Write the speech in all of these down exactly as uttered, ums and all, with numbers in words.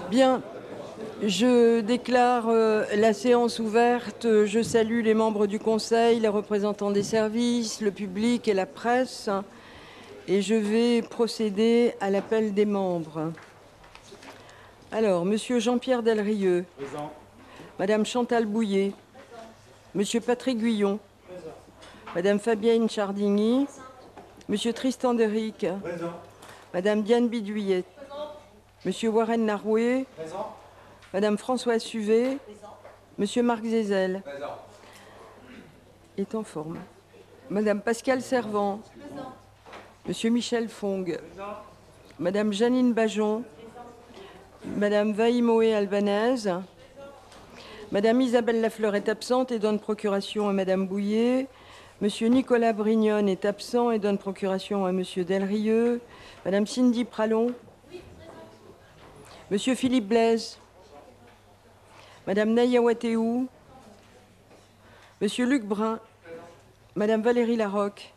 Bien, je déclare euh, la séance ouverte. Je salue les membres du Conseil, les représentants des services, le public et la presse. Et je vais procéder à l'appel des membres. Alors, Monsieur Jean-Pierre Delrieux. Présent. Madame Chantal Bouillet. Présent. Monsieur Patrick Guyon. Présent. Madame Fabienne Chardigny. Présent. Monsieur Tristan Deric. Présent. Madame Diane Bidouillet. Présent. Monsieur Warren Laroué. Présent. Madame Françoise Suvet. Présent. Monsieur Marc Zézel. Présent. Est en forme. Madame Pascale Servant. Présent. Monsieur Michel Fong. Présent. Madame Janine Bajon. Présent. Madame Vaïmoé Albanaise. Présent. Madame Isabelle Lafleur est absente et donne procuration à Madame Bouillet. Monsieur Nicolas Brignone est absent et donne procuration à Monsieur Delrieux. Madame Cindy Pralon. Oui, Monsieur Philippe Blaise. Madame Naïa Watéou. Monsieur Luc Brun. Madame Valérie Larocque.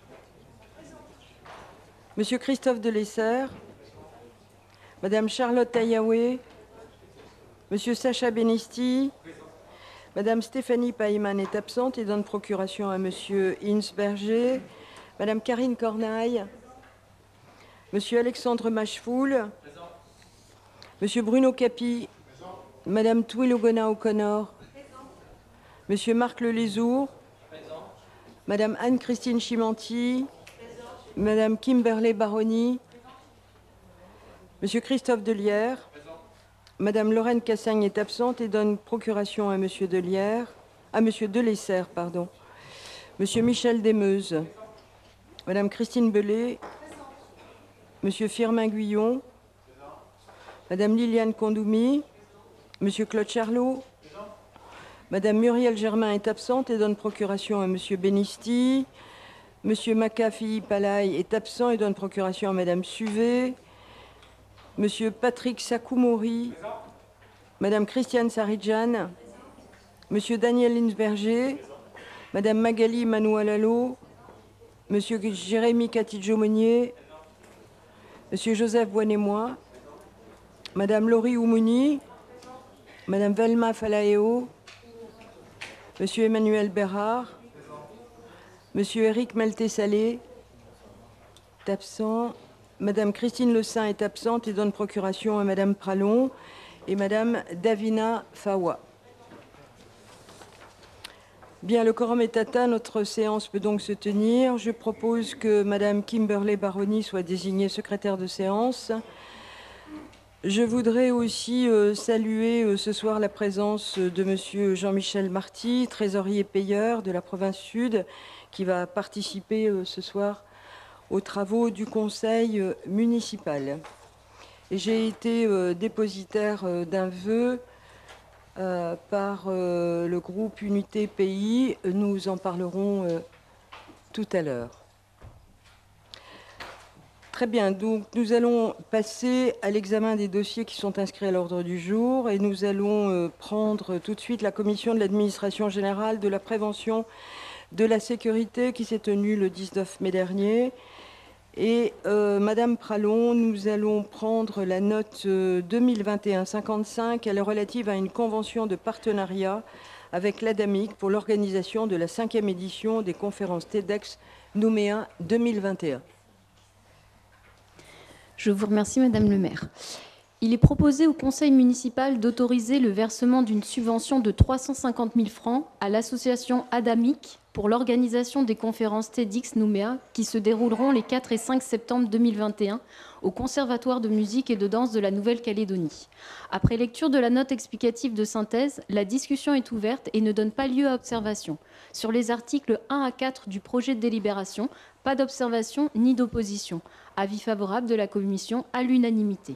Monsieur Christophe Delessert. Madame Charlotte Tayaoué. Monsieur Sacha Benisti. Madame Stéphanie Païman est absente et donne procuration à Monsieur Ins Berger. Madame Karine Cornaille. Monsieur Alexandre Machefoul. Monsieur Bruno Capi. Madame Twilogona O'Connor. Monsieur Marc Lelézour. Madame Anne-Christine Chimanti. Madame Kimberley Baroni. Monsieur Christophe Delière. Madame Lorraine Cassagne est absente et donne procuration à Monsieur Delière, à Monsieur Delessert, pardon. Monsieur Michel Desmeuses. Madame Christine Bellet. Monsieur Firmin Guyon. Madame Liliane Condoumi. Monsieur Claude Charlot. Madame Muriel Germain est absente et donne procuration à Monsieur Benisti. Monsieur Maca Philippe Alaï est absent et donne procuration à Madame Suvet. Monsieur Patrick Sakoumori. Madame Christiane Saridjan. Monsieur Daniel Linsberger. Madame Magali Manoualalo. Monsieur Jérémy Catidjo-Monnier. Monsieur Joseph Boinémois. Madame Laurie Oumouni. Madame Velma Falaeo. Monsieur Emmanuel Bérard. Monsieur Éric Melté-Salé est absent. Madame Christine Le Saint est absente et donne procuration à Madame Pralon et Madame Davina Fawa. Bien, le quorum est atteint, notre séance peut donc se tenir. Je propose que Madame Kimberley Baroni soit désignée secrétaire de séance. Je voudrais aussi euh, saluer euh, ce soir la présence de Monsieur Jean-Michel Marty, trésorier payeur de la province Sud, qui va participer euh, ce soir aux travaux du conseil euh, municipal. Et j'ai été euh, dépositaire euh, d'un vœu euh, par euh, le groupe Unité Pays. Nous en parlerons euh, tout à l'heure. Très bien, donc nous allons passer à l'examen des dossiers qui sont inscrits à l'ordre du jour et nous allons euh, prendre tout de suite la commission de l'administration générale de la prévention de la sécurité qui s'est tenue le dix-neuf mai dernier. Et euh, Madame Pralon, nous allons prendre la note euh, deux mille vingt et un cinquante-cinq. Elle est relative à une convention de partenariat avec l'ADAMIC pour l'organisation de la cinquième édition des conférences TEDx Nouméa deux mille vingt et un. Je vous remercie, Madame le maire. Il est proposé au conseil municipal d'autoriser le versement d'une subvention de trois cent cinquante mille francs à l'association ADAMIC pour l'organisation des conférences TEDx Nouméa qui se dérouleront les quatre et cinq septembre deux mille vingt et un au Conservatoire de musique et de danse de la Nouvelle-Calédonie. Après lecture de la note explicative de synthèse, la discussion est ouverte et ne donne pas lieu à observation. Sur les articles un à quatre du projet de délibération, pas d'observation ni d'opposition. Avis favorable de la commission à l'unanimité.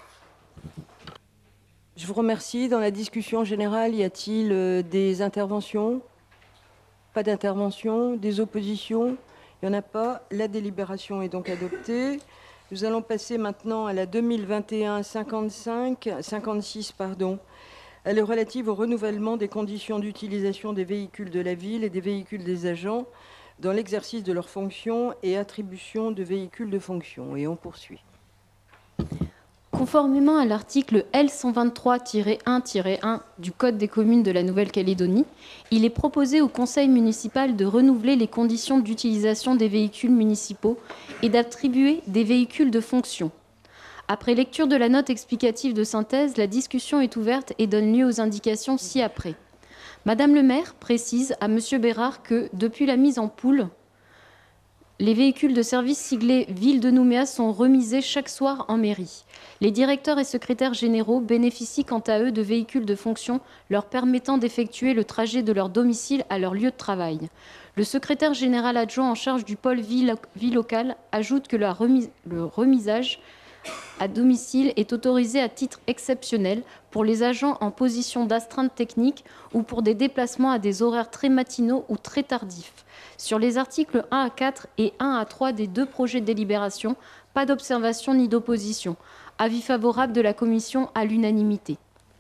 Je vous remercie. Dans la discussion générale, y a-t-il euh, des interventions? Pas d'intervention? Des oppositions? Il n'y en a pas. La délibération est donc adoptée. Nous allons passer maintenant à la deux mille vingt et un cinquante-cinq, cinquante-six, pardon. Elle est relative au renouvellement des conditions d'utilisation des véhicules de la ville et des véhicules des agents dans l'exercice de leurs fonctions et attribution de véhicules de fonction. Et on poursuit. Conformément à l'article L cent vingt-trois tiret un tiret un du Code des communes de la Nouvelle-Calédonie, il est proposé au conseil municipal de renouveler les conditions d'utilisation des véhicules municipaux et d'attribuer des véhicules de fonction. Après lecture de la note explicative de synthèse, la discussion est ouverte et donne lieu aux indications ci-après. Madame le maire précise à Monsieur Bérard que, depuis la mise en poule, les véhicules de service siglés Ville de Nouméa sont remisés chaque soir en mairie. Les directeurs et secrétaires généraux bénéficient quant à eux de véhicules de fonction leur permettant d'effectuer le trajet de leur domicile à leur lieu de travail. Le secrétaire général adjoint en charge du pôle vie, vie locale ajoute que la remise, le remisage à domicile est autorisé à titre exceptionnel pour les agents en position d'astreinte technique ou pour des déplacements à des horaires très matinaux ou très tardifs. Sur les articles un à quatre et un à trois des deux projets de délibération, pas d'observation ni d'opposition. Avis favorable de la commission à l'unanimité.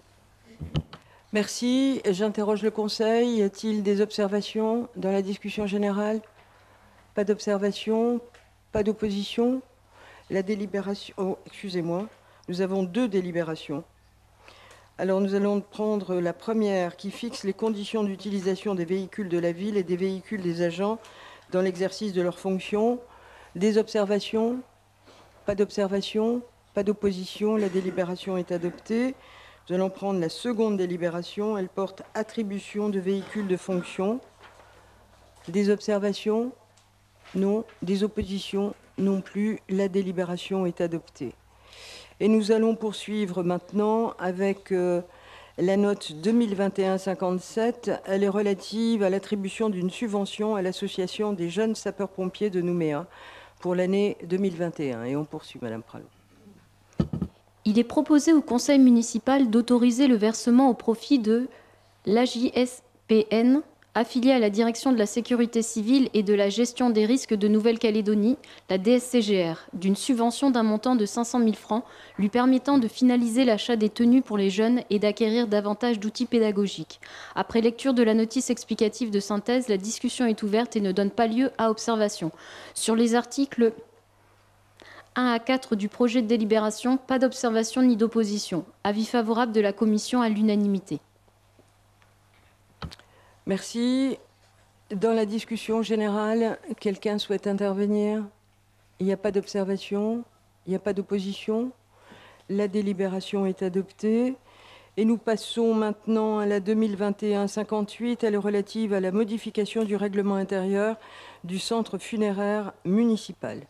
Merci. J'interroge le Conseil. Y a-t-il des observations dans la discussion générale? Pas d'observation, pas d'opposition. La délibération... Oh, excusez-moi. Nous avons deux délibérations. Alors, nous allons prendre la première qui fixe les conditions d'utilisation des véhicules de la ville et des véhicules des agents dans l'exercice de leurs fonctions. Des observations? Pas d'observation, pas d'opposition. La délibération est adoptée. Nous allons prendre la seconde délibération. Elle porte attribution de véhicules de fonction. Des observations? Non. Des oppositions? Non plus. La délibération est adoptée. Et nous allons poursuivre maintenant avec euh, la note deux mille vingt et un cinquante-sept. Elle est relative à l'attribution d'une subvention à l'association des jeunes sapeurs-pompiers de Nouméa pour l'année deux mille vingt et un. Et on poursuit, Madame Pralot. Il est proposé au conseil municipal d'autoriser le versement au profit de l'A J S P N, affiliée à la Direction de la sécurité civile et de la gestion des risques de Nouvelle-Calédonie, la D S C G R, d'une subvention d'un montant de cinq cent mille francs, lui permettant de finaliser l'achat des tenues pour les jeunes et d'acquérir davantage d'outils pédagogiques. Après lecture de la notice explicative de synthèse, la discussion est ouverte et ne donne pas lieu à observation. Sur les articles un à quatre du projet de délibération, pas d'observation ni d'opposition. Avis favorable de la commission à l'unanimité. Merci. Dans la discussion générale, quelqu'un souhaite intervenir? Il n'y a pas d'observation, il n'y a pas d'opposition. La délibération est adoptée. Et nous passons maintenant à la deux mille vingt et un cinquante-huit. Elle est relative à la modification du règlement intérieur du centre funéraire municipal.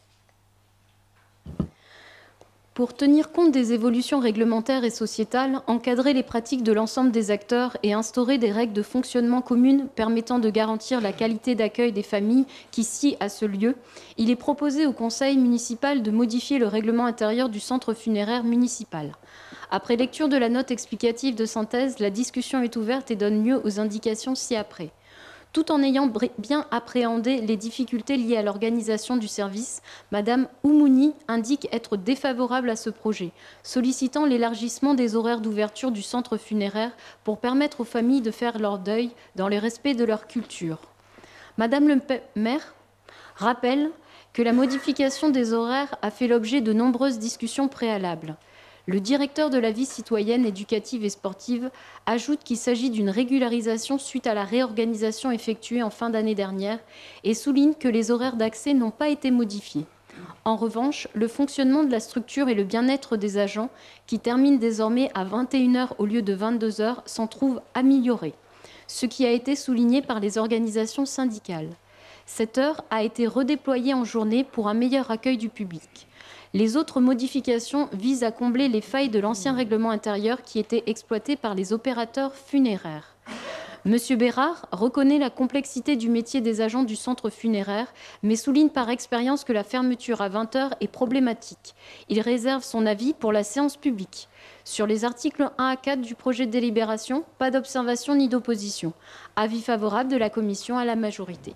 Pour tenir compte des évolutions réglementaires et sociétales, encadrer les pratiques de l'ensemble des acteurs et instaurer des règles de fonctionnement communes permettant de garantir la qualité d'accueil des familles qui scient à ce lieu, il est proposé au conseil municipal de modifier le règlement intérieur du centre funéraire municipal. Après lecture de la note explicative de synthèse, la discussion est ouverte et donne lieu aux indications ci-après. Tout en ayant bien appréhendé les difficultés liées à l'organisation du service, Madame Oumouni indique être défavorable à ce projet, sollicitant l'élargissement des horaires d'ouverture du centre funéraire pour permettre aux familles de faire leur deuil dans le respect de leur culture. Madame le maire rappelle que la modification des horaires a fait l'objet de nombreuses discussions préalables. Le directeur de la vie citoyenne, éducative et sportive ajoute qu'il s'agit d'une régularisation suite à la réorganisation effectuée en fin d'année dernière et souligne que les horaires d'accès n'ont pas été modifiés. En revanche, le fonctionnement de la structure et le bien-être des agents, qui terminent désormais à vingt et une heures au lieu de vingt-deux heures, s'en trouvent améliorés, ce qui a été souligné par les organisations syndicales. Cette heure a été redéployée en journée pour un meilleur accueil du public. Les autres modifications visent à combler les failles de l'ancien règlement intérieur qui était exploité par les opérateurs funéraires. Monsieur Bérard reconnaît la complexité du métier des agents du centre funéraire, mais souligne par expérience que la fermeture à vingt heures est problématique. Il réserve son avis pour la séance publique. Sur les articles un à quatre du projet de délibération, pas d'observation ni d'opposition. Avis favorable de la commission à la majorité.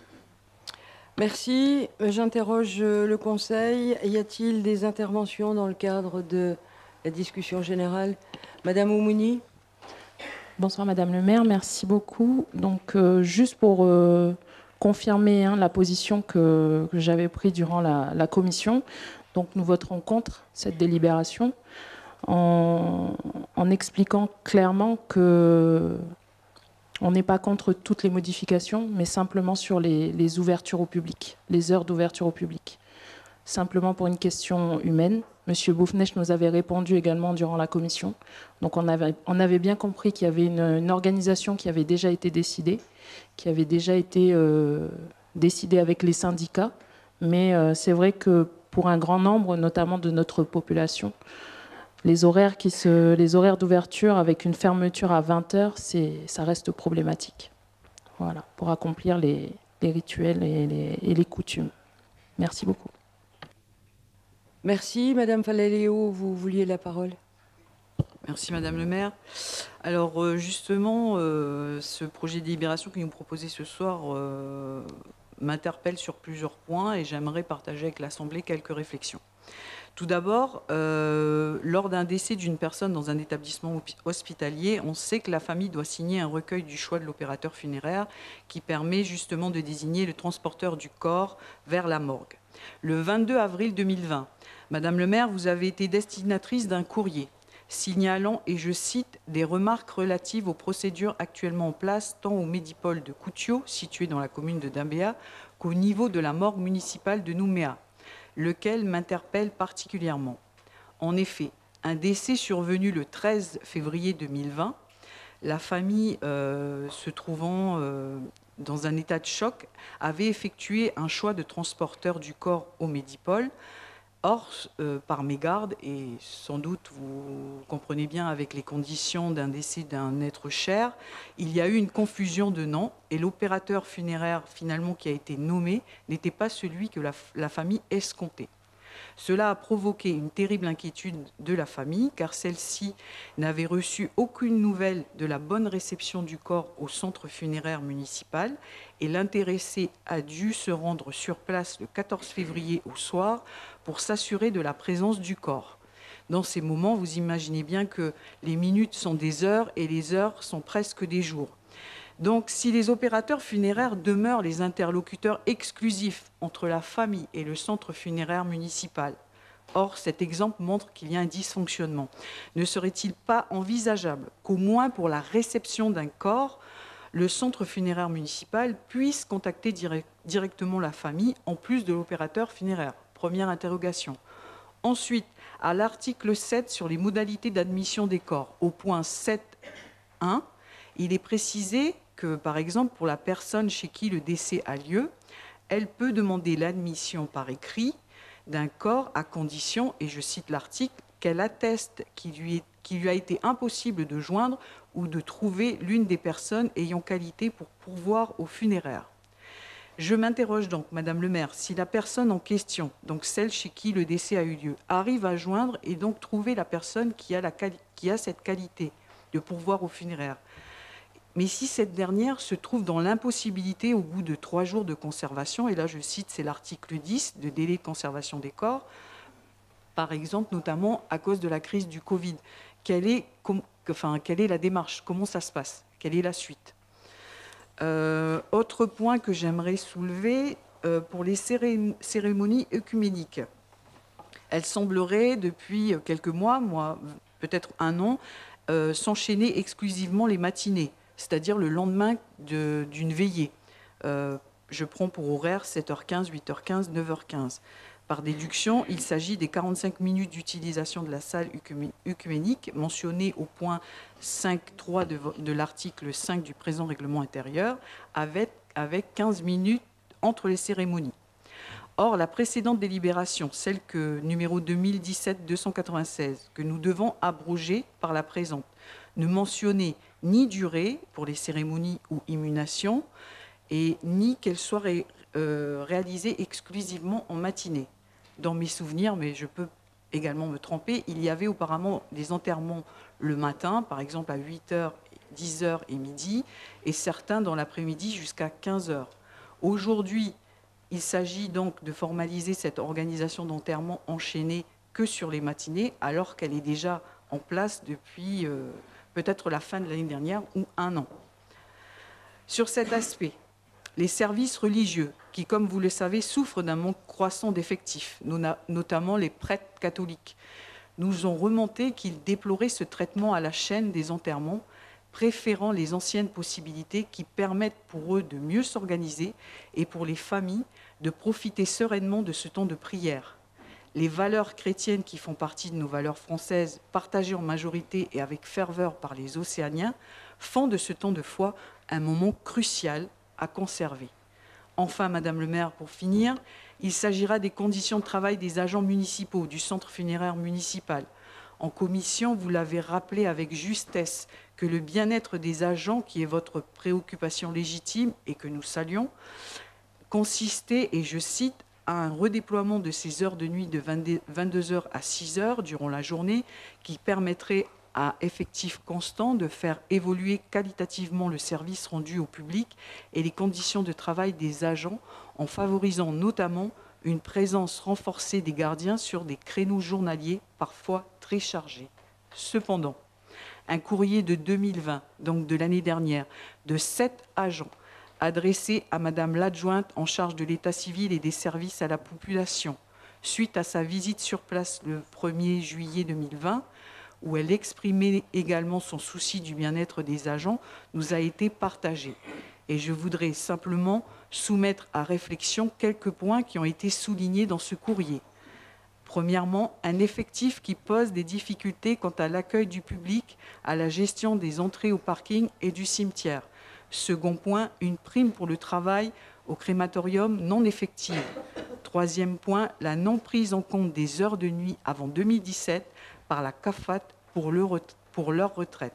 Merci. J'interroge le Conseil. Y a-t-il des interventions dans le cadre de la discussion générale? Madame Oumouni. Bonsoir Madame le maire, merci beaucoup. Donc euh, juste pour euh, confirmer hein, la position que, que j'avais prise durant la, la commission, Donc nous voterons contre cette délibération en, en expliquant clairement que on n'est pas contre toutes les modifications, mais simplement sur les, les ouvertures au public, les heures d'ouverture au public. Simplement pour une question humaine. Monsieur Bouffnech nous avait répondu également durant la commission. Donc on avait, on avait bien compris qu'il y avait une, une organisation qui avait déjà été décidée, qui avait déjà été euh, décidée avec les syndicats. Mais euh, c'est vrai que pour un grand nombre, notamment de notre population, les horaires, qui se, les horaires d'ouverture avec une fermeture à vingt heures, c'est, ça reste problématique. Voilà, pour accomplir les, les rituels et les, et les coutumes. Merci beaucoup. Merci. Madame Falaléo, vous vouliez la parole. Merci Madame le maire. Alors euh, justement, euh, ce projet de délibération que nous proposez ce soir euh, m'interpelle sur plusieurs points et j'aimerais partager avec l'Assemblée quelques réflexions. Tout d'abord, euh, lors d'un décès d'une personne dans un établissement hospitalier, on sait que la famille doit signer un recueil du choix de l'opérateur funéraire qui permet justement de désigner le transporteur du corps vers la morgue. Le vingt-deux avril deux mille vingt, Madame le maire, vous avez été destinatrice d'un courrier signalant, et je cite, des remarques relatives aux procédures actuellement en place tant au Médipôle de Koutio, situé dans la commune de Dambéa, qu'au niveau de la morgue municipale de Nouméa, lequel m'interpelle particulièrement. En effet, un décès survenu le treize février deux mille vingt, la famille euh, se trouvant euh, dans un état de choc avait effectué un choix de transporteur du corps au Médipôle. Or, euh, par mégarde, et sans doute vous comprenez bien avec les conditions d'un décès d'un être cher, il y a eu une confusion de noms et l'opérateur funéraire finalement qui a été nommé n'était pas celui que la, la famille escomptait. Cela a provoqué une terrible inquiétude de la famille car celle-ci n'avait reçu aucune nouvelle de la bonne réception du corps au centre funéraire municipal et l'intéressé a dû se rendre sur place le quatorze février au soir pour s'assurer de la présence du corps. Dans ces moments, vous imaginez bien que les minutes sont des heures et les heures sont presque des jours. Donc, si les opérateurs funéraires demeurent les interlocuteurs exclusifs entre la famille et le centre funéraire municipal, or cet exemple montre qu'il y a un dysfonctionnement, ne serait-il pas envisageable qu'au moins pour la réception d'un corps, le centre funéraire municipal puisse contacter direct, directement la famille en plus de l'opérateur funéraire? Première interrogation. Ensuite, à l'article sept sur les modalités d'admission des corps, au point sept point un, il est précisé que, par exemple, pour la personne chez qui le décès a lieu, elle peut demander l'admission par écrit d'un corps à condition, et je cite l'article, qu'elle atteste qu'il lui, est, qu'il lui a été impossible de joindre ou de trouver l'une des personnes ayant qualité pour pourvoir aux funéraires. Je m'interroge donc, Madame le maire, si la personne en question, donc celle chez qui le décès a eu lieu, arrive à joindre et donc trouver la personne qui a, la quali- qui a cette qualité de pourvoir aux funéraires. Mais si cette dernière se trouve dans l'impossibilité au bout de trois jours de conservation, et là je cite, c'est l'article dix de délai de conservation des corps, par exemple, notamment à cause de la crise du Covid, quelle est, com- enfin, quelle est la démarche? Comment ça se passe? Quelle est la suite? euh, Autre point que j'aimerais soulever, euh, pour les céré- cérémonies œcuméniques. Elles sembleraient, depuis quelques mois, moi, peut-être un an, euh, s'enchaîner exclusivement les matinées, c'est-à-dire le lendemain de, d'une veillée. Euh, je prends pour horaire sept heures quinze, huit heures quinze, neuf heures quinze. Par déduction, il s'agit des quarante-cinq minutes d'utilisation de la salle œcuménique mentionnées au point cinq point trois de, de l'article cinq du présent règlement intérieur, avec, avec quinze minutes entre les cérémonies. Or, la précédente délibération, celle que numéro deux mille dix-sept deux cent quatre-vingt-seize, que nous devons abroger par la présente, ne mentionnait ni durée pour les cérémonies ou immunations, et ni qu'elles soient ré, euh, réalisées exclusivement en matinée. Dans mes souvenirs, mais je peux également me tromper, il y avait auparavant des enterrements le matin, par exemple à huit heures, dix heures et midi, et certains dans l'après-midi jusqu'à quinze heures. Aujourd'hui, il s'agit donc de formaliser cette organisation d'enterrement enchaînée que sur les matinées, alors qu'elle est déjà en place depuis euh, peut-être la fin de l'année dernière ou un an. Sur cet aspect, les services religieux qui, comme vous le savez, souffrent d'un manque croissant d'effectifs, notamment les prêtres catholiques. Nous ont remonté qu'ils déploraient ce traitement à la chaîne des enterrements, préférant les anciennes possibilités qui permettent pour eux de mieux s'organiser et pour les familles de profiter sereinement de ce temps de prière. Les valeurs chrétiennes qui font partie de nos valeurs françaises, partagées en majorité et avec ferveur par les Océaniens, font de ce temps de foi un moment crucial à conserver. Enfin, Madame le maire, pour finir, il s'agira des conditions de travail des agents municipaux du centre funéraire municipal. En commission, vous l'avez rappelé avec justesse que le bien-être des agents, qui est votre préoccupation légitime et que nous saluons, consistait, et je cite, à un redéploiement de ces heures de nuit de vingt-deux heures à six heures durant la journée qui permettrait à effectif constant de faire évoluer qualitativement le service rendu au public et les conditions de travail des agents en favorisant notamment une présence renforcée des gardiens sur des créneaux journaliers parfois très chargés. Cependant, un courrier de deux mille vingt, donc de l'année dernière, de sept agents adressé à Madame l'adjointe en charge de l'état civil et des services à la population, suite à sa visite sur place le premier juillet deux mille vingt, où elle exprimait également son souci du bien-être des agents, nous a été partagé. Et je voudrais simplement soumettre à réflexion quelques points qui ont été soulignés dans ce courrier. Premièrement, un effectif qui pose des difficultés quant à l'accueil du public, à la gestion des entrées au parking et du cimetière. Second point, une prime pour le travail au crématorium non effective. Troisième point, la non prise en compte des heures de nuit avant deux mille dix-sept par la CAFAT pour, le, pour leur retraite.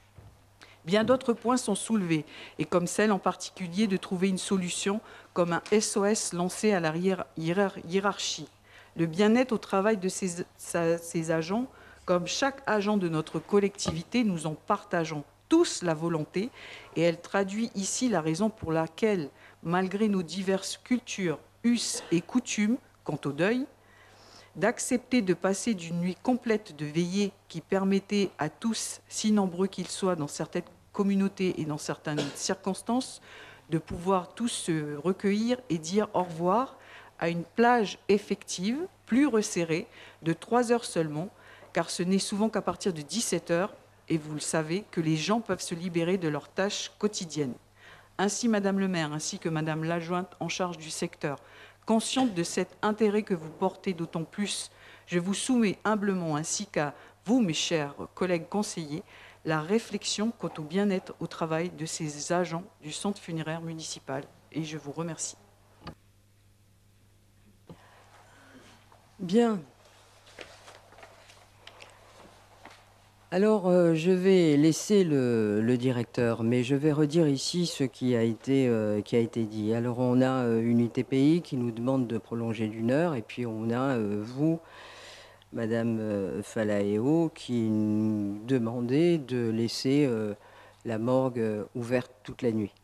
Bien d'autres points sont soulevés, et comme celle en particulier de trouver une solution comme un S O S lancé à la hiérarchie. Le bien-être au travail de ces, ces agents, comme chaque agent de notre collectivité, nous en partageons tous la volonté, et elle traduit ici la raison pour laquelle, malgré nos diverses cultures, us et coutumes quant au deuil, d'accepter de passer d'une nuit complète de veillée qui permettait à tous, si nombreux qu'ils soient dans certaines communautés et dans certaines circonstances, de pouvoir tous se recueillir et dire au revoir à une plage effective, plus resserrée, de trois heures seulement, car ce n'est souvent qu'à partir de dix-sept heures, et vous le savez, que les gens peuvent se libérer de leurs tâches quotidiennes. Ainsi, Madame le maire, ainsi que Madame l'adjointe en charge du secteur, consciente de cet intérêt que vous portez d'autant plus, je vous soumets humblement, ainsi qu'à vous, mes chers collègues conseillers, la réflexion quant au bien-être au travail de ces agents du centre funéraire municipal. Et je vous remercie. Bien. Alors, euh, je vais laisser le, le directeur, mais je vais redire ici ce qui a été, euh, qui a été dit. Alors, on a euh, une U T P I qui nous demande de prolonger d'une heure, et puis on a euh, vous, Madame euh, Falaeo, qui nous demandait de laisser euh, la morgue euh, ouverte toute la nuit.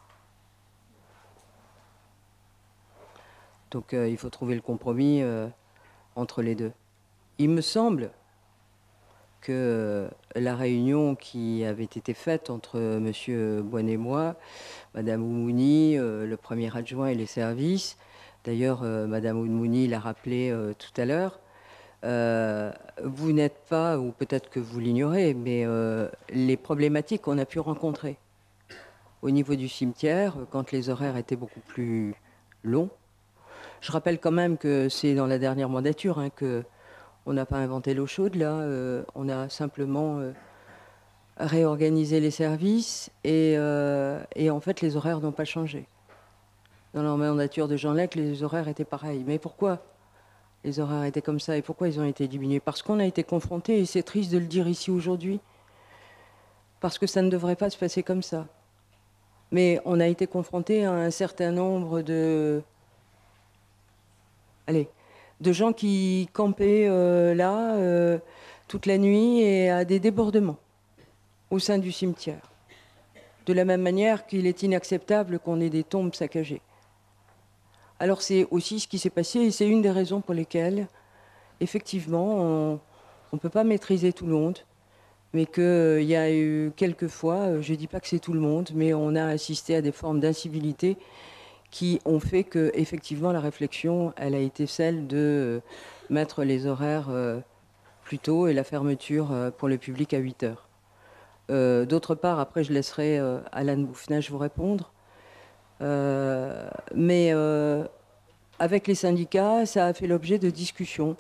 Donc, euh, il faut trouver le compromis euh, entre les deux. Il me semble que la réunion qui avait été faite entre M. Boine et moi, Mme Oumouni, euh, le premier adjoint et les services, d'ailleurs, euh, Mme Oumouni l'a rappelé euh, tout à l'heure, euh, vous n'êtes pas, ou peut-être que vous l'ignorez, mais euh, les problématiques qu'on a pu rencontrer au niveau du cimetière, quand les horaires étaient beaucoup plus longs. Je rappelle quand même que c'est dans la dernière mandature hein, que on n'a pas inventé l'eau chaude, là. Euh, on a simplement euh, réorganisé les services et, euh, et en fait, les horaires n'ont pas changé. Dans la mandature de Jean Lec, les horaires étaient pareils. Mais pourquoi les horaires étaient comme ça et pourquoi ils ont été diminués? Parce qu'on a été confrontés, et c'est triste de le dire ici aujourd'hui, parce que ça ne devrait pas se passer comme ça. Mais on a été confrontés à un certain nombre de... Allez... de gens qui campaient euh, là euh, toute la nuit et à des débordements au sein du cimetière. De la même manière qu'il est inacceptable qu'on ait des tombes saccagées. Alors c'est aussi ce qui s'est passé et c'est une des raisons pour lesquelles, effectivement, on ne peut pas maîtriser tout le monde, mais qu'il euh, y a eu quelques fois, euh, je ne dis pas que c'est tout le monde, mais on a assisté à des formes d'incivilité qui ont fait que, effectivement, la réflexion, elle a été celle de mettre les horaires euh, plus tôt et la fermeture euh, pour le public à huit heures. Euh, D'autre part, après, je laisserai euh, Alan Boufnech vous répondre. Euh, mais euh, avec les syndicats, ça a fait l'objet de discussions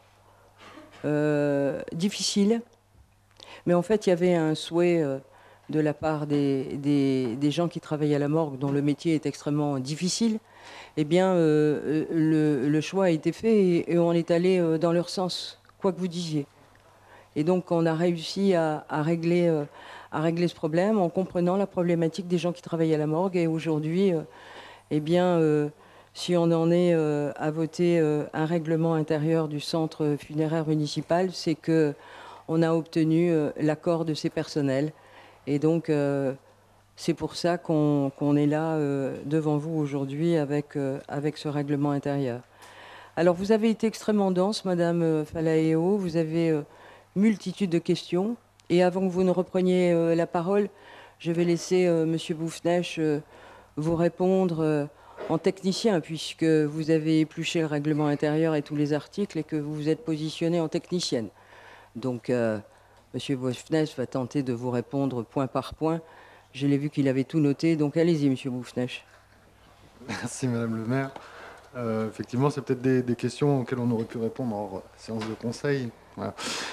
euh, difficiles. Mais en fait, il y avait un souhait euh, de la part des, des, des gens qui travaillent à la morgue, dont le métier est extrêmement difficile. Eh bien, euh, le, le choix a été fait et, et on est allé euh, dans leur sens, quoi que vous disiez. Et donc, on a réussi à, à, régler, euh, à régler ce problème en comprenant la problématique des gens qui travaillent à la morgue. Et aujourd'hui, euh, eh bien, euh, si on en est euh, à voter euh, un règlement intérieur du centre funéraire municipal, c'est qu'on a obtenu euh, l'accord de ces personnels. Et donc, euh, c'est pour ça qu'on qu'on est là euh, devant vous aujourd'hui avec, euh, avec ce règlement intérieur. Alors, vous avez été extrêmement dense, Madame Falaeo. Vous avez euh, multitude de questions. Et avant que vous ne repreniez euh, la parole, je vais laisser euh, Monsieur Boufnech euh, vous répondre euh, en technicien, puisque vous avez épluché le règlement intérieur et tous les articles et que vous vous êtes positionné en technicienne. Donc, euh, Monsieur Boufnech va tenter de vous répondre point par point. Je l'ai vu qu'il avait tout noté, donc allez-y, Monsieur Boufnech. Merci, Madame le maire. Euh, effectivement, c'est peut-être des, des questions auxquelles on aurait pu répondre en séance de conseil. Voilà.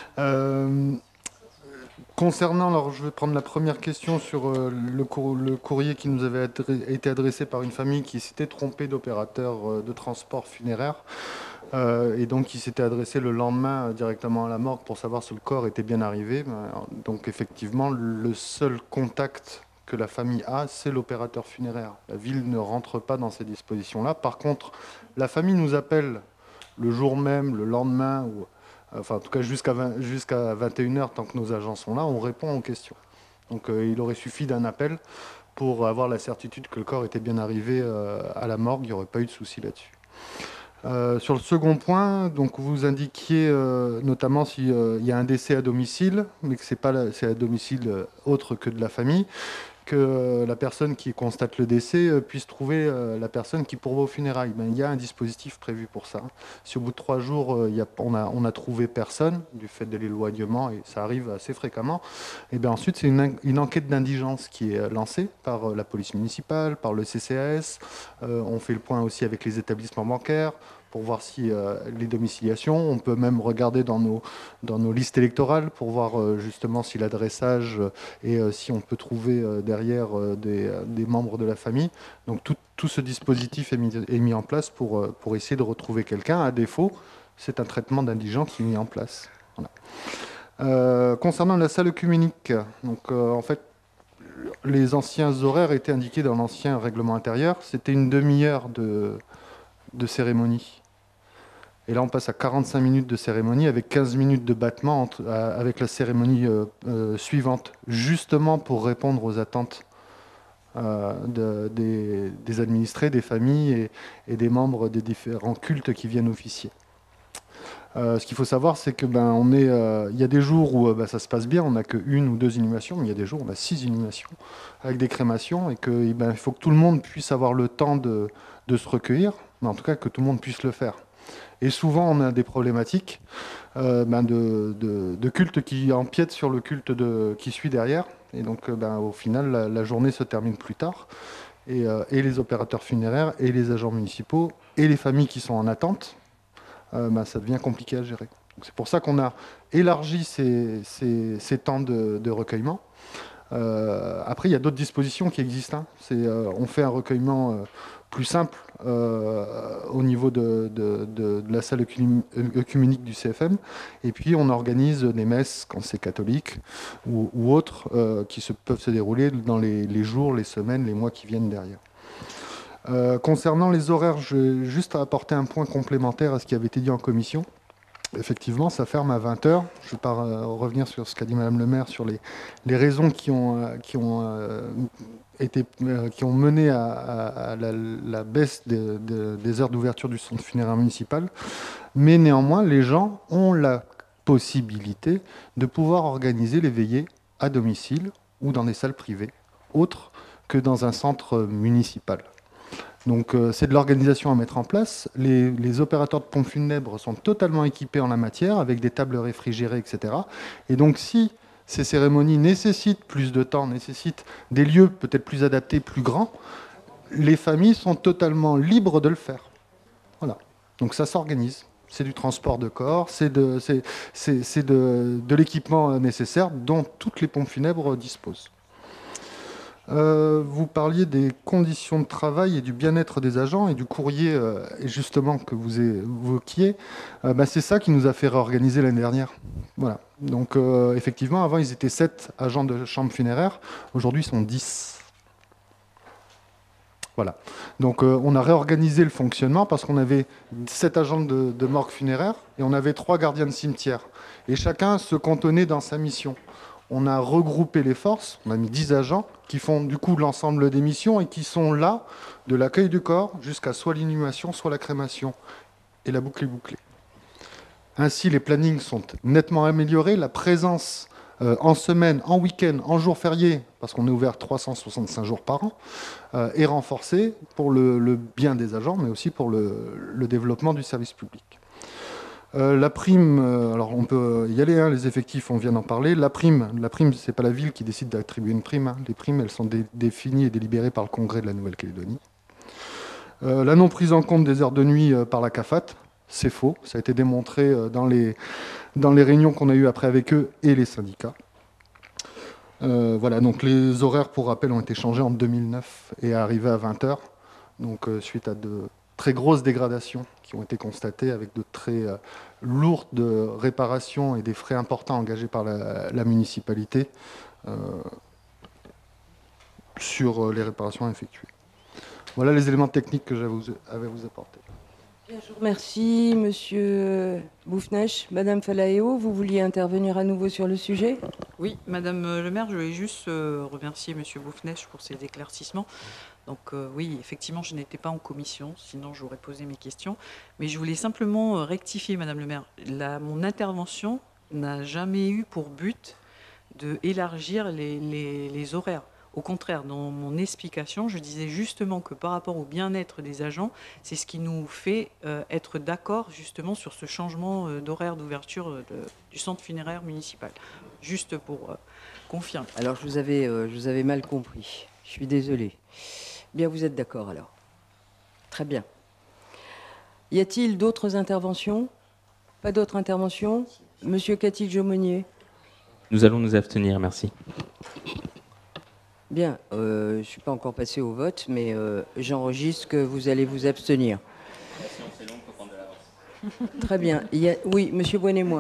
Euh, concernant, alors je vais prendre la première question sur euh, le, cour le courrier qui nous avait été adressé par une famille qui s'était trompée d'opérateur euh, de transport funéraire euh, et donc qui s'était adressé le lendemain euh, directement à la morgue pour savoir si le corps était bien arrivé. Donc effectivement, le seul contact que la famille a, c'est l'opérateur funéraire. La ville ne rentre pas dans ces dispositions-là. Par contre, la famille nous appelle le jour même, le lendemain, ou, enfin en tout cas jusqu'à jusqu'à vingt et une heures, tant que nos agents sont là, on répond aux questions. Donc euh, il aurait suffi d'un appel pour avoir la certitude que le corps était bien arrivé euh, à la morgue, il n'y aurait pas eu de souci là-dessus. Euh, sur le second point, donc vous indiquiez euh, notamment s'il euh, y a un décès à domicile, mais que c'est pas la, c'est à domicile euh, autre que de la famille, que euh, la personne qui constate le décès euh, puisse trouver euh, la personne qui pourvoit aux funérailles. Ben, il y a un dispositif prévu pour ça. Si au bout de trois jours, euh, il y a, on, a, on a trouvé personne, du fait de l'éloignement, et ça arrive assez fréquemment, et bien ensuite c'est une, une enquête d'indigence qui est lancée par euh, la police municipale, par le C C A S. Euh, on fait le point aussi avec les établissements bancaires, pour voir si euh, les domiciliations, on peut même regarder dans nos, dans nos listes électorales pour voir euh, justement si l'adressage euh, et euh, si on peut trouver euh, derrière euh, des, des membres de la famille. Donc tout, tout ce dispositif est mis, est mis en place pour, euh, pour essayer de retrouver quelqu'un. À défaut, c'est un traitement d'indigent qui est mis en place. Voilà. Euh, concernant la salle œcuménique, donc euh, en fait, les anciens horaires étaient indiqués dans l'ancien règlement intérieur. C'était une demi-heure de, de cérémonie. Et là, on passe à quarante-cinq minutes de cérémonie avec quinze minutes de battement entre, euh, avec la cérémonie euh, euh, suivante, justement pour répondre aux attentes euh, de, des, des administrés, des familles et, et des membres des différents cultes qui viennent officier. Euh, ce qu'il faut savoir, c'est que ben, on est, euh, y a des jours où ben, ça se passe bien, on n'a qu'une ou deux inhumations, mais il y a des jours où on a six inhumations avec des crémations et qu'il eh ben, faut que tout le monde puisse avoir le temps de, de se recueillir, mais en tout cas que tout le monde puisse le faire. Et souvent, on a des problématiques euh, ben de, de, de culte qui empiètent sur le culte de, qui suit derrière. Et donc, ben, au final, la, la journée se termine plus tard. Et, euh, et les opérateurs funéraires, et les agents municipaux, et les familles qui sont en attente, euh, ben, ça devient compliqué à gérer. C'est pour ça qu'on a élargi ces, ces, ces temps de, de recueillement. Euh, après, il y a d'autres dispositions qui existent. Hein. C'est, euh, on fait un recueillement euh, plus simple euh, au niveau de, de, de, de la salle œcuménique du C F M. Et puis, on organise des messes, quand c'est catholique, ou, ou autres, euh, qui se, peuvent se dérouler dans les, les jours, les semaines, les mois qui viennent derrière. Euh, concernant les horaires, je vais juste apporter un point complémentaire à ce qui avait été dit en commission. Effectivement, ça ferme à vingt heures. Je ne vais pas euh, revenir sur ce qu'a dit Madame le maire sur les, les raisons qui ont, euh, qui ont, euh, été, euh, qui ont mené à, à, à la, la baisse de, de, des heures d'ouverture du centre funéraire municipal. Mais néanmoins, les gens ont la possibilité de pouvoir organiser les veillées à domicile ou dans des salles privées, autres que dans un centre municipal. Donc euh, c'est de l'organisation à mettre en place. Les, les opérateurs de pompes funèbres sont totalement équipés en la matière, avec des tables réfrigérées, et cetera. Et donc si ces cérémonies nécessitent plus de temps, nécessitent des lieux peut-être plus adaptés, plus grands, les familles sont totalement libres de le faire. Voilà. Donc ça s'organise. C'est du transport de corps, c'est de, c'est, c'est, c'est de, de l'équipement nécessaire dont toutes les pompes funèbres disposent. Euh, vous parliez des conditions de travail et du bien-être des agents et du courrier, euh, justement, que vous évoquiez. Euh, bah, c'est ça qui nous a fait réorganiser l'année dernière. Voilà. Donc, euh, effectivement, avant, ils étaient sept agents de chambre funéraire. Aujourd'hui, ils sont dix. Voilà. Donc euh, on a réorganisé le fonctionnement parce qu'on avait sept agents de, de morgue funéraire et on avait trois gardiens de cimetière. Et chacun se cantonnait dans sa mission. On a regroupé les forces, on a mis dix agents qui font du coup l'ensemble des missions et qui sont là de l'accueil du corps jusqu'à soit l'inhumation, soit la crémation. Et la boucle est bouclée. Ainsi, les plannings sont nettement améliorés. La présence euh, en semaine, en week-end, en jour férié, parce qu'on est ouvert trois cent soixante-cinq jours par an, euh, est renforcée pour le, le bien des agents, mais aussi pour le, le développement du service public. Euh, la prime, euh, alors on peut y aller, hein, les effectifs, on vient d'en parler. La prime, la prime, c'est pas la ville qui décide d'attribuer une prime. Hein. Les primes, elles sont dé définies et délibérées par le Congrès de la Nouvelle-Calédonie. Euh, la non prise en compte des heures de nuit euh, par la CAFAT, c'est faux. Ça a été démontré euh, dans, les, dans les réunions qu'on a eues après avec eux et les syndicats. Euh, voilà, donc les horaires, pour rappel, ont été changés en deux mille neuf et arrivés à vingt heures. Donc euh, suite à de très grosses dégradations qui ont été constatées avec de très euh, lourdes réparations et des frais importants engagés par la, la municipalité euh, sur les réparations effectuées. Voilà les éléments techniques que j'avais à vous apporter. Bien, je vous remercie, Monsieur Bouffnech. Madame Falaéo, vous vouliez intervenir à nouveau sur le sujet? Oui, Madame le maire, je voulais juste euh, remercier Monsieur Bouffnech pour ses éclaircissements. Donc euh, oui, effectivement, je n'étais pas en commission, sinon j'aurais posé mes questions. Mais je voulais simplement euh, rectifier, Madame le maire. La, mon intervention n'a jamais eu pour but d'élargir les, les, les horaires. Au contraire, dans mon explication, je disais justement que par rapport au bien-être des agents, c'est ce qui nous fait euh, être d'accord justement sur ce changement euh, d'horaire d'ouverture euh, du centre funéraire municipal. Juste pour euh, confirmer. Alors, je vous, avais, euh, je vous avais mal compris. Je suis désolée. Bien, vous êtes d'accord alors. Très bien. Y a-t-il d'autres interventions? Pas d'autres interventions? Monsieur Catil-Jaumonier. Nous allons nous abstenir, merci. Bien, euh, je ne suis pas encore passé au vote, mais euh, j'enregistre que vous allez vous abstenir. Très bien. Il y a... Oui, Monsieur Boinet-Moi.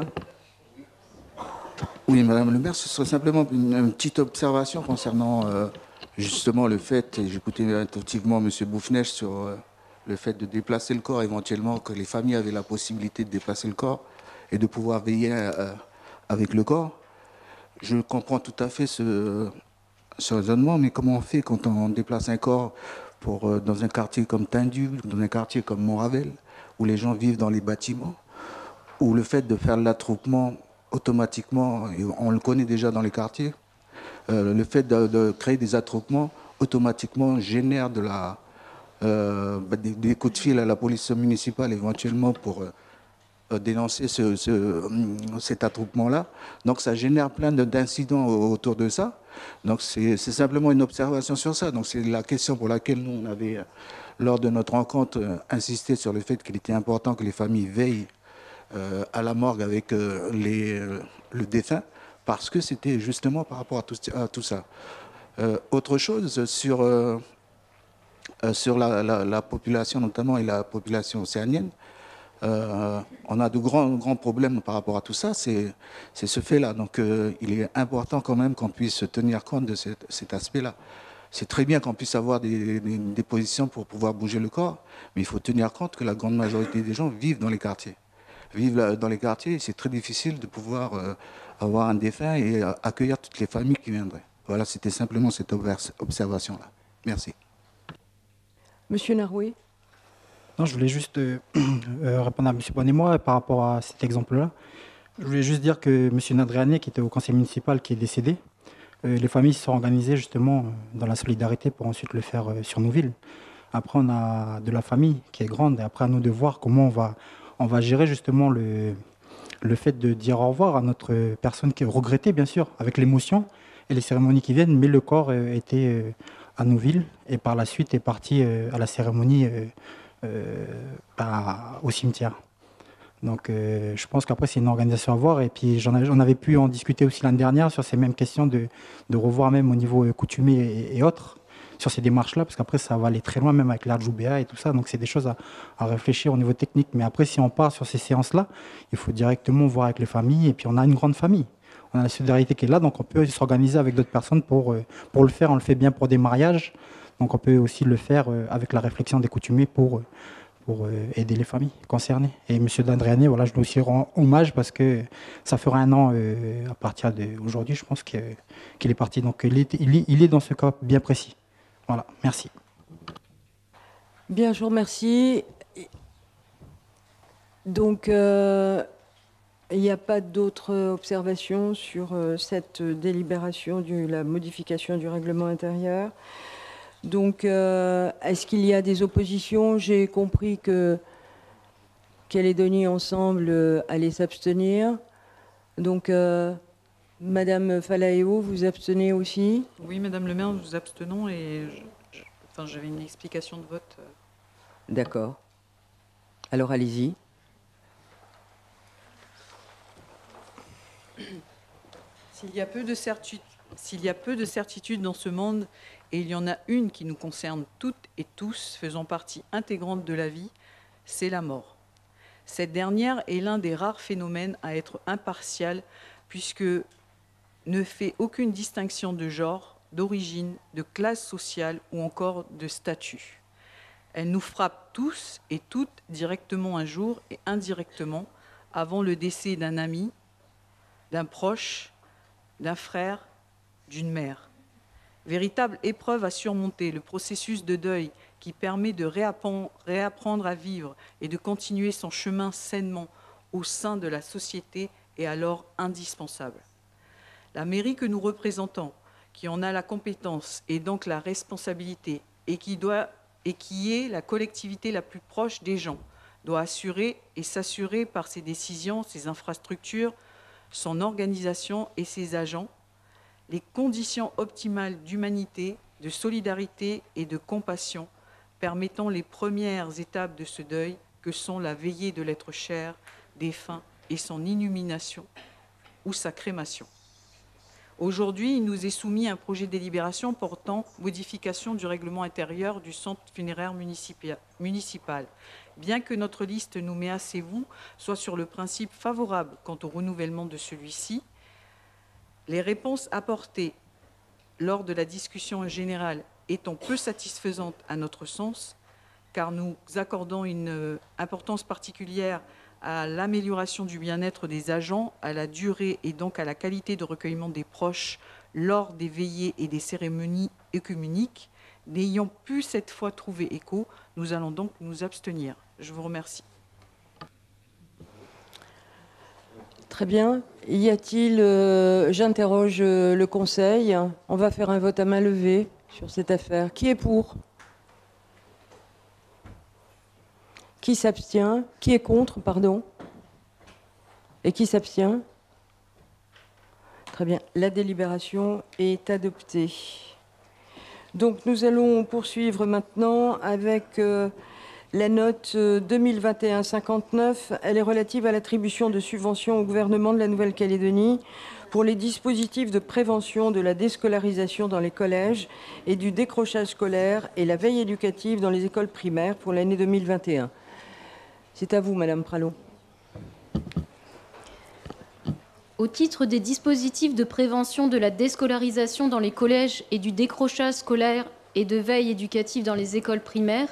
Oui, Madame le maire, ce serait simplement une, une petite observation concernant euh, justement le fait, et j'écoutais attentivement Monsieur Bouffnech sur euh, le fait de déplacer le corps, éventuellement que les familles avaient la possibilité de déplacer le corps et de pouvoir veiller euh, avec le corps. Je comprends tout à fait ce... ce raisonnement, mais comment on fait quand on déplace un corps pour, euh, dans un quartier comme Tindu, dans un quartier comme Montravel, où les gens vivent dans les bâtiments, où le fait de faire l'attroupement automatiquement, et on le connaît déjà dans les quartiers, euh, le fait de, de créer des attroupements automatiquement génère de la, euh, des, des coups de fil à la police municipale éventuellement pour euh, dénoncer ce, ce, cet attroupement-là. Donc ça génère plein d'incidents autour de ça. Donc c'est simplement une observation sur ça. Donc c'est la question pour laquelle nous, on avait, lors de notre rencontre, insisté sur le fait qu'il était important que les familles veillent euh, à la morgue avec euh, les, euh, le défunt, parce que c'était justement par rapport à tout, à tout ça. Euh, autre chose sur, euh, sur la, la, la population, notamment, et la population océanienne, Euh, on a de grands, grands problèmes par rapport à tout ça, c'est ce fait-là. Donc euh, il est important quand même qu'on puisse tenir compte de cet, cet aspect-là. C'est très bien qu'on puisse avoir des, des, des positions pour pouvoir bouger le corps, mais il faut tenir compte que la grande majorité des gens vivent dans les quartiers. Vivent dans les quartiers, c'est très difficile de pouvoir euh, avoir un défunt et euh, accueillir toutes les familles qui viendraient. Voilà, c'était simplement cette observation-là. Merci. Monsieur Naroué. Non, je voulais juste euh, euh, répondre à M. Boinet-Moi par rapport à cet exemple-là. Je voulais juste dire que M. Nadriani, qui était au conseil municipal, qui est décédé, euh, les familles se sont organisées justement dans la solidarité pour ensuite le faire euh, sur nos villes. Après, on a de la famille qui est grande. Et après, à nous de voir comment on va, on va gérer justement le, le fait de dire au revoir à notre personne qui est regrettée, bien sûr, avec l'émotion et les cérémonies qui viennent. Mais le corps euh, était euh, à Nouville et par la suite est parti euh, à la cérémonie euh, euh, à, au cimetière. Donc, euh, je pense qu'après, c'est une organisation à voir. Et puis, j'en, j'en avais pu en discuter aussi l'année dernière sur ces mêmes questions de, de revoir même au niveau coutumier et, et autres, sur ces démarches-là, parce qu'après, ça va aller très loin, même avec l'Arjoubéa et tout ça. Donc, c'est des choses à, à réfléchir au niveau technique. Mais après, si on part sur ces séances-là, il faut directement voir avec les familles. Et puis, on a une grande famille. On a la solidarité qui est là. Donc, on peut s'organiser avec d'autres personnes pour, pour le faire. On le fait bien pour des mariages. Donc, on peut aussi le faire avec la réflexion des coutumiers pour... pour aider les familles concernées. Et M. Dandriani, voilà, je lui aussi rends hommage parce que ça fera un an euh, à partir d'aujourd'hui, je pense que, qu'il est parti. Donc il est, il, est, il est dans ce cas bien précis. Voilà, merci. Bien, je vous remercie. Donc, euh, il n'y a pas d'autres observations sur euh, cette délibération de la modification du règlement intérieur. Donc, euh, est-ce qu'il y a des oppositions? J'ai compris que Calédonie Ensemble euh, allait s'abstenir. Donc, euh, Madame Falaeo, vous abstenez aussi? Oui, Madame le maire, nous nous abstenons et je, je, enfin, j'avais une explication de vote. D'accord. Alors, allez-y. S'il y a peu de certitude, s'il y a peu de certitude dans ce monde, et il y en a une qui nous concerne toutes et tous, faisant partie intégrante de la vie, c'est la mort. Cette dernière est l'un des rares phénomènes à être impartial, puisque ne fait aucune distinction de genre, d'origine, de classe sociale ou encore de statut. Elle nous frappe tous et toutes directement un jour et indirectement avant le décès d'un ami, d'un proche, d'un frère, d'une mère. Véritable épreuve à surmonter, le processus de deuil qui permet de réapprendre à vivre et de continuer son chemin sainement au sein de la société est alors indispensable. La mairie que nous représentons, qui en a la compétence et donc la responsabilité et qui, doit, et qui est la collectivité la plus proche des gens, doit assurer et s'assurer par ses décisions, ses infrastructures, son organisation et ses agents, les conditions optimales d'humanité, de solidarité et de compassion permettant les premières étapes de ce deuil que sont la veillée de l'être cher, défunt et son inhumation ou sa crémation. Aujourd'hui, il nous est soumis un projet de délibération portant modification du règlement intérieur du centre funéraire municipal. Bien que notre liste nous met assez vous soit sur le principe favorable quant au renouvellement de celui-ci, les réponses apportées lors de la discussion générale étant peu satisfaisantes à notre sens, car nous accordons une importance particulière à l'amélioration du bien-être des agents, à la durée et donc à la qualité de recueillement des proches lors des veillées et des cérémonies œcuméniques, n'ayant pu cette fois trouver écho, nous allons donc nous abstenir. Je vous remercie. Très bien. Y a-t-il, euh, j'interroge euh, le Conseil, on va faire un vote à main levée sur cette affaire. Qui est pour? Qui s'abstient? Qui est contre, pardon? Et qui s'abstient? Très bien. La délibération est adoptée. Donc nous allons poursuivre maintenant avec euh, la note deux mille vingt et un cinquante-neuf. Elle est relative à l'attribution de subventions au gouvernement de la Nouvelle-Calédonie pour les dispositifs de prévention de la déscolarisation dans les collèges et du décrochage scolaire et la veille éducative dans les écoles primaires pour l'année deux mille vingt et un. C'est à vous, Madame Pralot. Au titre des dispositifs de prévention de la déscolarisation dans les collèges et du décrochage scolaire et de veille éducative dans les écoles primaires,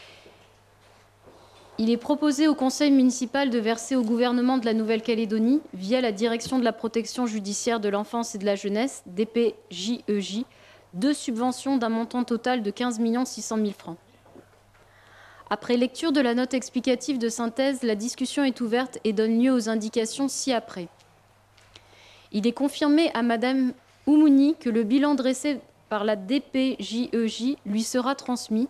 il est proposé au Conseil municipal de verser au gouvernement de la Nouvelle-Calédonie, via la Direction de la protection judiciaire de l'enfance et de la jeunesse, D P J E J, deux subventions d'un montant total de quinze millions six cent mille francs. Après lecture de la note explicative de synthèse, la discussion est ouverte et donne lieu aux indications ci-après. Il est confirmé à Madame Oumouni que le bilan dressé par la D P J E J lui sera transmis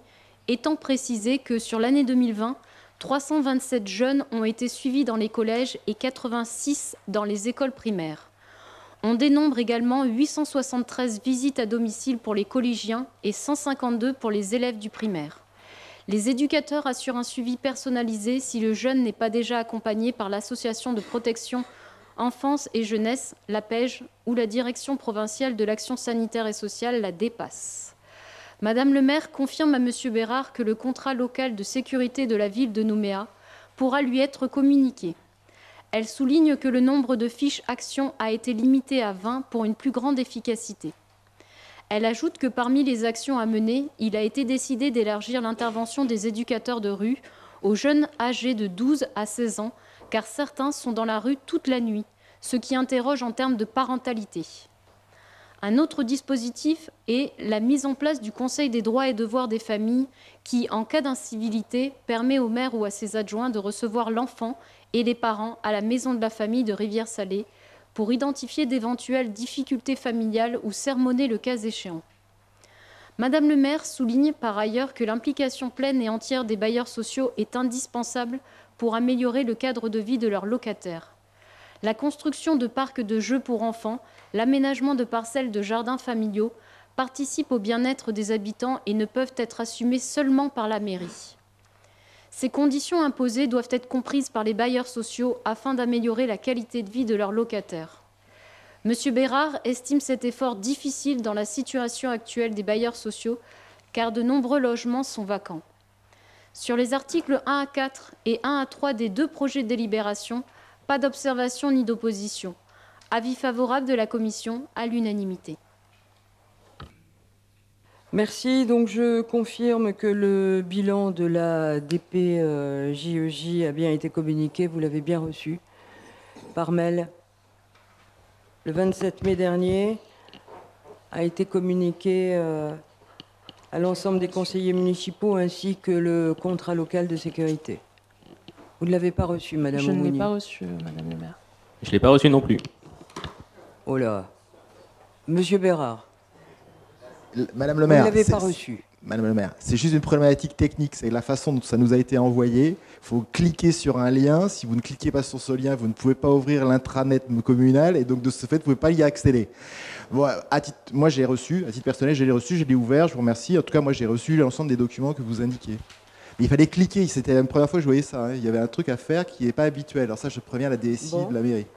étant précisé que sur l'année deux mille vingt, trois cent vingt-sept jeunes ont été suivis dans les collèges et quatre-vingt-six dans les écoles primaires. On dénombre également huit cent soixante-treize visites à domicile pour les collégiens et cent cinquante-deux pour les élèves du primaire. Les éducateurs assurent un suivi personnalisé si le jeune n'est pas déjà accompagné par l'association de protection enfance et jeunesse, l'A P E J, ou la direction provinciale de l'action sanitaire et sociale, la DEPAS. Madame le maire confirme à Monsieur Bérard que le contrat local de sécurité de la ville de Nouméa pourra lui être communiqué. Elle souligne que le nombre de fiches actions a été limité à vingt pour une plus grande efficacité. Elle ajoute que parmi les actions à mener, il a été décidé d'élargir l'intervention des éducateurs de rue aux jeunes âgés de douze à seize ans, car certains sont dans la rue toute la nuit, ce qui interroge en termes de parentalité. Un autre dispositif est la mise en place du Conseil des droits et devoirs des familles qui, en cas d'incivilité, permet au maire ou à ses adjoints de recevoir l'enfant et les parents à la maison de la famille de Rivière-Salée pour identifier d'éventuelles difficultés familiales ou sermonner le cas échéant. Madame le maire souligne par ailleurs que l'implication pleine et entière des bailleurs sociaux est indispensable pour améliorer le cadre de vie de leurs locataires. La construction de parcs de jeux pour enfants, l'aménagement de parcelles de jardins familiaux participent au bien-être des habitants et ne peuvent être assumés seulement par la mairie. Ces conditions imposées doivent être comprises par les bailleurs sociaux afin d'améliorer la qualité de vie de leurs locataires. Monsieur Bérard estime cet effort difficile dans la situation actuelle des bailleurs sociaux, car de nombreux logements sont vacants. Sur les articles un à quatre et un à trois des deux projets de délibération, pas d'observation ni d'opposition. Avis favorable de la commission à l'unanimité. Merci. Donc je confirme que le bilan de la D P J E J a bien été communiqué. Vous l'avez bien reçu par mail. Le vingt-sept mai dernier a été communiqué euh, à l'ensemble des conseillers municipaux ainsi que le contrat local de sécurité. Vous ne l'avez pas reçu, Madame Je ne Aumouni. l'ai pas reçu, Madame le maire. Je ne l'ai pas reçu non plus. Oh là. Monsieur Bérard. Madame le maire. Vous ne l'avez c'est- pas reçu. Madame le maire, c'est juste une problématique technique, c'est la façon dont ça nous a été envoyé. Il faut cliquer sur un lien. Si vous ne cliquez pas sur ce lien, vous ne pouvez pas ouvrir l'intranet communal et donc de ce fait, vous ne pouvez pas y accéder. Bon, à titre, moi, j'ai reçu, à titre personnel, je l'ai reçu, je l'ai ouvert, je vous remercie. En tout cas, moi, j'ai reçu l'ensemble des documents que vous indiquiez. Mais il fallait cliquer, c'était la première fois que je voyais ça. Hein. Il y avait un truc à faire qui n'est pas habituel. Alors ça, je préviens la D S I Bon. de la mairie.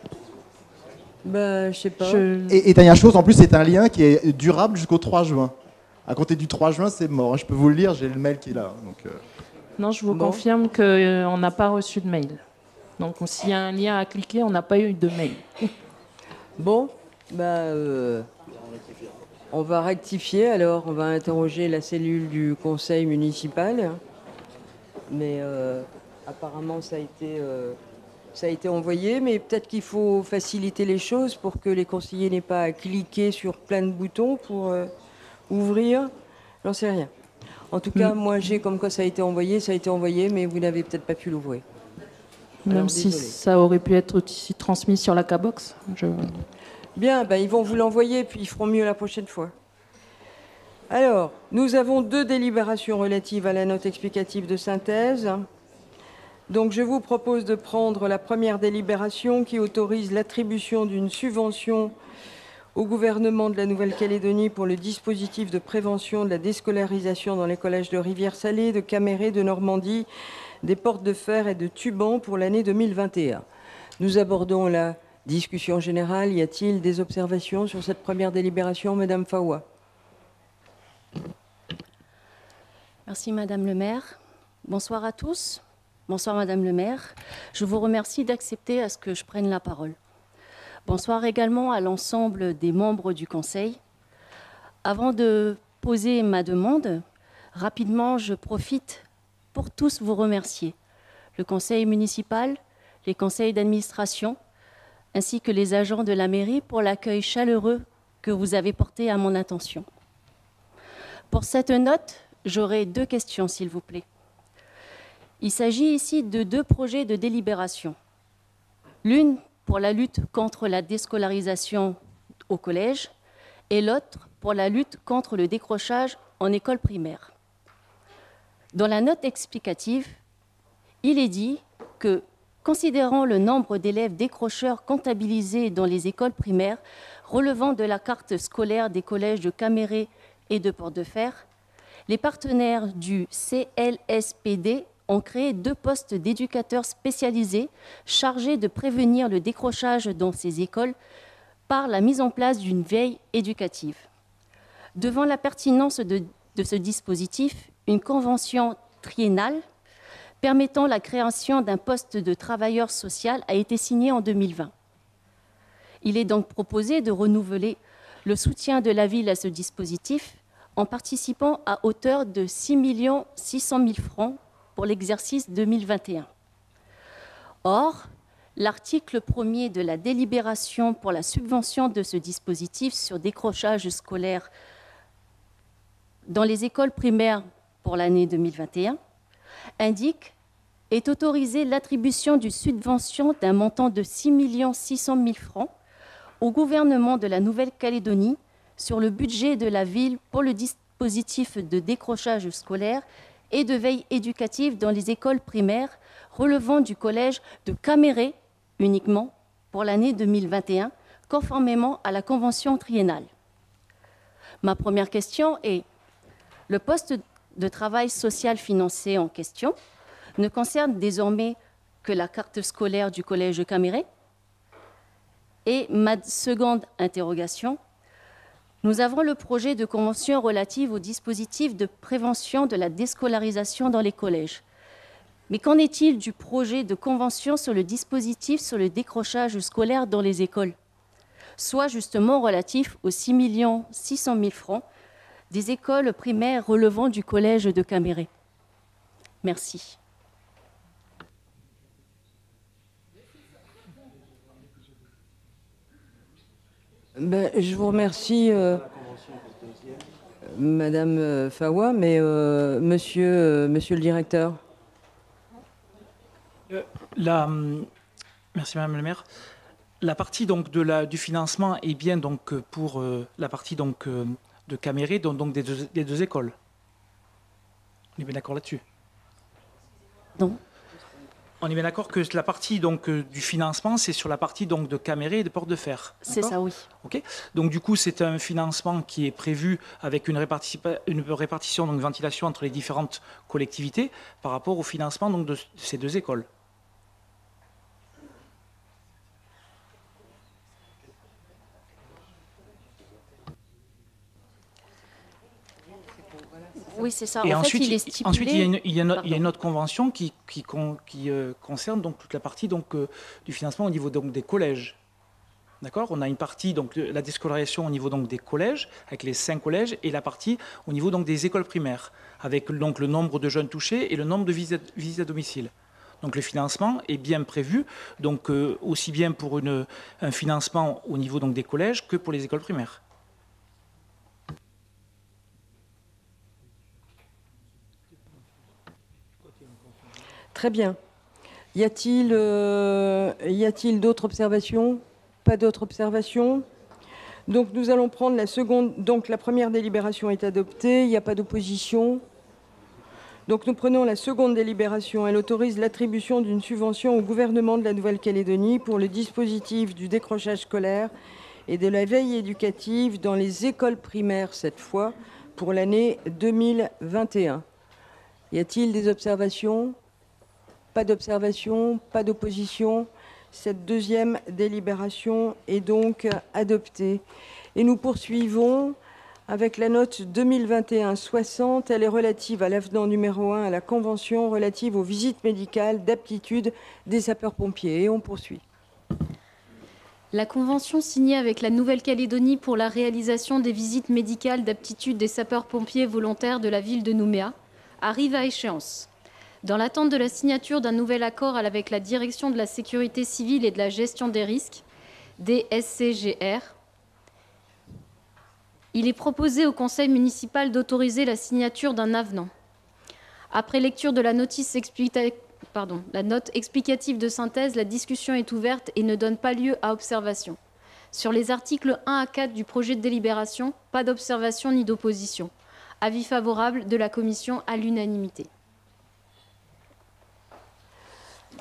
Ben, je sais pas. Je- Et, et dernière chose, en plus, c'est un lien qui est durable jusqu'au trois juin. À compter du trois juin, c'est mort. Je peux vous le lire, j'ai le mail qui est là. Donc, euh, Non, je vous Bon. confirme qu'on n'a pas reçu de mail. Donc s'il y a un lien à cliquer, on n'a pas eu de mail. Bon, ben, euh, on va rectifier alors. On va interroger la cellule du conseil municipal. Mais euh, apparemment, ça a été, euh, ça a été envoyé. Mais peut-être qu'il faut faciliter les choses pour que les conseillers n'aient pas à cliquer sur plein de boutons pour euh, ouvrir. J'en sais rien. En tout cas, Mm. moi, j'ai comme quoi ça a été envoyé. Ça a été envoyé, mais vous n'avez peut-être pas pu l'ouvrir. Même Alors, si désolé. ça aurait pu être aussi transmis sur la K-Box. Je... Bien, ben, ils vont vous l'envoyer, puis ils feront mieux la prochaine fois. Alors, nous avons deux délibérations relatives à la note explicative de synthèse. Donc, je vous propose de prendre la première délibération qui autorise l'attribution d'une subvention au gouvernement de la Nouvelle-Calédonie pour le dispositif de prévention de la déscolarisation dans les collèges de Rivière-Salée, de Caméré, de Normandie, des Portes de Fer et de Tuban pour l'année deux mille vingt et un. Nous abordons la discussion générale. Y a-t-il des observations sur cette première délibération, Madame Fawa? Merci Madame le maire. Bonsoir à tous. Bonsoir Madame le maire. Je vous remercie d'accepter à ce que je prenne la parole. Bonsoir également à l'ensemble des membres du Conseil. Avant de poser ma demande, rapidement, je profite pour tous vous remercier. Le Conseil municipal, les conseils d'administration, ainsi que les agents de la mairie pour l'accueil chaleureux que vous avez porté à mon attention. Pour cette note, j'aurai deux questions, s'il vous plaît. Il s'agit ici de deux projets de délibération. L'une pour la lutte contre la déscolarisation au collège et l'autre pour la lutte contre le décrochage en école primaire. Dans la note explicative, il est dit que, considérant le nombre d'élèves décrocheurs comptabilisés dans les écoles primaires relevant de la carte scolaire des collèges de Caméré et de Port-de-Fer, les partenaires du C L S P D ont créé deux postes d'éducateurs spécialisés chargés de prévenir le décrochage dans ces écoles par la mise en place d'une veille éducative. Devant la pertinence de, de ce dispositif, une convention triennale permettant la création d'un poste de travailleur social a été signée en deux mille vingt. Il est donc proposé de renouveler le soutien de la ville à ce dispositif en participant à hauteur de six millions six cent mille francs pour l'exercice deux mille vingt et un. Or, l'article premier de la délibération pour la subvention de ce dispositif sur décrochage scolaire dans les écoles primaires pour l'année deux mille vingt et un indique est autorisée l'attribution d'une subvention d'un montant de six millions six cent mille francs au gouvernement de la Nouvelle-Calédonie sur le budget de la ville pour le dispositif de décrochage scolaire et de veille éducative dans les écoles primaires relevant du collège de Caméré uniquement pour l'année deux mille vingt et un, conformément à la convention triennale. Ma première question est, le poste de travail social financé en question ne concerne désormais que la carte scolaire du collège de Caméré? Et ma seconde interrogation, nous avons le projet de convention relative au dispositif de prévention de la déscolarisation dans les collèges. Mais qu'en est-il du projet de convention sur le dispositif sur le décrochage scolaire dans les écoles, soit justement relatif aux six millions six cent mille francs des écoles primaires relevant du collège de Caméré? Merci. Ben, je vous remercie, euh, Madame Fawa, mais euh, monsieur, euh, monsieur le directeur. Euh, la, merci Madame le maire. La partie donc de la, du financement est bien donc pour euh, la partie donc euh, de Caméré, donc, donc des, deux, des deux écoles. On est bien d'accord là-dessus? Non. On est bien d'accord que la partie donc euh, du financement, c'est sur la partie donc de Caméré et de Port-de-Fer. C'est ça, oui. Ok. Donc du coup, c'est un financement qui est prévu avec une, réparti une répartition donc ventilation entre les différentes collectivités par rapport au financement donc de ces deux écoles. Oui, c'est ça. Et en ensuite, fait, il est stipulé... ensuite, il y a une, il y a une, il y a une autre convention qui, qui, qui euh, concerne donc toute la partie donc, euh, du financement au niveau donc, des collèges. D'accord ? On a une partie, donc, de la déscolarisation au niveau donc, des collèges, avec les cinq collèges, et la partie au niveau donc, des écoles primaires, avec donc, le nombre de jeunes touchés et le nombre de visites, visites à domicile. Donc le financement est bien prévu, donc, euh, aussi bien pour une, un financement au niveau donc, des collèges que pour les écoles primaires. Très bien. Y a-t-il euh, y a-t-il d'autres observations? Pas d'autres observations. Donc nous allons prendre la seconde. Donc la première délibération est adoptée. Il n'y a pas d'opposition. Donc nous prenons la seconde délibération. Elle autorise l'attribution d'une subvention au gouvernement de la Nouvelle-Calédonie pour le dispositif du décrochage scolaire et de la veille éducative dans les écoles primaires, cette fois, pour l'année deux mille vingt et un. Y a-t-il des observations? Pas d'observation, pas d'opposition. Cette deuxième délibération est donc adoptée. Et nous poursuivons avec la note deux mille vingt et un soixante. Elle est relative à l'avenant numéro un à la Convention relative aux visites médicales d'aptitude des sapeurs-pompiers. Et on poursuit. La convention signée avec la Nouvelle-Calédonie pour la réalisation des visites médicales d'aptitude des sapeurs-pompiers volontaires de la ville de Nouméa arrive à échéance. Dans l'attente de la signature d'un nouvel accord avec la Direction de la sécurité civile et de la gestion des risques, D S C G R, il est proposé au Conseil municipal d'autoriser la signature d'un avenant. Après lecture de la, notice explica... Pardon, la note explicative de synthèse, la discussion est ouverte et ne donne pas lieu à observation. Sur les articles un à quatre du projet de délibération, pas d'observation ni d'opposition. Avis favorable de la Commission à l'unanimité.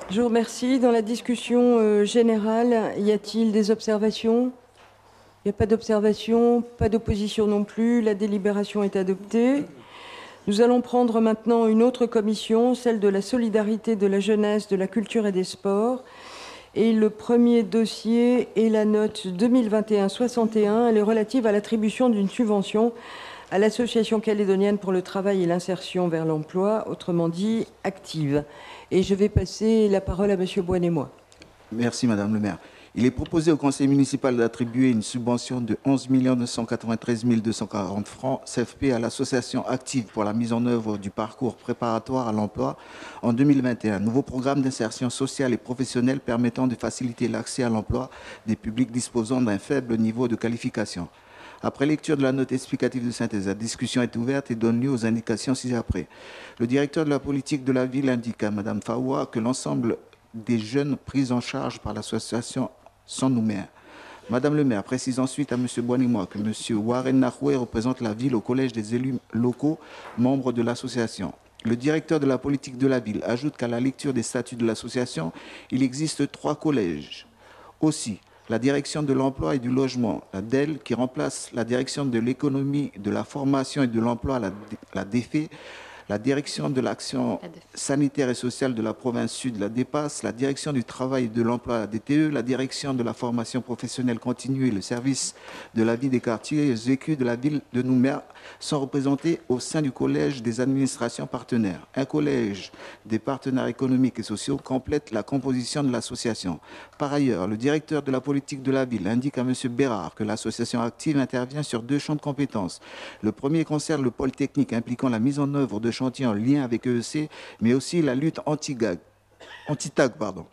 Je vous remercie. Dans la discussion euh, générale, y a-t-il des observations? Il n'y a pas d'observation, pas d'opposition non plus. La délibération est adoptée. Nous allons prendre maintenant une autre commission, celle de la solidarité, de la jeunesse, de la culture et des sports. Et le premier dossier est la note deux mille vingt et un soixante et un. Elle est relative à l'attribution d'une subvention à l'Association calédonienne pour le travail et l'insertion vers l'emploi, autrement dit Active. Et je vais passer la parole à M. Boinémois. Merci, Madame le maire. Il est proposé au conseil municipal d'attribuer une subvention de onze millions neuf cent quatre-vingt-treize mille deux cent quarante francs C F P à l'association Active pour la mise en œuvre du parcours préparatoire à l'emploi en deux mille vingt et un. Nouveau programme d'insertion sociale et professionnelle permettant de faciliter l'accès à l'emploi des publics disposant d'un faible niveau de qualification. Après lecture de la note explicative de synthèse, la discussion est ouverte et donne lieu aux indications ci-après. Le directeur de la politique de la ville indique à Madame Faoua que l'ensemble des jeunes pris en charge par l'association sont nos maires. Madame le maire précise ensuite à M. Boinémois que M. Warren Nahoué représente la ville au collège des élus locaux, membres de l'association. Le directeur de la politique de la ville ajoute qu'à la lecture des statuts de l'association, il existe trois collèges. Aussi, la direction de l'emploi et du logement, la D E L, qui remplace la direction de l'économie, de la formation et de l'emploi, la, la D F E, la direction de l'action sanitaire et sociale de la province sud, la DEPAS, la direction du travail et de l'emploi, la D T E, la direction de la formation professionnelle continue et le service de la vie des quartiers et Z Q de la ville de Nouméa sont représentés au sein du collège des administrations partenaires. Un collège des partenaires économiques et sociaux complète la composition de l'association. Par ailleurs, le directeur de la politique de la ville indique à M. Bérard que l'association Active intervient sur deux champs de compétences. Le premier concerne le pôle technique impliquant la mise en œuvre de chantiers en lien avec E E C, mais aussi la lutte anti-gag. Anti-tag, pardon.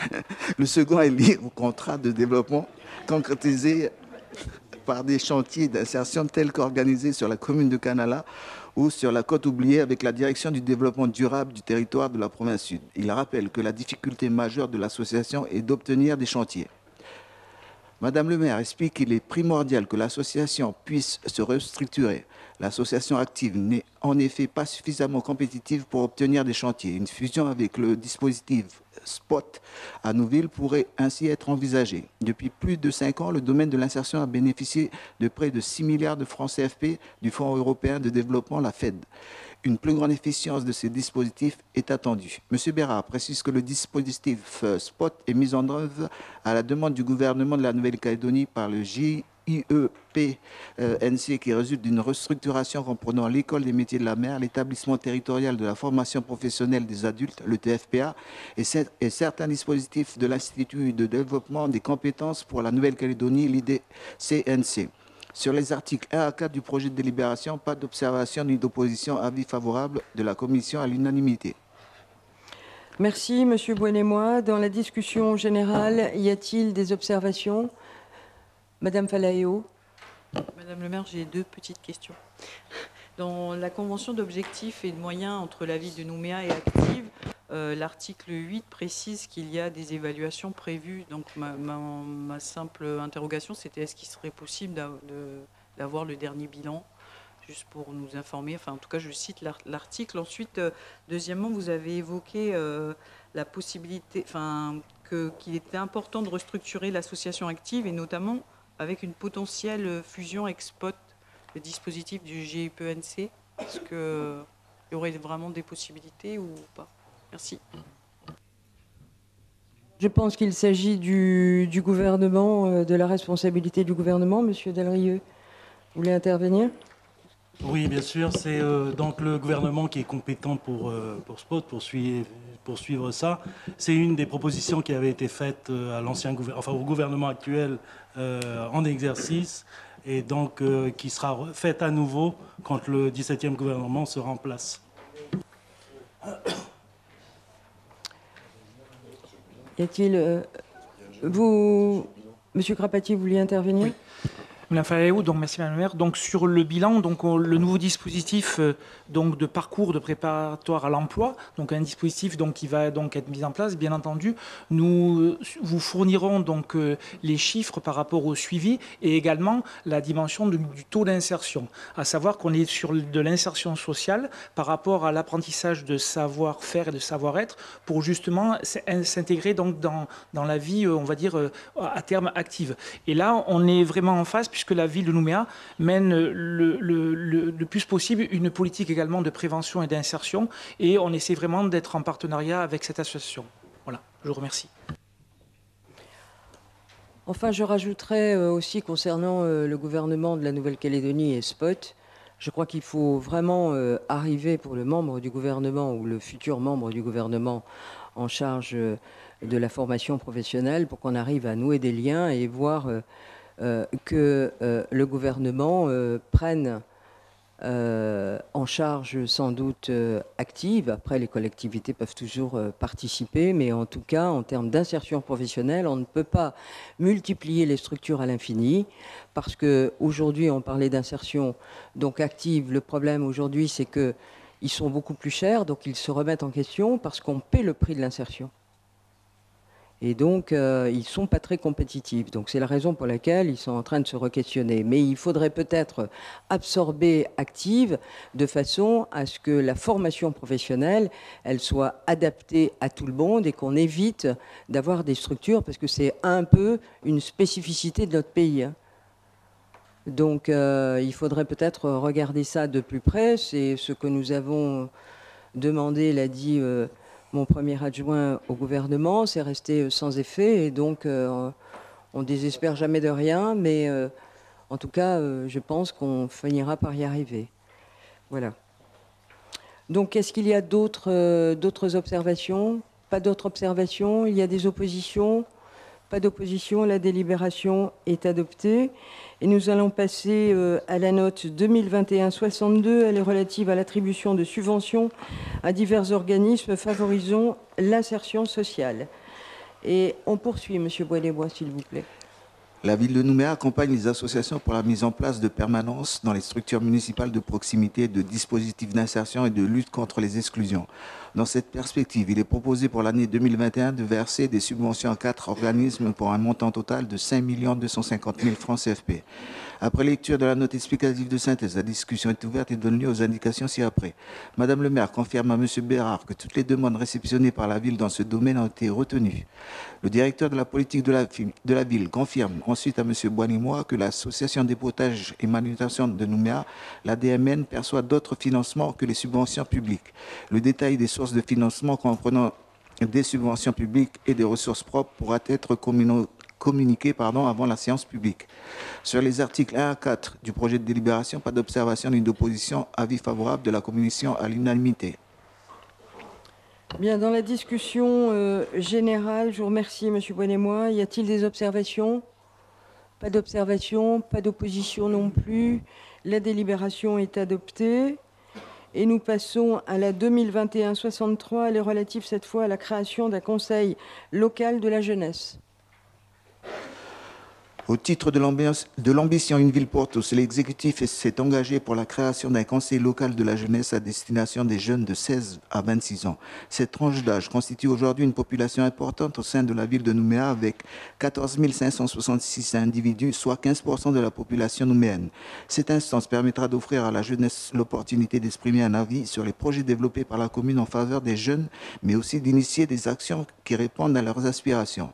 Le second est lié au contrat de développement concrétisé par des chantiers d'insertion tels qu'organisés sur la commune de Canala ou sur la côte oubliée avec la direction du développement durable du territoire de la province sud. Il rappelle que la difficulté majeure de l'association est d'obtenir des chantiers. Madame le maire explique qu'il est primordial que l'association puisse se restructurer. L'association Active n'est en effet pas suffisamment compétitive pour obtenir des chantiers. Une fusion avec le dispositif Spot à Nouville pourrait ainsi être envisagée. Depuis plus de cinq ans, le domaine de l'insertion a bénéficié de près de six milliards de francs C F P du Fonds européen de développement, la F E D. Une plus grande efficience de ces dispositifs est attendue. M. Bérard précise que le dispositif Spot est mis en œuvre à la demande du gouvernement de la Nouvelle-Calédonie par le J I E P N C qui résulte d'une restructuration comprenant l'école des métiers de la mer, l'établissement territorial de la formation professionnelle des adultes, le T F P A, et, et certains dispositifs de l'Institut de développement des compétences pour la Nouvelle-Calédonie, l'I D C N C. Sur les articles un à quatre du projet de délibération, pas d'observation ni d'opposition, avis favorable de la commission à l'unanimité. Merci, M. Boinémois. Dans la discussion générale, y a-t-il des observations? Madame Falaéo. Madame le maire, j'ai deux petites questions. Dans la convention d'objectifs et de moyens entre la ville de Nouméa et Active, euh, l'article huit précise qu'il y a des évaluations prévues. Donc ma, ma, ma simple interrogation, c'était est-ce qu'il serait possible d'avoir le dernier bilan, juste pour nous informer. Enfin, en tout cas, je cite l'article. Ensuite, euh, deuxièmement, vous avez évoqué euh, la possibilité, enfin, que, qu'il était important de restructurer l'association Active et notamment avec une potentielle fusion ex-Spot, le dispositif du G I P N C. Est-ce qu'il y aurait vraiment des possibilités ou pas? Merci. Je pense qu'il s'agit du, du gouvernement, de la responsabilité du gouvernement. Monsieur Delrieux, vous voulez intervenir? Oui, bien sûr. C'est euh, donc le gouvernement qui est compétent pour, euh, pour Spot, pour suivre, pour suivre ça. C'est une des propositions qui avait été faite euh, à l'ancien gouvernement, enfin au gouvernement actuel euh, en exercice, et donc euh, qui sera faite à nouveau quand le dix-septième gouvernement sera en place. Y a-t-il... Euh, vous... Monsieur Crapati, vous vouliez intervenir? Oui. Madame Fallaéou, donc merci Madame la maire. Donc sur le bilan, donc on, le nouveau dispositif euh, donc de parcours de préparatoire à l'emploi, donc un dispositif donc qui va donc être mis en place. Bien entendu, nous euh, vous fournirons donc euh, les chiffres par rapport au suivi et également la dimension de, du taux d'insertion. À savoir qu'on est sur de l'insertion sociale par rapport à l'apprentissage de savoir-faire et de savoir-être pour justement s'intégrer donc dans dans la vie, on va dire à terme active. Et là, on est vraiment en phase puisque la ville de Nouméa mène le, le, le, le plus possible une politique également de prévention et d'insertion et on essaie vraiment d'être en partenariat avec cette association. Voilà, je vous remercie. Enfin, je rajouterais aussi concernant le gouvernement de la Nouvelle-Calédonie et Spot, je crois qu'il faut vraiment arriver pour le membre du gouvernement ou le futur membre du gouvernement en charge de la formation professionnelle pour qu'on arrive à nouer des liens et voir Euh, que euh, le gouvernement euh, prenne euh, en charge sans doute euh, active. Après, les collectivités peuvent toujours euh, participer, mais en tout cas, en termes d'insertion professionnelle, on ne peut pas multiplier les structures à l'infini, parce qu'aujourd'hui, on parlait d'insertion donc active. Le problème aujourd'hui, c'est qu'ils sont beaucoup plus chers, donc ils se remettent en question parce qu'on paie le prix de l'insertion. Et donc, euh, ils ne sont pas très compétitifs. Donc, c'est la raison pour laquelle ils sont en train de se re-questionner. Mais il faudrait peut-être absorber Active de façon à ce que la formation professionnelle, elle soit adaptée à tout le monde et qu'on évite d'avoir des structures, parce que c'est un peu une spécificité de notre pays. Donc, euh, il faudrait peut-être regarder ça de plus près. C'est ce que nous avons demandé, l'a dit... Euh, mon premier adjoint au gouvernement, c'est resté sans effet, et donc euh, on désespère jamais de rien, mais euh, en tout cas, euh, je pense qu'on finira par y arriver. Voilà. Donc, est-ce qu'il y a d'autres euh, d'autres observations? Pas d'autres observations? Il y a des oppositions? Pas d'opposition, la délibération est adoptée. Et nous allons passer euh, à la note deux mille vingt et un soixante-deux. Elle est relative à l'attribution de subventions à divers organismes favorisant l'insertion sociale. Et on poursuit, M. Bois-des-Bois, s'il vous plaît. La ville de Nouméa accompagne les associations pour la mise en place de permanence dans les structures municipales de proximité de dispositifs d'insertion et de lutte contre les exclusions. Dans cette perspective, il est proposé pour l'année deux mille vingt et un de verser des subventions à quatre organismes pour un montant total de cinq millions deux cent cinquante mille francs C F P. Après lecture de la note explicative de synthèse, la discussion est ouverte et donne lieu aux indications ci-après. Madame le maire confirme à M. Bérard que toutes les demandes réceptionnées par la ville dans ce domaine ont été retenues. Le directeur de la politique de la, de la ville confirme ensuite à M. Bois-des-Bois que l'association des potages et manutention de Nouméa, la D M N, perçoit d'autres financements que les subventions publiques. Le détail des sources de financement comprenant des subventions publiques et des ressources propres pourra être communiqué communiqué pardon, avant la séance publique. Sur les articles un à quatre du projet de délibération, pas d'observation ni d'opposition, avis favorable de la commission à l'unanimité. Bien, dans la discussion euh, générale, je vous remercie, M. Bois-des-Bois. Y a-t-il des observations? Pas d'observation, pas d'opposition non plus. La délibération est adoptée. Et nous passons à la deux mille vingt et un soixante-trois. Elle est relative cette fois à la création d'un conseil local de la jeunesse. Au titre de l'ambition Une ville pour tous, l'exécutif s'est engagé pour la création d'un conseil local de la jeunesse à destination des jeunes de seize à vingt-six ans. Cette tranche d'âge constitue aujourd'hui une population importante au sein de la ville de Nouméa avec quatorze mille cinq cent soixante-six individus, soit quinze pour cent de la population nouméenne. Cette instance permettra d'offrir à la jeunesse l'opportunité d'exprimer un avis sur les projets développés par la commune en faveur des jeunes, mais aussi d'initier des actions qui répondent à leurs aspirations.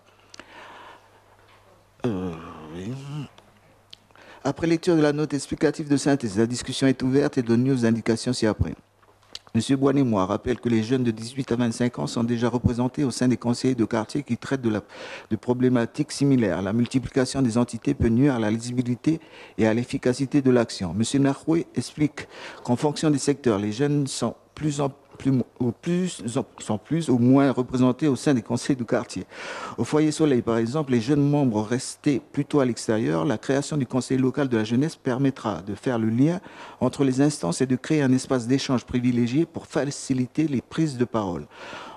Euh, oui. Après lecture de la note explicative de synthèse, la discussion est ouverte et donne lieu aux indications ci-après. M. Bois-des-Bois rappelle que les jeunes de dix-huit à vingt-cinq ans sont déjà représentés au sein des conseillers de quartier qui traitent de, la, de problématiques similaires. La multiplication des entités peut nuire à la lisibilité et à l'efficacité de l'action. M. Naroué explique qu'en fonction des secteurs, les jeunes sont plus en Plus, plus, sont plus ou moins représentés au sein des conseils de quartier. Au Foyer Soleil, par exemple, les jeunes membres restés plutôt à l'extérieur, la création du conseil local de la jeunesse permettra de faire le lien entre les instances et de créer un espace d'échange privilégié pour faciliter les prises de parole.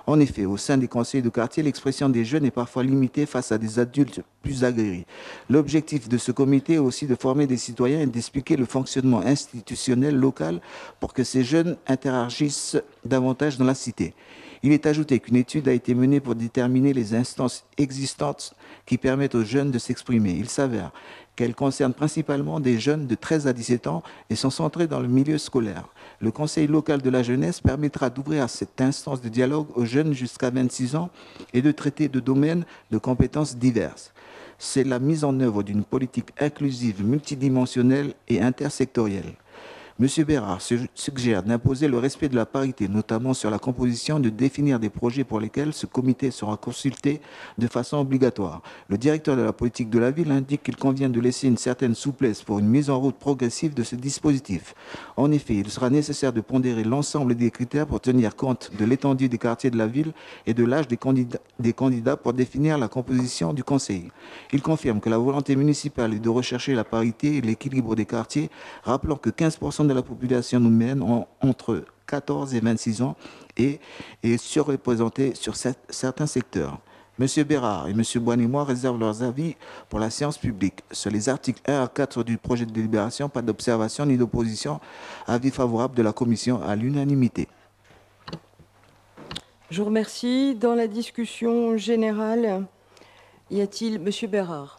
En effet, au sein des conseils de quartier, l'expression des jeunes est parfois limitée face à des adultes plus aguerris. L'objectif de ce comité est aussi de former des citoyens et d'expliquer le fonctionnement institutionnel local pour que ces jeunes interagissent davantage dans la cité. Il est ajouté qu'une étude a été menée pour déterminer les instances existantes qui permettent aux jeunes de s'exprimer. Il s'avère qu'elles concernent principalement des jeunes de treize à dix-sept ans et sont centrées dans le milieu scolaire. Le Conseil local de la jeunesse permettra d'ouvrir cette instance de dialogue aux jeunes jusqu'à vingt-six ans et de traiter de domaines de compétences diverses. C'est la mise en œuvre d'une politique inclusive, multidimensionnelle et intersectorielle. M. Bérard suggère d'imposer le respect de la parité, notamment sur la composition, de définir des projets pour lesquels ce comité sera consulté de façon obligatoire. Le directeur de la politique de la ville indique qu'il convient de laisser une certaine souplesse pour une mise en route progressive de ce dispositif. En effet, il sera nécessaire de pondérer l'ensemble des critères pour tenir compte de l'étendue des quartiers de la ville et de l'âge des candidats, des candidats pour définir la composition du conseil. Il confirme que la volonté municipale est de rechercher la parité et l'équilibre des quartiers, rappelant que quinze pour cent de la population humaine ont entre quatorze et vingt-six ans et est surreprésentée sur certains secteurs. M. Bérard et M. Boinemois réservent leurs avis pour la séance publique. Sur les articles un à quatre du projet de délibération, pas d'observation ni d'opposition. Avis favorable de la commission à l'unanimité. Je vous remercie. Dans la discussion générale, y a-t-il M. Bérard?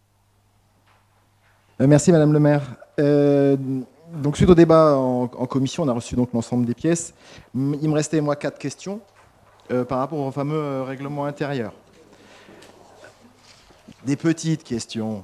Euh, Merci Madame le maire. Euh, donc suite au débat en, en commission, on a reçu donc l'ensemble des pièces. Il me restait moi quatre questions euh, par rapport au fameux euh, règlement intérieur. Des petites questions.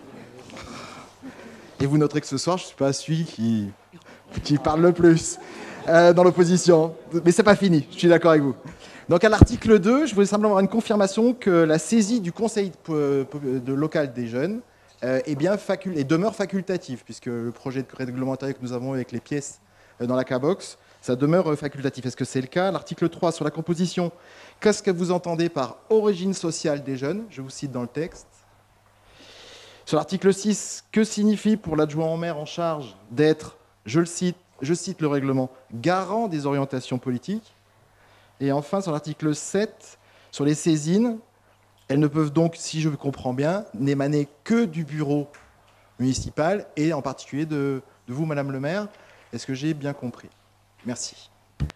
Et vous noterez que ce soir, je ne suis pas celui qui, qui parle le plus euh, dans l'opposition. Mais c'est pas fini, je suis d'accord avec vous. Donc à l'article deux, je voulais simplement avoir une confirmation que la saisie du conseil de local des jeunes Euh, est bien facul et demeure facultatif, puisque le projet de règlement intérieur que nous avons avec les pièces euh, dans la K-Box, ça demeure euh, facultatif. Est-ce que c'est le cas? L'article trois, sur la composition, qu'est-ce que vous entendez par origine sociale des jeunes? Je vous cite dans le texte. Sur l'article six, que signifie pour l'adjoint au maire en charge d'être, je le cite, je cite le règlement, garant des orientations politiques? Et enfin, sur l'article sept, sur les saisines, elles ne peuvent donc, si je comprends bien, n'émaner que du bureau municipal et en particulier de, de vous, Madame le maire. Est-ce que j'ai bien compris? Merci.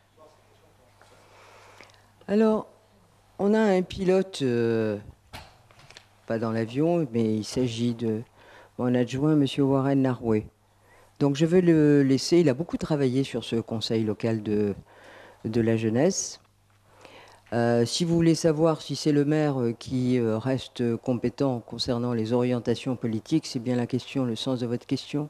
Alors, on a un pilote, euh, pas dans l'avion, mais il s'agit de mon adjoint, M. Warren Naroué. Donc je veux le laisser, il a beaucoup travaillé sur ce conseil local de, de la jeunesse. Euh, si vous voulez savoir si c'est le maire qui reste compétent concernant les orientations politiques, c'est bien la question, le sens de votre question.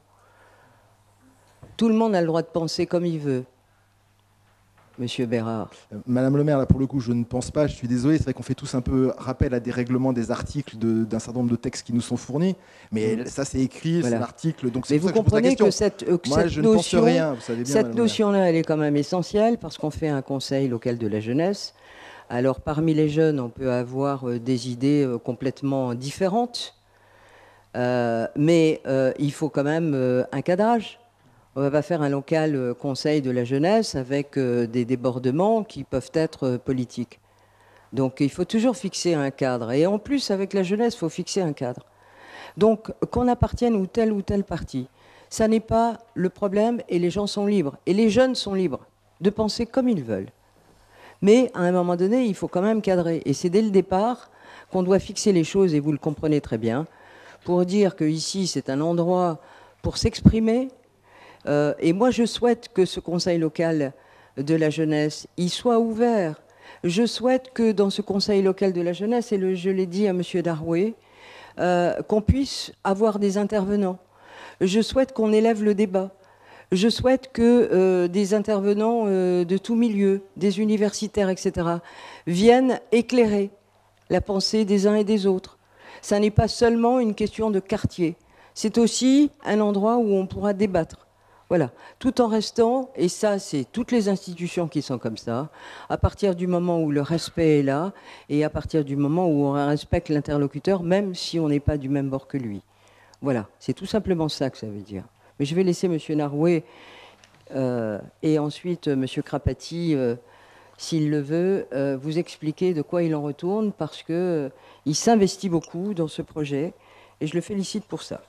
Tout le monde a le droit de penser comme il veut. Monsieur Bérard. Madame le maire, là pour le coup, je ne pense pas, je suis désolé, c'est vrai qu'on fait tous un peu rappel à des règlements, des articles d'un certain nombre de textes qui nous sont fournis, mais mmh. ça c'est écrit, voilà. C'est l'article, donc c'est pour ça que je pose la question. Mais vous comprenez que cette, euh, Moi, cette je notion, ne pense rien, vous savez bien, cette notion-là, elle est quand même essentielle parce qu'on fait un conseil local de la jeunesse. Alors parmi les jeunes, on peut avoir euh, des idées euh, complètement différentes, euh, mais euh, il faut quand même euh, un cadrage. On ne va pas faire un local euh, conseil de la jeunesse avec euh, des débordements qui peuvent être euh, politiques. Donc il faut toujours fixer un cadre. Et en plus, avec la jeunesse, il faut fixer un cadre. Donc qu'on appartienne à tel ou tel parti, ça n'est pas le problème et les gens sont libres. Et les jeunes sont libres de penser comme ils veulent. Mais à un moment donné, il faut quand même cadrer. Et c'est dès le départ qu'on doit fixer les choses, et vous le comprenez très bien, pour dire qu'ici, c'est un endroit pour s'exprimer. Euh, et moi, je souhaite que ce conseil local de la jeunesse, il soit ouvert. Je souhaite que dans ce conseil local de la jeunesse, et le, je l'ai dit à M. Daroué, euh, qu'on puisse avoir des intervenants. Je souhaite qu'on élève le débat. Je souhaite que euh, des intervenants euh, de tout milieu, des universitaires, et cetera, viennent éclairer la pensée des uns et des autres. Ça n'est pas seulement une question de quartier. C'est aussi un endroit où on pourra débattre. Voilà. Tout en restant, et ça, c'est toutes les institutions qui sont comme ça, à partir du moment où le respect est là, et à partir du moment où on respecte l'interlocuteur, même si on n'est pas du même bord que lui. Voilà. C'est tout simplement ça que ça veut dire. Mais je vais laisser M. Naroué euh, et ensuite M. Crapati euh, s'il le veut, euh, vous expliquer de quoi il en retourne, parce qu'il euh, s'investit beaucoup dans ce projet, et je le félicite pour ça.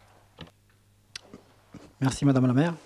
Merci Madame la maire.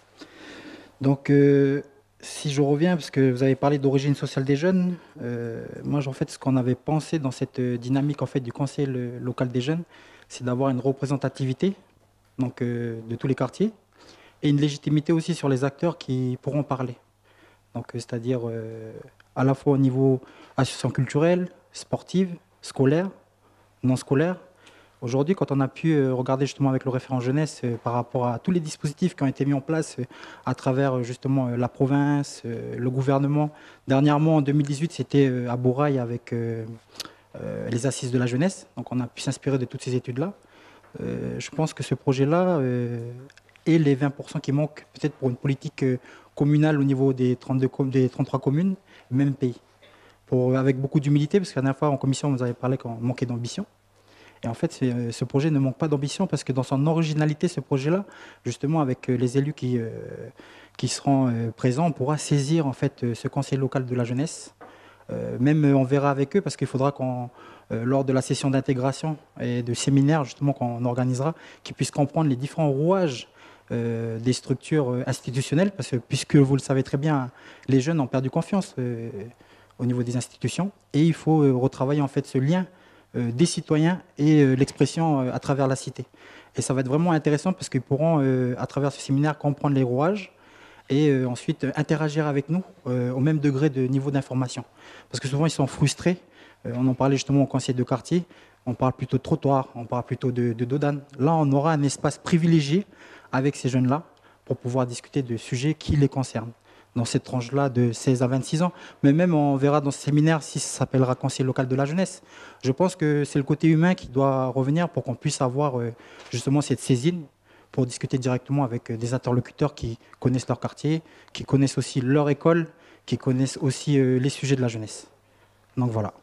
Donc, euh, si je reviens, parce que vous avez parlé d'origine sociale des jeunes, euh, moi, en fait, ce qu'on avait pensé dans cette dynamique en fait, du conseil local des jeunes, c'est d'avoir une représentativité donc, euh, de tous les quartiers et une légitimité aussi sur les acteurs qui pourront parler. Donc, c'est-à-dire euh, à la fois au niveau association culturelle, sportive, scolaire, non scolaire. Aujourd'hui, quand on a pu euh, regarder justement avec le référent jeunesse euh, par rapport à tous les dispositifs qui ont été mis en place euh, à travers euh, justement euh, la province, euh, le gouvernement. Dernièrement, en deux mille dix-huit, c'était euh, à Bourail avec euh, euh, les assises de la jeunesse. Donc on a pu s'inspirer de toutes ces études-là. Euh, je pense que ce projet-là euh, et les vingt pour cent qui manquent peut-être pour une politique euh, communale au niveau des, trente-deux, des trente-trois communes, même pays. Pour, avec beaucoup d'humilité, parce que la dernière fois en commission, vous avez parlé qu'on manquait d'ambition. Et en fait, ce projet ne manque pas d'ambition parce que dans son originalité, ce projet-là, justement, avec les élus qui, euh, qui seront euh, présents, on pourra saisir en fait ce conseil local de la jeunesse. Euh, même on verra avec eux parce qu'il faudra qu'on, euh, lors de la session d'intégration et de séminaire justement qu'on organisera, qu'ils puissent comprendre les différents rouages euh, des structures institutionnelles, parce que puisque vous le savez très bien, les jeunes ont perdu confiance euh, au niveau des institutions et il faut euh, retravailler en fait ce lien Euh, des citoyens et euh, l'expression euh, à travers la cité. Et ça va être vraiment intéressant parce qu'ils pourront, euh, à travers ce séminaire, comprendre les rouages et euh, ensuite euh, interagir avec nous euh, au même degré de niveau d'information. Parce que souvent, ils sont frustrés. Euh, on en parlait justement au conseil de quartier. On parle plutôt de trottoir, on parle plutôt de, de dodane. Là, on aura un espace privilégié avec ces jeunes-là pour pouvoir discuter de sujets qui les concernent dans cette tranche-là de seize à vingt-six ans. Mais même, on verra dans ce séminaire si ça s'appellera Conseil local de la jeunesse. Je pense que c'est le côté humain qui doit revenir pour qu'on puisse avoir euh, justement cette saisine pour discuter directement avec euh, des interlocuteurs qui connaissent leur quartier, qui connaissent aussi leur école, qui connaissent aussi euh, les sujets de la jeunesse. Donc voilà.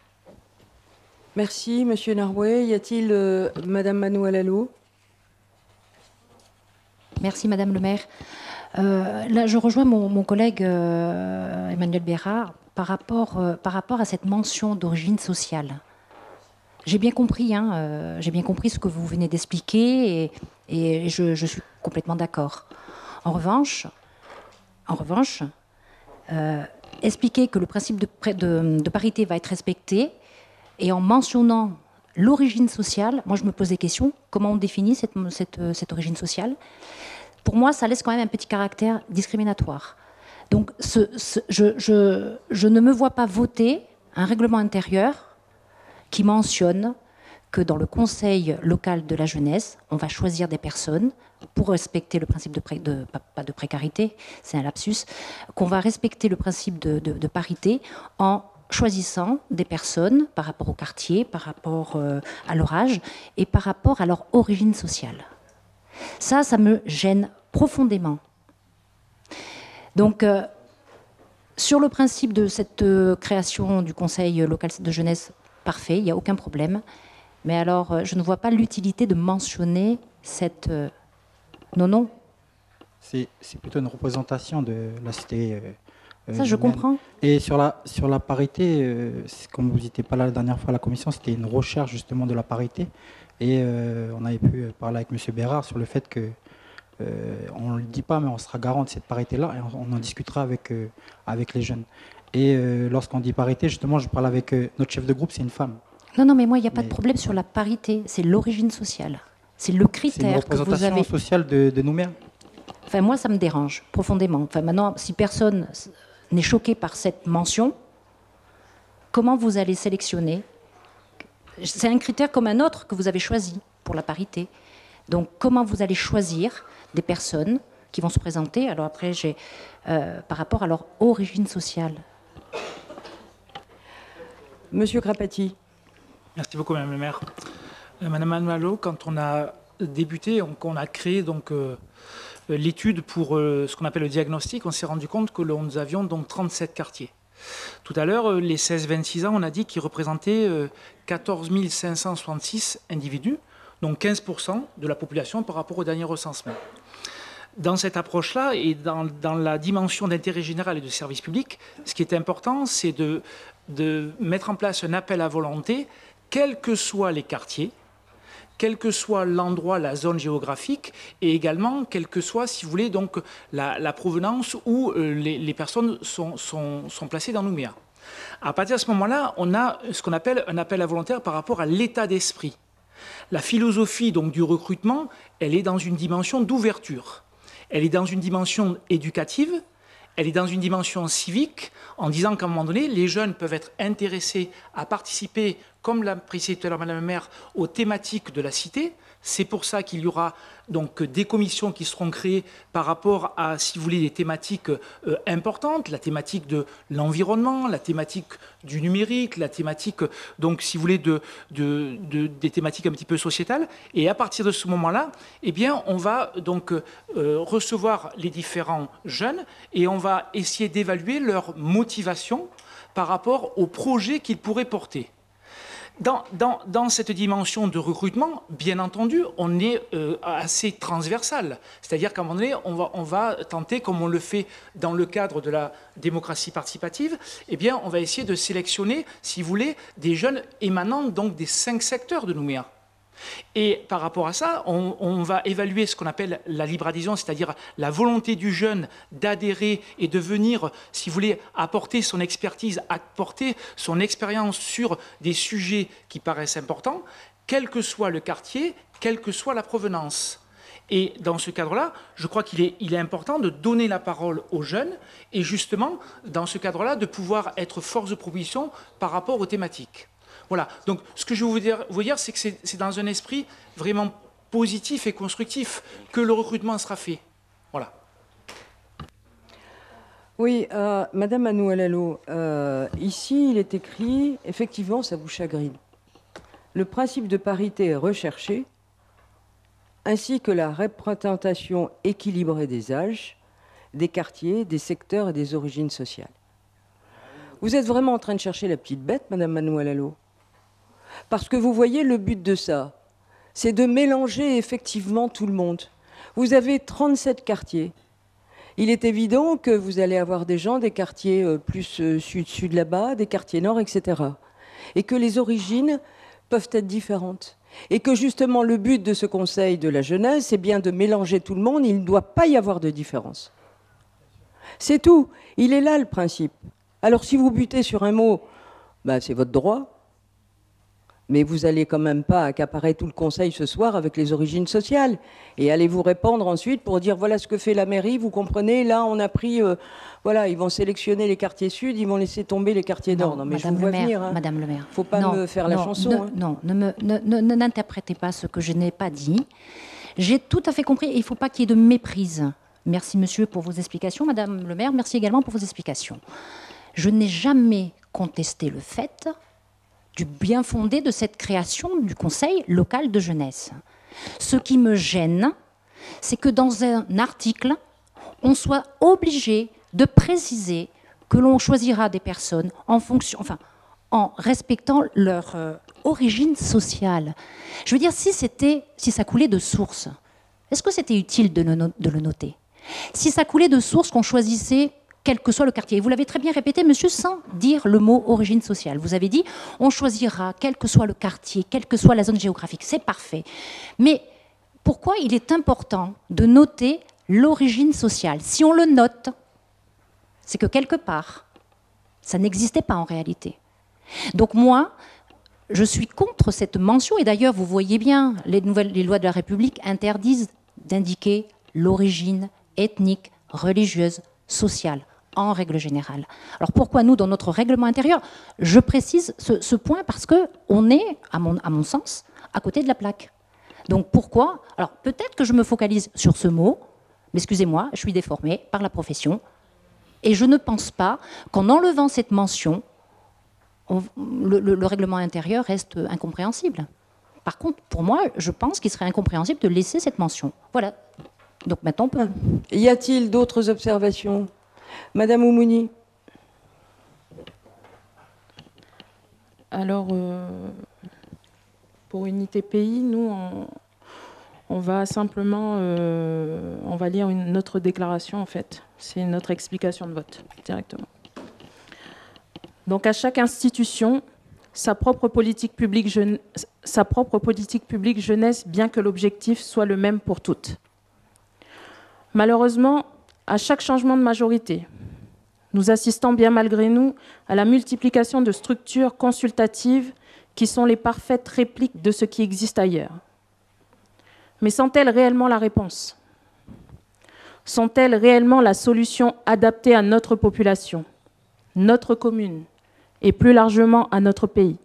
Merci, Monsieur Narouet. Y a-t-il euh, Madame Manuel Allo? Merci, Madame le maire. Euh, là, je rejoins mon, mon collègue euh, Emmanuel Bérard par rapport, euh, par rapport à cette mention d'origine sociale. J'ai bien compris, hein, euh, j'ai bien compris ce que vous venez d'expliquer et, et je, je suis complètement d'accord. En revanche, en revanche, euh, expliquer que le principe de, de, de parité va être respecté et en mentionnant l'origine sociale, moi je me pose des questions. Comment on définit cette, cette, cette origine sociale ? Pour moi, ça laisse quand même un petit caractère discriminatoire. Donc, ce, ce, je, je, je ne me vois pas voter un règlement intérieur qui mentionne que dans le conseil local de la jeunesse, on va choisir des personnes pour respecter le principe de, pré, de pas de précarité, c'est un lapsus, qu'on va respecter le principe de, de, de parité en choisissant des personnes par rapport au quartier, par rapport euh, à leur âge et par rapport à leur origine sociale. Ça, ça me gêne profondément. Donc, euh, sur le principe de cette euh, création du conseil local de jeunesse, parfait, il n'y a aucun problème. Mais alors, euh, je ne vois pas l'utilité de mentionner cette... Euh, non, non. C'est plutôt une représentation de la cité. Euh, Ça, je comprends. Et sur la, sur la parité, euh, comme vous n'étiez pas là la dernière fois à la commission, c'était une recherche justement de la parité. Et euh, on avait pu parler avec M. Bérard sur le fait que, euh, on ne le dit pas, mais on sera garant de cette parité-là et on, on en discutera avec, euh, avec les jeunes. Et euh, lorsqu'on dit parité, justement, je parle avec euh, notre chef de groupe, c'est une femme. Non, non, mais moi, il n'y a mais... pas de problème sur la parité. C'est l'origine sociale. C'est le critère que vous avez. C'est une représentation sociale de, de Nouméa. Enfin, moi, ça me dérange profondément. Enfin, maintenant, si personne n'est choqué par cette mention, comment vous allez sélectionner? C'est un critère comme un autre que vous avez choisi pour la parité. Donc, comment vous allez choisir des personnes qui vont se présenter? Alors après, j'ai euh, par rapport à leur origine sociale. Monsieur Crapati. Merci beaucoup, Madame le maire. Euh, Madame Manualo, quand on a débuté, on, on a créé donc euh, l'étude pour euh, ce qu'on appelle le diagnostic, on s'est rendu compte que nous avions donc trente-sept quartiers. Tout à l'heure, les seize vingt-six ans, on a dit qu'ils représentaient quatorze mille cinq cent soixante-six individus, donc quinze pour cent de la population par rapport au dernier recensement. dans cette approche-là et dans, dans la dimension d'intérêt général et de service public, ce qui est important, c'est de, de mettre en place un appel à volonté, quels que soient les quartiers, quel que soit l'endroit, la zone géographique, et également, quelle que soit, si vous voulez, donc, la, la provenance où euh, les, les personnes sont, sont, sont placées dans Nouméa. À partir de ce moment-là, on a ce qu'on appelle un appel à volontaire par rapport à l'état d'esprit. La philosophie donc, du recrutement, elle est dans une dimension d'ouverture. Elle est dans une dimension éducative, elle est dans une dimension civique, en disant qu'à un moment donné, les jeunes peuvent être intéressés à participer, comme l'a précisé tout à l'heure Madame la maire, aux thématiques de la cité. C'est pour ça qu'il y aura donc des commissions qui seront créées par rapport à, si vous voulez, des thématiques euh, importantes, la thématique de l'environnement, la thématique du numérique, la thématique, donc, si vous voulez, de, de, de, des thématiques un petit peu sociétales. Et à partir de ce moment-là, eh bien, on va donc euh, recevoir les différents jeunes et on va essayer d'évaluer leur motivation par rapport au projet qu'ils pourraient porter. Dans, dans, dans cette dimension de recrutement, bien entendu, on est euh, assez transversal. C'est-à-dire qu'à un moment donné, on va, on va tenter, comme on le fait dans le cadre de la démocratie participative, eh bien, on va essayer de sélectionner, si vous voulez, des jeunes émanant donc des cinq secteurs de Nouméa. Et par rapport à ça, on, on va évaluer ce qu'on appelle la libre adhésion, c'est-à-dire la volonté du jeune d'adhérer et de venir, si vous voulez, apporter son expertise, apporter son expérience sur des sujets qui paraissent importants, quel que soit le quartier, quelle que soit la provenance. Et dans ce cadre-là, je crois qu'il est, il est important de donner la parole aux jeunes et justement, dans ce cadre-là, de pouvoir être force de proposition par rapport aux thématiques. Voilà, donc ce que je veux vous dire, vous dire c'est que c'est dans un esprit vraiment positif et constructif que le recrutement sera fait. Voilà. Oui, euh, Madame Anoualalo, euh, ici il est écrit, effectivement ça vous chagrine. Le principe de parité est recherché, ainsi que la représentation équilibrée des âges, des quartiers, des secteurs et des origines sociales. Vous êtes vraiment en train de chercher la petite bête, Madame Anoualalo? Parce que vous voyez, le but de ça, c'est de mélanger effectivement tout le monde. Vous avez trente-sept quartiers. Il est évident que vous allez avoir des gens des quartiers plus sud-sud là-bas, des quartiers nord, et cetera. Et que les origines peuvent être différentes. Et que justement, le but de ce Conseil de la jeunesse, c'est bien de mélanger tout le monde. Il ne doit pas y avoir de différence. C'est tout. Il est là, le principe. Alors, si vous butez sur un mot, ben, c'est votre droit. Mais vous n'allez quand même pas accaparer tout le conseil ce soir avec les origines sociales. Et allez vous répandre ensuite pour dire voilà ce que fait la mairie, vous comprenez, là on a pris, euh, voilà, ils vont sélectionner les quartiers sud, ils vont laisser tomber les quartiers nord. Non, mais Madame je vous vois le maire, venir. Hein. Madame le maire. Faut pas non, me faire non, la chanson. Ne, hein. Non, ne me, ne, ne, n'interprétez pas ce que je n'ai pas dit. J'ai tout à fait compris et il ne faut pas qu'il y ait de méprise. Merci monsieur pour vos explications, Madame le maire, merci également pour vos explications. Je n'ai jamais contesté le fait du bien fondé de cette création du Conseil local de jeunesse. Ce qui me gêne, c'est que dans un article, on soit obligé de préciser que l'on choisira des personnes en fonction, enfin, en respectant leur euh, origine sociale. Je veux dire, si c'était, si ça coulait de source, est-ce que c'était utile de le, de le noter? Si ça coulait de source, qu'on choisissait quel que soit le quartier. Vous l'avez très bien répété, monsieur, sans dire le mot origine sociale. Vous avez dit, on choisira quel que soit le quartier, quelle que soit la zone géographique. C'est parfait. Mais pourquoi il est important de noter l'origine sociale? Si on le note, c'est que quelque part, ça n'existait pas en réalité. Donc moi, je suis contre cette mention. Et d'ailleurs, vous voyez bien, les, nouvelles, les lois de la République interdisent d'indiquer l'origine ethnique, religieuse, sociale, en règle générale. Alors pourquoi nous, dans notre règlement intérieur, je précise ce, ce point parce qu'on est, à mon, à mon sens, à côté de la plaque. Donc pourquoi? Alors peut-être que je me focalise sur ce mot, mais excusez-moi, je suis déformée par la profession, et je ne pense pas qu'en enlevant cette mention, on, le, le, le règlement intérieur reste incompréhensible. Par contre, pour moi, je pense qu'il serait incompréhensible de laisser cette mention. Voilà. Donc maintenant, on peut... Y a-t-il d'autres observations? Madame Oumouni. Alors, euh, pour Unité Pays, nous, on, On va simplement euh, on va lire une, notre déclaration, en fait. C'est notre explication de vote, directement. Donc, à chaque institution, sa propre politique publique, jeune, sa propre politique publique jeunesse, bien que l'objectif soit le même pour toutes. Malheureusement, à chaque changement de majorité, nous assistons bien malgré nous à la multiplication de structures consultatives qui sont les parfaites répliques de ce qui existe ailleurs. Mais sont-elles réellement la réponse? Sont-elles réellement la solution adaptée à notre population, notre commune et plus largement à notre pays?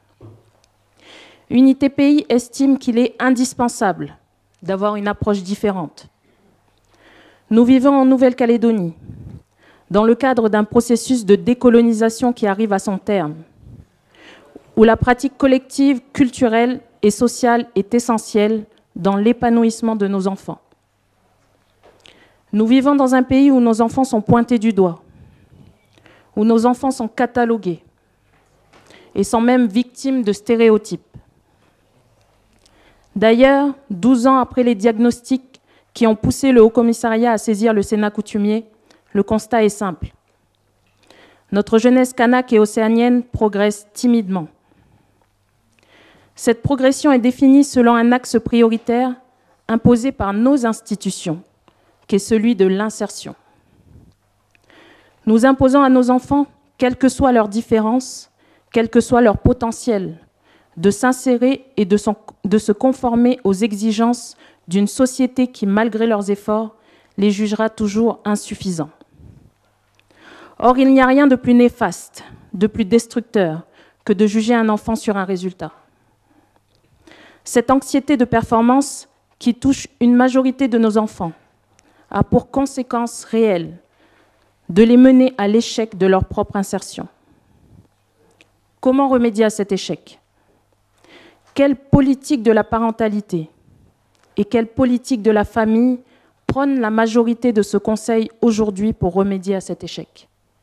Unité Pays estime qu'il est indispensable d'avoir une approche différente. Nous vivons en Nouvelle-Calédonie, dans le cadre d'un processus de décolonisation qui arrive à son terme, où la pratique collective, culturelle et sociale est essentielle dans l'épanouissement de nos enfants. Nous vivons dans un pays où nos enfants sont pointés du doigt, où nos enfants sont catalogués et sont même victimes de stéréotypes. D'ailleurs, douze ans après les diagnostics qui ont poussé le Haut-Commissariat à saisir le Sénat coutumier, le constat est simple. Notre jeunesse kanak et océanienne progresse timidement. Cette progression est définie selon un axe prioritaire imposé par nos institutions, qui est celui de l'insertion. Nous imposons à nos enfants, quelles que soient leurs différences, quel que soit leur potentiel, de s'insérer et de, son, de se conformer aux exigences d'une société qui, malgré leurs efforts, les jugera toujours insuffisants. Or, il n'y a rien de plus néfaste, de plus destructeur que de juger un enfant sur un résultat. Cette anxiété de performance qui touche une majorité de nos enfants a pour conséquence réelle de les mener à l'échec de leur propre insertion. Comment remédier à cet échec? Quelle politique de la parentalité et quelle politique de la famille prône la majorité de ce Conseil aujourd'hui pour remédier à cet échec?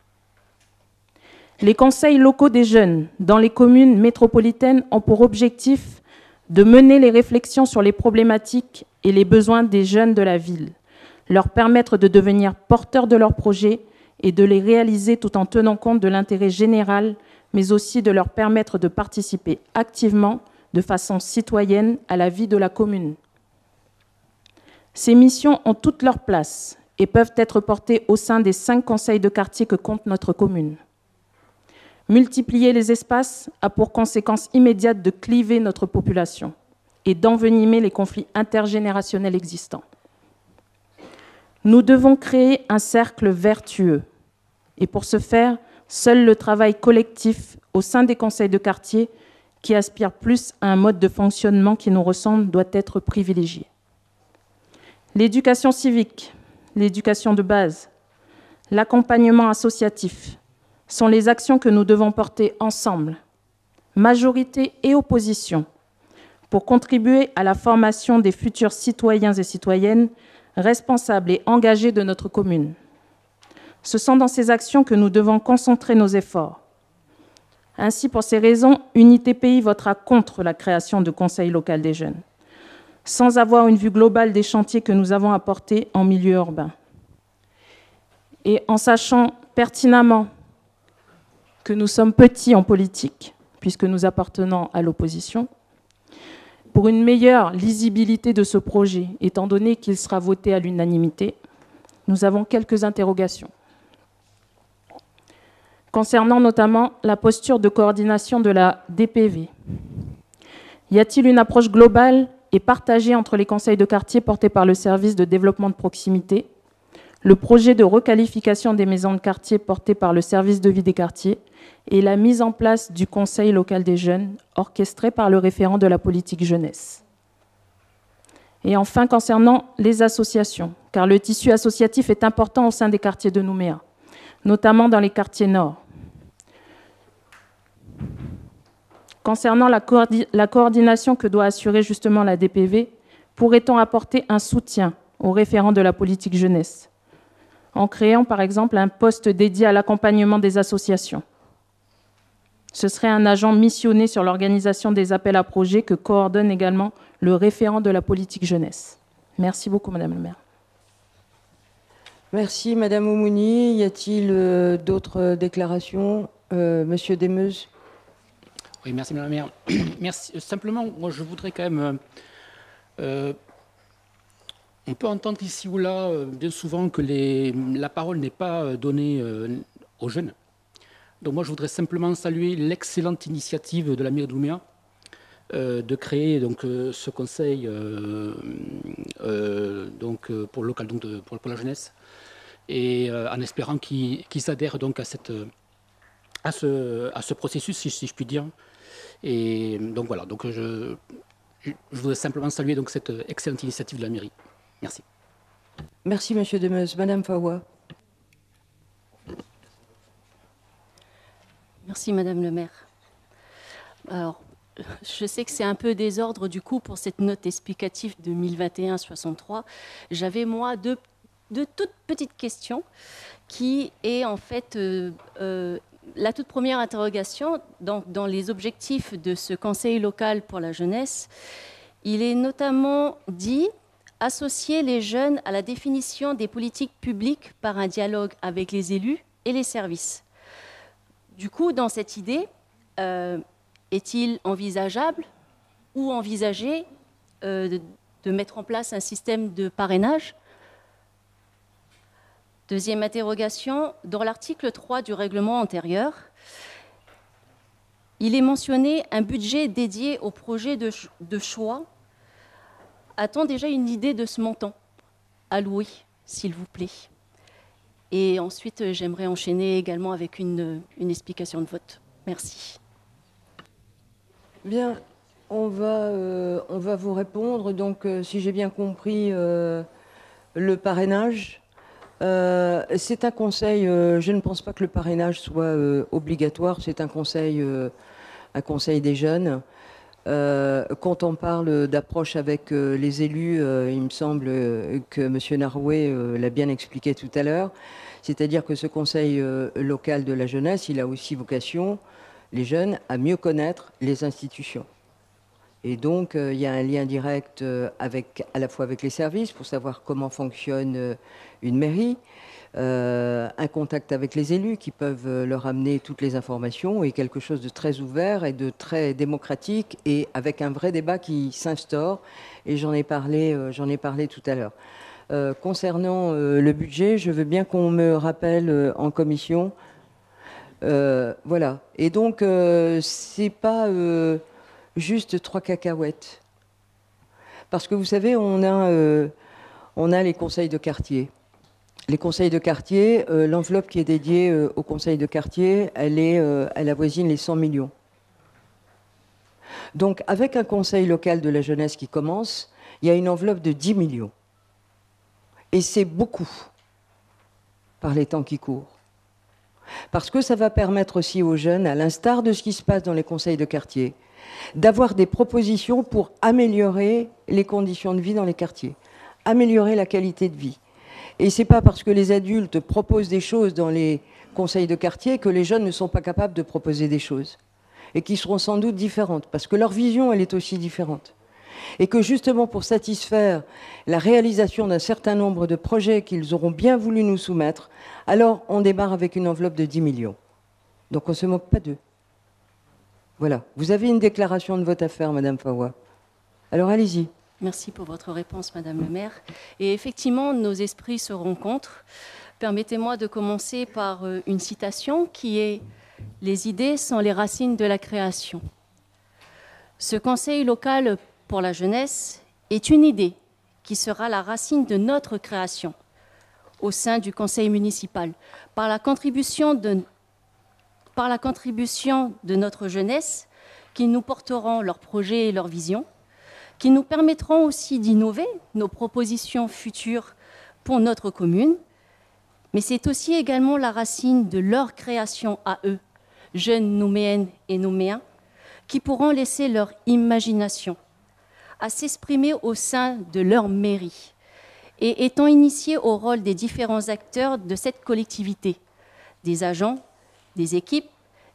Les conseils locaux des jeunes dans les communes métropolitaines ont pour objectif de mener les réflexions sur les problématiques et les besoins des jeunes de la ville, leur permettre de devenir porteurs de leurs projets et de les réaliser tout en tenant compte de l'intérêt général, mais aussi de leur permettre de participer activement, de façon citoyenne, à la vie de la commune. Ces missions ont toute leur place et peuvent être portées au sein des cinq conseils de quartier que compte notre commune. Multiplier les espaces a pour conséquence immédiate de cliver notre population et d'envenimer les conflits intergénérationnels existants. Nous devons créer un cercle vertueux. Et pour ce faire, seul le travail collectif au sein des conseils de quartier, qui aspirent plus à un mode de fonctionnement qui nous ressemble, doit être privilégié. L'éducation civique, l'éducation de base, l'accompagnement associatif sont les actions que nous devons porter ensemble, majorité et opposition, pour contribuer à la formation des futurs citoyens et citoyennes responsables et engagés de notre commune. Ce sont dans ces actions que nous devons concentrer nos efforts. Ainsi, pour ces raisons, Unité Pays votera contre la création de conseil local des jeunes, sans avoir une vue globale des chantiers que nous avons apportés en milieu urbain. Et en sachant pertinemment que nous sommes petits en politique, puisque nous appartenons à l'opposition, pour une meilleure lisibilité de ce projet, étant donné qu'il sera voté à l'unanimité, nous avons quelques interrogations. Concernant notamment la posture de coordination de la D P V. Y a-t-il une approche globale et partagée entre les conseils de quartier portés par le service de développement de proximité, le projet de requalification des maisons de quartier porté par le service de vie des quartiers et la mise en place du conseil local des jeunes orchestré par le référent de la politique jeunesse? Et enfin, concernant les associations, car le tissu associatif est important au sein des quartiers de Nouméa, notamment dans les quartiers nord. Concernant la, coordi- la coordination que doit assurer justement la D P V, pourrait-on apporter un soutien au référent de la politique jeunesse, en créant par exemple un poste dédié à l'accompagnement des associations? Ce serait un agent missionné sur l'organisation des appels à projets que coordonne également le référent de la politique jeunesse. Merci beaucoup, Madame le maire. Merci, Madame Oumouni. Y a-t-il euh, d'autres déclarations euh, Monsieur Desmeuses. Oui, merci, Madame la maire. Merci. Simplement, moi, je voudrais quand même... Euh, on peut entendre ici ou là, euh, bien souvent, que les, la parole n'est pas donnée euh, aux jeunes. Donc moi, je voudrais simplement saluer l'excellente initiative de la mairie de Nouméa euh, de créer donc, euh, ce conseil euh, euh, donc, euh, pour le local, donc, de, pour, pour la jeunesse, et euh, en espérant qu'ils qu'ils s'adhèrent donc à, cette, à, ce, à ce processus, si, si je puis dire. Et donc voilà, donc je, je voudrais simplement saluer donc, cette excellente initiative de la mairie. Merci. Merci, Monsieur Desmeuses. Madame Fawa. Merci, Madame le maire. Alors, je sais que c'est un peu désordre du coup pour cette note explicative deux mille vingt et un soixante-trois. J'avais, moi, deux, deux toutes petites questions qui est en fait euh, euh, la toute première interrogation. Dans, dans les objectifs de ce conseil local pour la jeunesse, il est notamment dit associer les jeunes à la définition des politiques publiques par un dialogue avec les élus et les services. Du coup, dans cette idée, euh, est-il envisageable ou envisagé euh, de, de mettre en place un système de parrainage? Deuxième interrogation, dans l'article trois du règlement antérieur, il est mentionné un budget dédié au projet de, ch de choix. A-t-on déjà une idée de ce montant alloué, s'il vous plaît? Et ensuite, j'aimerais enchaîner également avec une, une explication de vote. Merci. Bien, on va, euh, on va vous répondre. Donc, euh, si j'ai bien compris, euh, le parrainage, euh, c'est un conseil. Euh, je ne pense pas que le parrainage soit euh, obligatoire. C'est un conseil, euh, un conseil des jeunes. Euh, quand on parle d'approche avec euh, les élus, euh, il me semble euh, que M. Naroué euh, l'a bien expliqué tout à l'heure, c'est-à-dire que ce conseil euh, local de la jeunesse, il a aussi vocation, les jeunes, à mieux connaître les institutions. Et donc, euh, il y a un lien direct euh, avec, à la fois avec les services, pour savoir comment fonctionne euh, une mairie, Euh, un contact avec les élus qui peuvent leur amener toutes les informations, et quelque chose de très ouvert et de très démocratique, et avec un vrai débat qui s'instaure. Et j'en ai parlé, euh, j'en ai parlé tout à l'heure. Euh, concernant euh, le budget, je veux bien qu'on me rappelle euh, en commission. Euh, voilà. Et donc, euh, c'est pas euh, juste trois cacahuètes. Parce que vous savez, on a, euh, on a les conseils de quartier. Les conseils de quartier, euh, l'enveloppe qui est dédiée euh, aux conseils de quartier, elle, est, euh, elle avoisine les cent millions. Donc, avec un conseil local de la jeunesse qui commence, il y a une enveloppe de dix millions. Et c'est beaucoup par les temps qui courent. Parce que ça va permettre aussi aux jeunes, à l'instar de ce qui se passe dans les conseils de quartier, d'avoir des propositions pour améliorer les conditions de vie dans les quartiers, améliorer la qualité de vie. Et ce n'est pas parce que les adultes proposent des choses dans les conseils de quartier que les jeunes ne sont pas capables de proposer des choses. Et qui seront sans doute différentes, parce que leur vision, elle est aussi différente. Et que justement, pour satisfaire la réalisation d'un certain nombre de projets qu'ils auront bien voulu nous soumettre, alors on démarre avec une enveloppe de dix millions. Donc on ne se moque pas d'eux. Voilà. Vous avez une déclaration de vote à faire, Madame Fawa. Alors allez-y. Merci pour votre réponse, Madame le maire. Et effectivement, nos esprits se rencontrent. Permettez-moi de commencer par une citation qui est « Les idées sont les racines de la création ». Ce conseil local pour la jeunesse est une idée qui sera la racine de notre création au sein du conseil municipal. Par la contribution de, par la contribution de notre jeunesse, qui nous porteront leurs projets et leurs visions, qui nous permettront aussi d'innover nos propositions futures pour notre commune, mais c'est aussi également la racine de leur création à eux, jeunes Nouméennes et Nouméens, qui pourront laisser leur imagination à s'exprimer au sein de leur mairie et étant initiés au rôle des différents acteurs de cette collectivité, des agents, des équipes,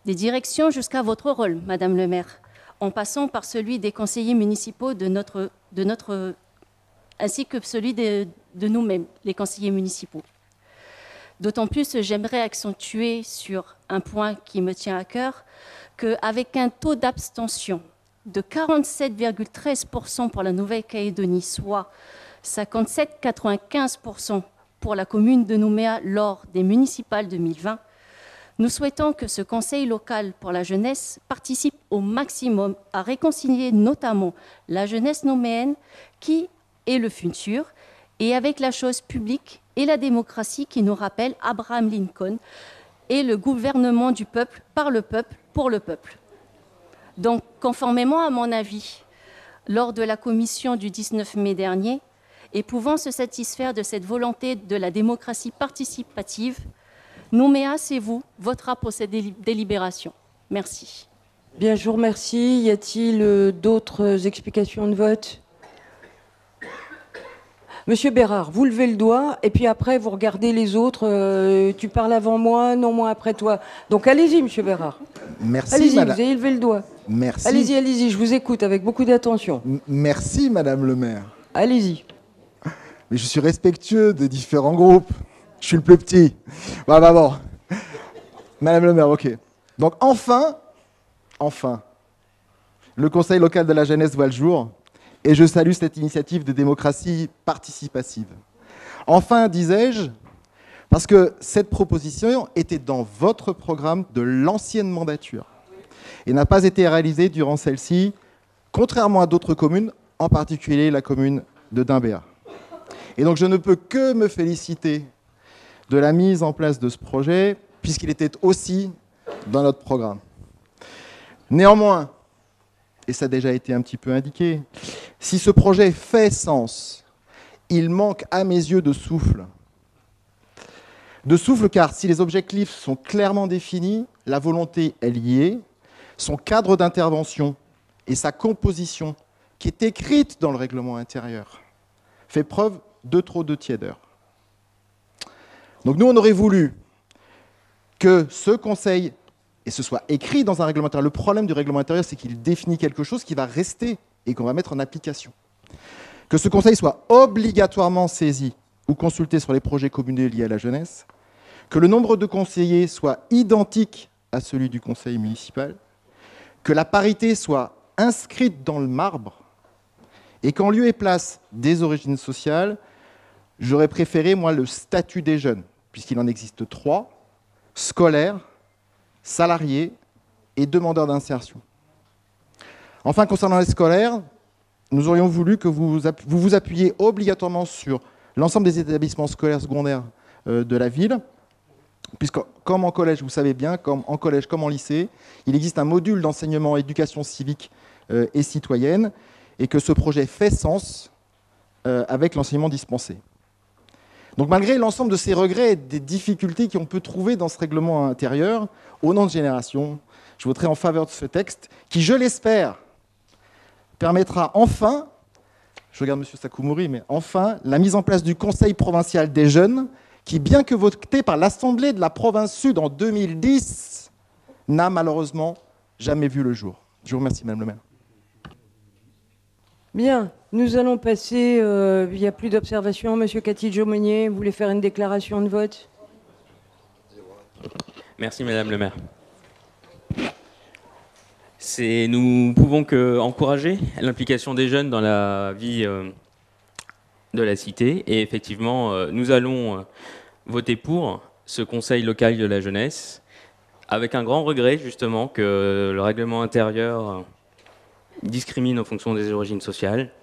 des directions jusqu'à votre rôle, Madame le maire, en passant par celui des conseillers municipaux de notre, de notre, ainsi que celui de, de nous-mêmes, les conseillers municipaux. D'autant plus, j'aimerais accentuer sur un point qui me tient à cœur, qu'avec un taux d'abstention de quarante-sept virgule treize pour cent pour la Nouvelle-Calédonie, soit cinquante-sept virgule quatre-vingt-quinze pour cent pour la commune de Nouméa lors des municipales deux mille vingt, nous souhaitons que ce Conseil local pour la jeunesse participe au maximum à réconcilier notamment la jeunesse nouméenne qui est le futur et avec la chose publique et la démocratie qui nous rappelle Abraham Lincoln et le gouvernement du peuple par le peuple pour le peuple. Donc, conformément à mon avis, lors de la commission du dix-neuf mai dernier, et pouvant se satisfaire de cette volonté de la démocratie participative, Nouméa, c'est vous, votera pour cette délibération. Merci. Bien, je vous remercie. Y a-t-il euh, d'autres explications de vote? Monsieur Bérard, vous levez le doigt et puis après vous regardez les autres. Euh, tu parles avant moi, non moi après toi. Donc allez-y, Monsieur Bérard. Merci. Allez-y, vous madame. avez levé le doigt. Merci. Allez-y, allez-y, je vous écoute avec beaucoup d'attention. M- Merci, Madame le maire. Allez-y. Mais je suis respectueux des différents groupes. Je suis le plus petit. Bon, bah bon. Madame le maire, ok. Donc enfin, enfin, le Conseil local de la jeunesse voit le jour et je salue cette initiative de démocratie participative. Enfin, disais-je, parce que cette proposition était dans votre programme de l'ancienne mandature et n'a pas été réalisée durant celle-ci, contrairement à d'autres communes, en particulier la commune de Dimbéa. Et donc je ne peux que me féliciter de la mise en place de ce projet, puisqu'il était aussi dans notre programme. Néanmoins, et ça a déjà été un petit peu indiqué, si ce projet fait sens, il manque à mes yeux de souffle. De souffle car si les objectifs sont clairement définis, la volonté, elle y est, son cadre d'intervention et sa composition, qui est écrite dans le règlement intérieur, fait preuve de trop de tiédeur. Donc nous, on aurait voulu que ce conseil, et ce soit écrit dans un règlement intérieur. Le problème du règlement intérieur, c'est qu'il définit quelque chose qui va rester et qu'on va mettre en application. Que ce conseil soit obligatoirement saisi ou consulté sur les projets communaux liés à la jeunesse, que le nombre de conseillers soit identique à celui du conseil municipal, que la parité soit inscrite dans le marbre, et qu'en lieu et place des origines sociales, j'aurais préféré, moi, le statut des jeunes, puisqu'il en existe trois, scolaires, salariés et demandeurs d'insertion. Enfin, concernant les scolaires, nous aurions voulu que vous vous, vous appuyiez obligatoirement sur l'ensemble des établissements scolaires secondaires euh, de la ville, puisque comme en collège, vous savez bien, comme en collège comme en lycée, il existe un module d'enseignement éducation civique euh, et citoyenne, et que ce projet fait sens euh, avec l'enseignement dispensé. Donc malgré l'ensemble de ces regrets et des difficultés qu'on peut trouver dans ce règlement intérieur, au nom de Génération, je voterai en faveur de ce texte qui, je l'espère, permettra enfin, je regarde M. Sakoumori, mais enfin, la mise en place du Conseil provincial des jeunes qui, bien que voté par l'Assemblée de la province Sud en deux mille dix, n'a malheureusement jamais vu le jour. Je vous remercie, Madame le maire. Bien, nous allons passer, euh, il n'y a plus d'observation. Monsieur Cathy-Jomonier, vous voulez faire une déclaration de vote? Merci Madame le maire. C'est, nous pouvons que encourager l'implication des jeunes dans la vie euh, de la cité et effectivement euh, nous allons euh, voter pour ce conseil local de la jeunesse avec un grand regret justement que le règlement intérieur euh, discrimine en fonction des origines sociales,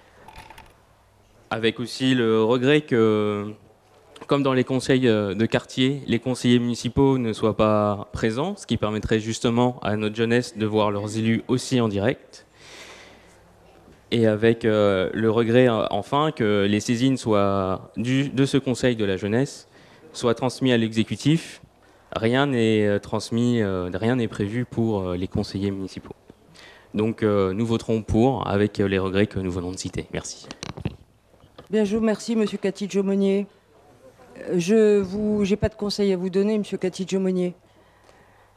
avec aussi le regret que, comme dans les conseils de quartier, les conseillers municipaux ne soient pas présents, ce qui permettrait justement à notre jeunesse de voir leurs élus aussi en direct, et avec euh, le regret enfin que les saisines soient du, de ce conseil de la jeunesse soient transmises à l'exécutif. Rien n'est transmis, euh, rien n'est prévu pour euh, les conseillers municipaux. Donc euh, nous voterons pour, avec les regrets que nous venons de citer. Merci. Bien, je vous remercie, Monsieur Cathy-Jomonier. Je vous, j'ai pas de conseil à vous donner, Monsieur Cathy-Jomonier.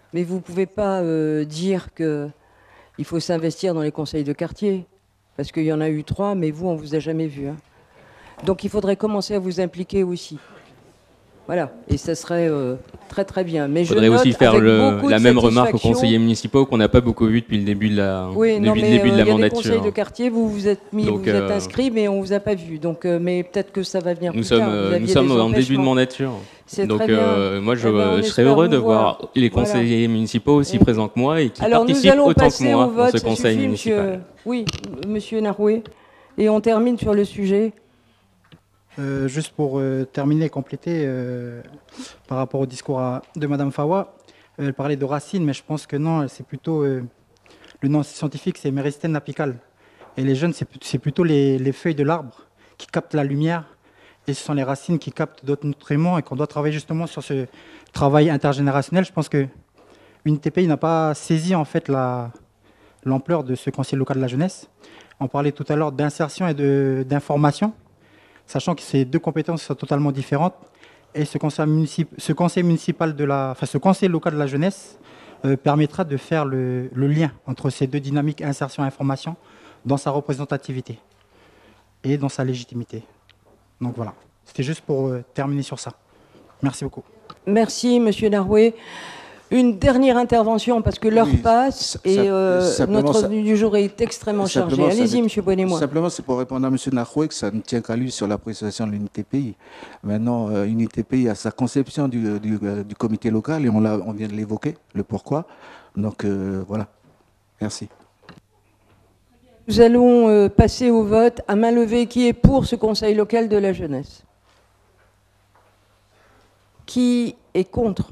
Mais vous ne pouvez pas euh, dire qu'il faut s'investir dans les conseils de quartier, parce qu'il y en a eu trois, mais vous, on ne vous a jamais vu. Hein. Donc il faudrait commencer à vous impliquer aussi. Voilà, et ça serait euh, très très bien. Mais il faudrait je note aussi faire le, la même remarque aux satisfaction. conseillers municipaux qu'on n'a pas beaucoup vu depuis le début de la, oui, non, depuis mais, le début euh, de la y a mandature. des conseils de quartier, vous vous êtes mis, Donc, vous êtes euh, inscrit, mais on vous a pas vu. Donc, euh, mais peut-être que ça va venir Nous plus sommes, tard. euh, nous sommes en début de mandature. Donc euh, moi, je, eh ben, je serais heureux de voir, voir les conseillers voilà. municipaux aussi oui. présents que moi et qui Alors, participent autant que moi au vote, dans ce conseil suffit, municipal. Monsieur... Oui, Monsieur Naroué. Et on termine sur le sujet. Euh, juste pour euh, terminer et compléter, euh, par rapport au discours à, de Madame Fawa, euh, elle parlait de racines, mais je pense que non, c'est plutôt, euh, le nom scientifique, c'est Méristène apicale. Et les jeunes, c'est plutôt les, les feuilles de l'arbre qui captent la lumière, et ce sont les racines qui captent d'autres nutriments, et qu'on doit travailler justement sur ce travail intergénérationnel. Je pense qu'une T P I n'a pas saisi en fait l'ampleur de ce conseil local de la jeunesse. On parlait tout à l'heure d'insertion et d'information, sachant que ces deux compétences sont totalement différentes. Et ce conseil, municip ce conseil municipal de la, enfin ce conseil local de la jeunesse euh, permettra de faire le, le lien entre ces deux dynamiques, insertion et information, dans sa représentativité et dans sa légitimité. Donc voilà, c'était juste pour euh, terminer sur ça. Merci beaucoup. Merci, Monsieur Naroué. Une dernière intervention, parce que l'heure oui, passe ça, et euh, notre ordre du jour est extrêmement chargé. Allez-y, M. Bonnet-moi. Simplement, c'est pour répondre à M. Naroué que ça ne tient qu'à lui sur l'appréciation de l'unité pays. Maintenant, euh, l'unité pays a sa conception du, du, euh, du comité local et on, on vient de l'évoquer, le pourquoi. Donc euh, voilà, merci. Nous allons euh, passer au vote à main levée. Qui est pour ce conseil local de la jeunesse? Qui est contre?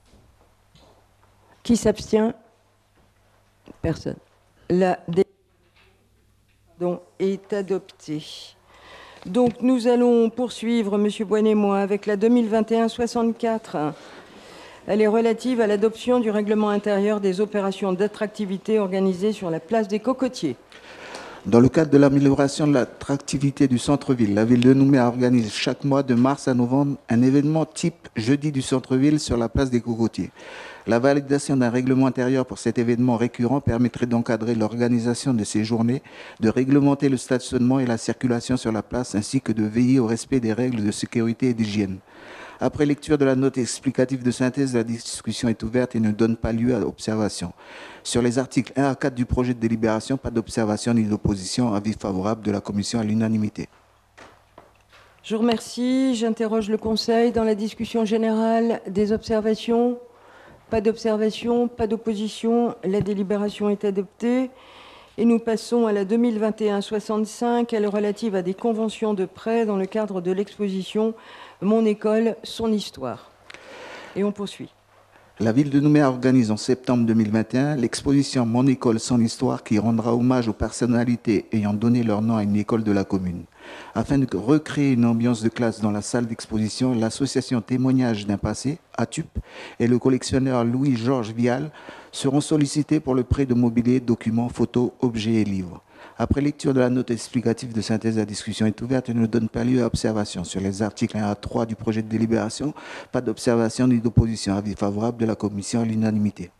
Qui s'abstient? Personne. La décision est adoptée. Donc nous allons poursuivre, Monsieur Bonnet-moi, avec la deux mille vingt et un soixante-quatre. Elle est relative à l'adoption du règlement intérieur des opérations d'attractivité organisées sur la place des Cocotiers. Dans le cadre de l'amélioration de l'attractivité du centre-ville, la ville de Nouméa organise chaque mois de mars à novembre un événement type Jeudi du centre-ville sur la place des Cocotiers. La validation d'un règlement intérieur pour cet événement récurrent permettrait d'encadrer l'organisation de ces journées, de réglementer le stationnement et la circulation sur la place, ainsi que de veiller au respect des règles de sécurité et d'hygiène. Après lecture de la note explicative de synthèse, la discussion est ouverte et ne donne pas lieu à observation. Sur les articles un à quatre du projet de délibération, pas d'observation ni d'opposition, avis favorable de la commission à l'unanimité. Je vous remercie. J'interroge le Conseil dans la discussion générale. Des observations? Pas d'observation, pas d'opposition. La délibération est adoptée. Et nous passons à la deux mille vingt et un soixante-cinq, elle est relative à des conventions de prêt dans le cadre de l'exposition « Mon école, son histoire ». Et on poursuit. La ville de Nouméa organise en septembre deux mille vingt et un l'exposition « Mon école, son histoire » qui rendra hommage aux personnalités ayant donné leur nom à une école de la commune. Afin de recréer une ambiance de classe dans la salle d'exposition, l'association Témoignages d'un passé, A T U P, et le collectionneur Louis-Georges Vial seront sollicités pour le prêt de mobilier, documents, photos, objets et livres. Après lecture de la note explicative de synthèse, la discussion est ouverte et ne donne pas lieu à observation. Sur les articles un à trois du projet de délibération, pas d'observation ni d'opposition. Avis favorable de la commission à l'unanimité.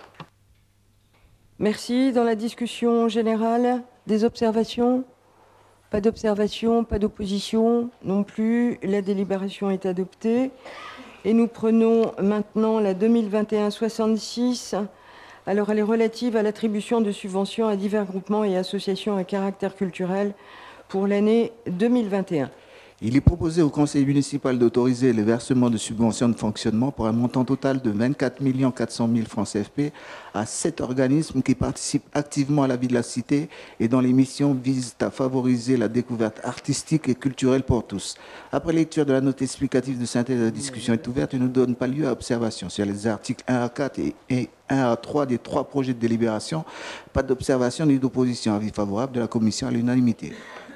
Merci. Dans la discussion générale, des observations? Pas d'observation, pas d'opposition non plus. La délibération est adoptée. Et nous prenons maintenant la deux mille vingt et un soixante-six. Alors, elle est relative à l'attribution de subventions à divers groupements et associations à caractère culturel pour l'année deux mille vingt et un. Il est proposé au conseil municipal d'autoriser le versement de subventions de fonctionnement pour un montant total de vingt-quatre millions quatre cent mille francs C F P à sept organismes qui participent activement à la vie de la cité et dont les missions visent à favoriser la découverte artistique et culturelle pour tous. Après lecture de la note explicative de synthèse, la discussion est ouverte et ne donne pas lieu à observation. Sur les articles un à quatre et un à trois des trois projets de délibération, pas d'observation ni d'opposition. Avis favorable de la commission à l'unanimité.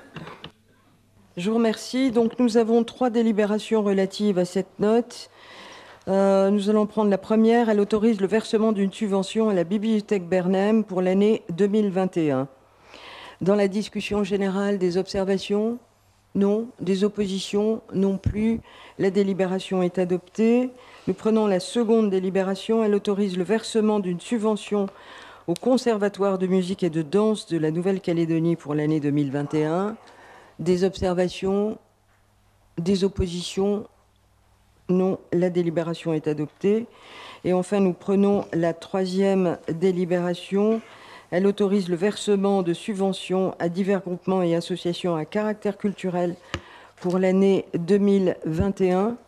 Je vous remercie. Donc, nous avons trois délibérations relatives à cette note. Euh, nous allons prendre la première. Elle autorise le versement d'une subvention à la Bibliothèque Bernheim pour l'année deux mille vingt et un. Dans la discussion générale, des observations? Non. Des oppositions? Non plus. La délibération est adoptée. Nous prenons la seconde délibération. Elle autorise le versement d'une subvention au Conservatoire de musique et de danse de la Nouvelle-Calédonie pour l'année deux mille vingt et un. Des observations? Des oppositions? Non. La délibération est adoptée. Et enfin, nous prenons la troisième délibération. Elle autorise le versement de subventions à divers groupements et associations à caractère culturel pour l'année deux mille vingt et un.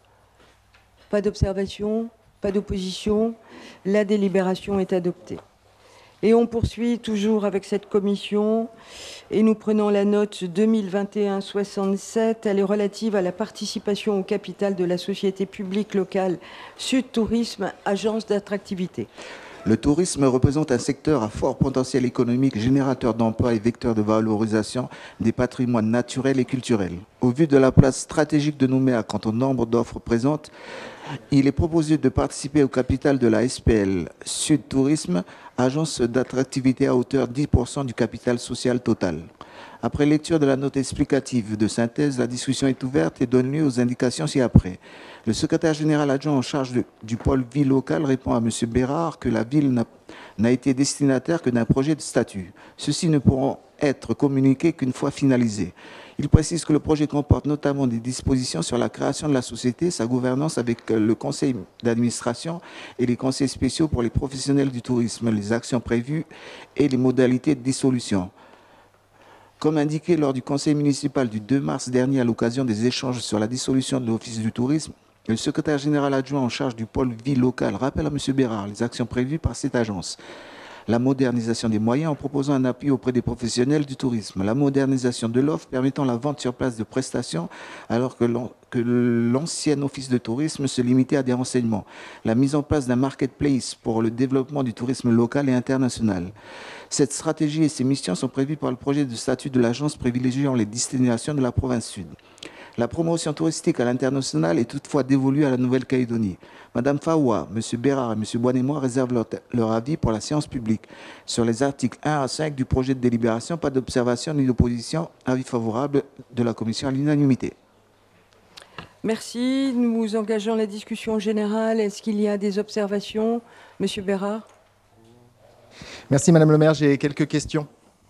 Pas d'observation, pas d'opposition. La délibération est adoptée. Et on poursuit toujours avec cette commission et nous prenons la note deux mille vingt et un soixante-sept. Elle est relative à la participation au capital de la société publique locale Sud Tourisme, agence d'attractivité. Le tourisme représente un secteur à fort potentiel économique, générateur d'emplois et vecteur de valorisation des patrimoines naturels et culturels. Au vu de la place stratégique de Nouméa quant au nombre d'offres présentes, il est proposé de participer au capital de la S P L Sud Tourisme, agence d'attractivité à hauteur de dix pour cent du capital social total. Après lecture de la note explicative de synthèse, la discussion est ouverte et donne lieu aux indications ci-après. Le secrétaire général adjoint en charge de, du pôle vie locale répond à M. Bérard que la ville n'a été destinataire que d'un projet de statut. Ceux-ci ne pourront être communiqués qu'une fois finalisés. Il précise que le projet comporte notamment des dispositions sur la création de la société, sa gouvernance avec le conseil d'administration et les conseils spéciaux pour les professionnels du tourisme, les actions prévues et les modalités de dissolution. Comme indiqué lors du conseil municipal du deux mars dernier à l'occasion des échanges sur la dissolution de l'Office du tourisme, le secrétaire général adjoint en charge du pôle vie locale rappelle à M. Bérard les actions prévues par cette agence. La modernisation des moyens en proposant un appui auprès des professionnels du tourisme. La modernisation de l'offre permettant la vente sur place de prestations alors que l'ancien office de tourisme se limitait à des renseignements. La mise en place d'un marketplace pour le développement du tourisme local et international. Cette stratégie et ses missions sont prévues par le projet de statut de l'agence privilégiant les destinations de la province sud. La promotion touristique à l'international est toutefois dévolue à la Nouvelle-Calédonie. Madame Faoua, M. Bérard et M. Boinémois réservent leur, leur avis pour la séance publique. Sur les articles un à cinq du projet de délibération, pas d'observation ni d'opposition. Avis favorable de la commission à l'unanimité. Merci. Nous engageons la discussion générale. Est-ce qu'il y a des observations? Monsieur Bérard. Merci Madame le maire. J'ai quelques questions.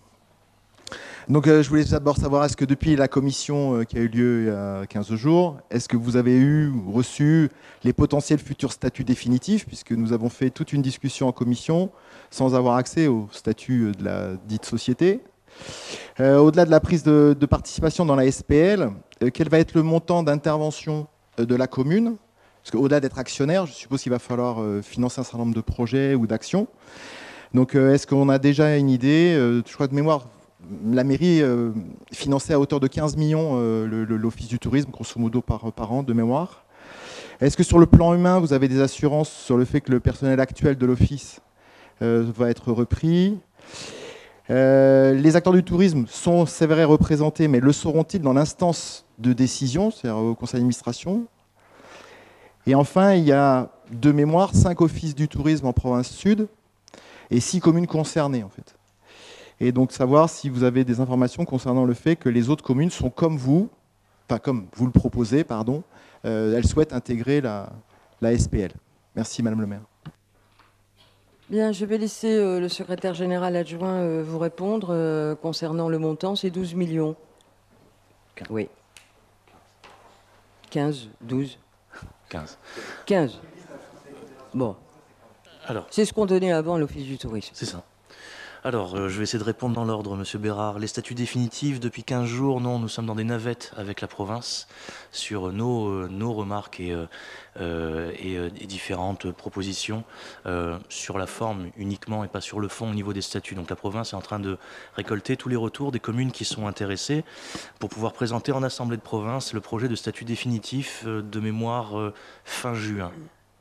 Donc, euh, je voulais d'abord savoir, est-ce que depuis la commission euh, qui a eu lieu il y a quinze jours, est-ce que vous avez eu ou reçu les potentiels futurs statuts définitifs, puisque nous avons fait toute une discussion en commission sans avoir accès au statut de la dite société. Euh, au-delà de la prise de, de participation dans la S P L, euh, quel va être le montant d'intervention euh, de la commune? Parce qu'au-delà d'être actionnaire, je suppose qu'il va falloir euh, financer un certain nombre de projets ou d'actions. Donc, euh, est-ce qu'on a déjà une idée? euh, Je crois de mémoire, la mairie euh, finançait à hauteur de quinze millions euh, l'Office du tourisme, grosso modo par, par an de mémoire. Est-ce que sur le plan humain, vous avez des assurances sur le fait que le personnel actuel de l'Office euh, va être repris? euh, Les acteurs du tourisme sont, c'est vrai, représentés, mais le seront-ils dans l'instance de décision, c'est-à-dire au conseil d'administration? Et enfin, il y a de mémoire cinq offices du tourisme en province sud et six communes concernées, en fait. Et donc savoir si vous avez des informations concernant le fait que les autres communes sont comme vous, enfin comme vous le proposez, pardon, euh, elles souhaitent intégrer la, la S P L. Merci Madame le maire. Bien, je vais laisser euh, le secrétaire général adjoint euh, vous répondre euh, concernant le montant. C'est douze millions. Oui. quinze, douze. quinze. quinze. Bon. Alors. C'est ce qu'on donnait avant à l'Office du tourisme. C'est ça. Alors, euh, je vais essayer de répondre dans l'ordre, Monsieur Bérard. Les statuts définitifs, depuis quinze jours, non, nous sommes dans des navettes avec la province sur nos, euh, nos remarques et, euh, et, euh, et différentes propositions euh, sur la forme uniquement et pas sur le fond au niveau des statuts. Donc la province est en train de récolter tous les retours des communes qui sont intéressées pour pouvoir présenter en assemblée de province le projet de statut définitif euh, de mémoire euh, fin juin.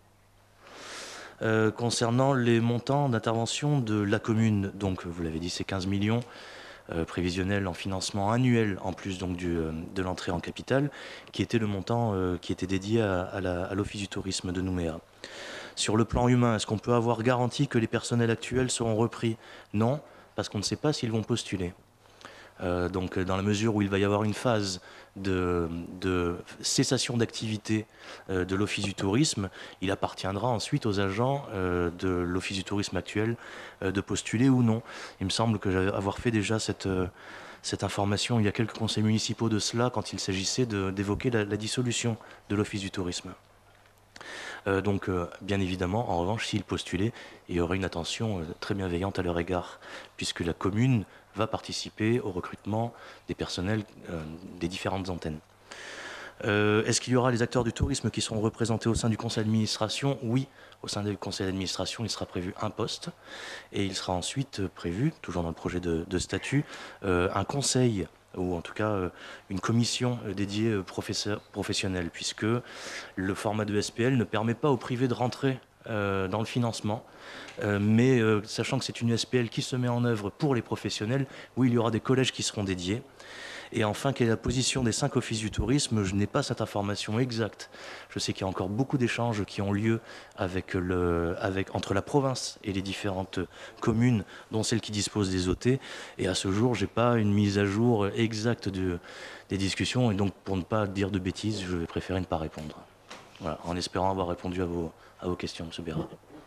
Euh, concernant les montants d'intervention de la commune, donc vous l'avez dit, c'est quinze millions euh, prévisionnels en financement annuel, en plus donc du, euh, de l'entrée en capital, qui était le montant euh, qui était dédié à, à, la, à l'Office du tourisme de Nouméa. Sur le plan humain, est-ce qu'on peut avoir garanti que les personnels actuels seront repris? Non, parce qu'on ne sait pas s'ils vont postuler. Euh, donc dans la mesure où il va y avoir une phase de, de cessation d'activité euh, de l'Office du tourisme, il appartiendra ensuite aux agents euh, de l'Office du tourisme actuel euh, de postuler ou non. Il me semble que j'avais avoir fait déjà cette, euh, cette information il y a quelques conseils municipaux de cela quand il s'agissait d'évoquer la, la dissolution de l'Office du tourisme. Euh, donc, euh, bien évidemment, en revanche, s'ils postulaient, il y aurait une attention euh, très bienveillante à leur égard, puisque la commune va participer au recrutement des personnels euh, des différentes antennes. Euh, Est-ce qu'il y aura les acteurs du tourisme qui seront représentés au sein du conseil d'administration? Oui, au sein du conseil d'administration, il sera prévu un poste, et il sera ensuite prévu, toujours dans le projet de, de statut, euh, un conseil ou en tout cas euh, une commission euh, dédiée euh, professionnelle, puisque le format de S P L ne permet pas au privé de rentrer euh, dans le financement, euh, mais euh, sachant que c'est une S P L qui se met en œuvre pour les professionnels, où il y aura des collèges qui seront dédiés. Et enfin, quelle est la position des cinq offices du tourisme? Je n'ai pas cette information exacte. Je sais qu'il y a encore beaucoup d'échanges qui ont lieu avec le, avec, entre la province et les différentes communes, dont celles qui disposent des O T. Et à ce jour, je n'ai pas une mise à jour exacte de, des discussions. Et donc, pour ne pas dire de bêtises, je vais préférer ne pas répondre. Voilà, en espérant avoir répondu à vos, à vos questions, M. Bérard.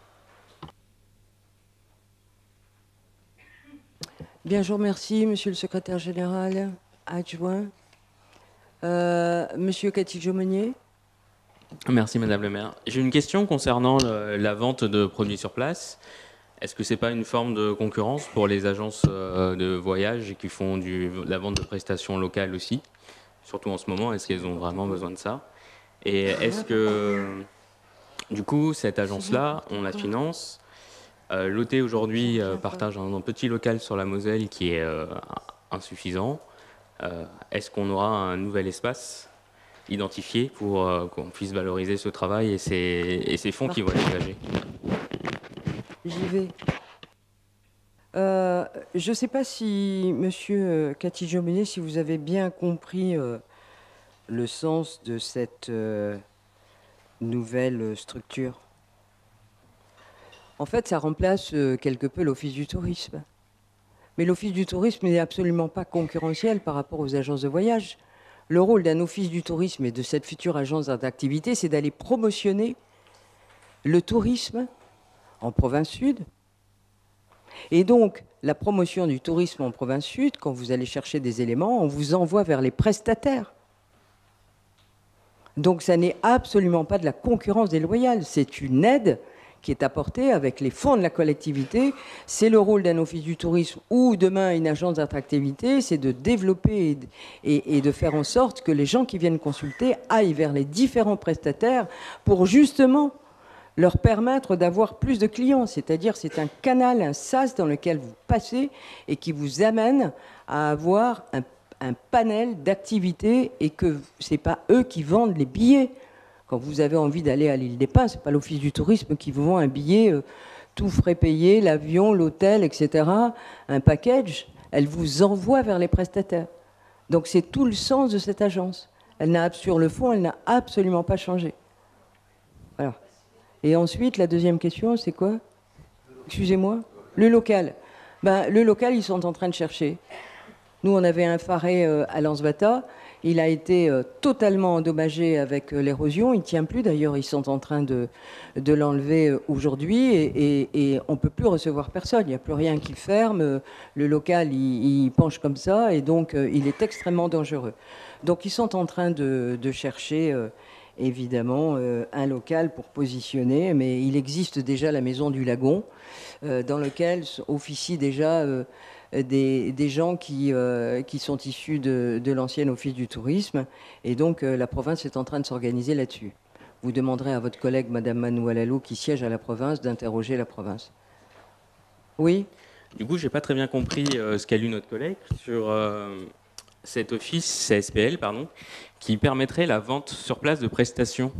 Bien, je vous remercie, Monsieur le secrétaire général adjoint. Euh, Monsieur Cathy-Jomenier. Merci Madame le maire. J'ai une question concernant le, la vente de produits sur place. Est-ce que ce n'est pas une forme de concurrence pour les agences euh, de voyage qui font du, la vente de prestations locales aussi? Surtout en ce moment, est-ce qu'elles ont vraiment besoin de ça? Et est-ce que, du coup, cette agence-là, on la finance? euh, L'O T aujourd'hui euh, partage un, un petit local sur la Moselle qui est euh, insuffisant. Euh, Est-ce qu'on aura un nouvel espace identifié pour euh, qu'on puisse valoriser ce travail et ces, et ces fonds qui vont être engagés? J'y vais. Euh, je ne sais pas si, Monsieur Cathy-Jomenier, si vous avez bien compris euh, le sens de cette euh, nouvelle structure. En fait, ça remplace euh, quelque peu l'Office du tourisme. Mais l'Office du tourisme n'est absolument pas concurrentiel par rapport aux agences de voyage. Le rôle d'un Office du tourisme et de cette future agence d'activité, c'est d'aller promotionner le tourisme en province sud. Et donc, la promotion du tourisme en province sud, quand vous allez chercher des éléments, on vous envoie vers les prestataires. Donc, ça n'est absolument pas de la concurrence déloyale, c'est une aide qui est apportée avec les fonds de la collectivité. C'est le rôle d'un office du tourisme ou demain une agence d'attractivité, c'est de développer et, et, et de faire en sorte que les gens qui viennent consulter aillent vers les différents prestataires pour justement leur permettre d'avoir plus de clients. C'est-à-dire c'est un canal, un sas dans lequel vous passez et qui vous amène à avoir un, un panel d'activités et que ce n'est pas eux qui vendent les billets. Quand vous avez envie d'aller à l'île des Pins, ce n'est pas l'Office du tourisme qui vous vend un billet, euh, tout frais payé, l'avion, l'hôtel, et cetera, un package. Elle vous envoie vers les prestataires. Donc c'est tout le sens de cette agence. Elle n'a, sur le fond, elle n'a absolument pas changé. Voilà. Et ensuite, la deuxième question, c'est quoi? Excusez-moi. Le local. Ben, le local, ils sont en train de chercher. Nous, on avait un faré euh, à Lansbata. Il a été euh, totalement endommagé avec euh, l'érosion. Il ne tient plus. D'ailleurs, ils sont en train de, de l'enlever euh, aujourd'hui. Et, et, et on ne peut plus recevoir personne. Il n'y a plus rien qui ferme. Le local, il, il penche comme ça. Et donc, euh, il est extrêmement dangereux. Donc, ils sont en train de, de chercher, euh, évidemment, euh, un local pour positionner. Mais il existe déjà la Maison du Lagon, euh, dans lequel officie déjà... Euh, Des, des gens qui, euh, qui sont issus de, de l'ancien office du tourisme. Et donc, euh, la province est en train de s'organiser là-dessus. Vous demanderez à votre collègue, Madame Manoualalou, qui siège à la province, d'interroger la province. Oui? Du coup, je n'ai pas très bien compris euh, ce qu'a lu notre collègue sur euh, cet office, C S P L, pardon, qui permettrait la vente sur place de prestations.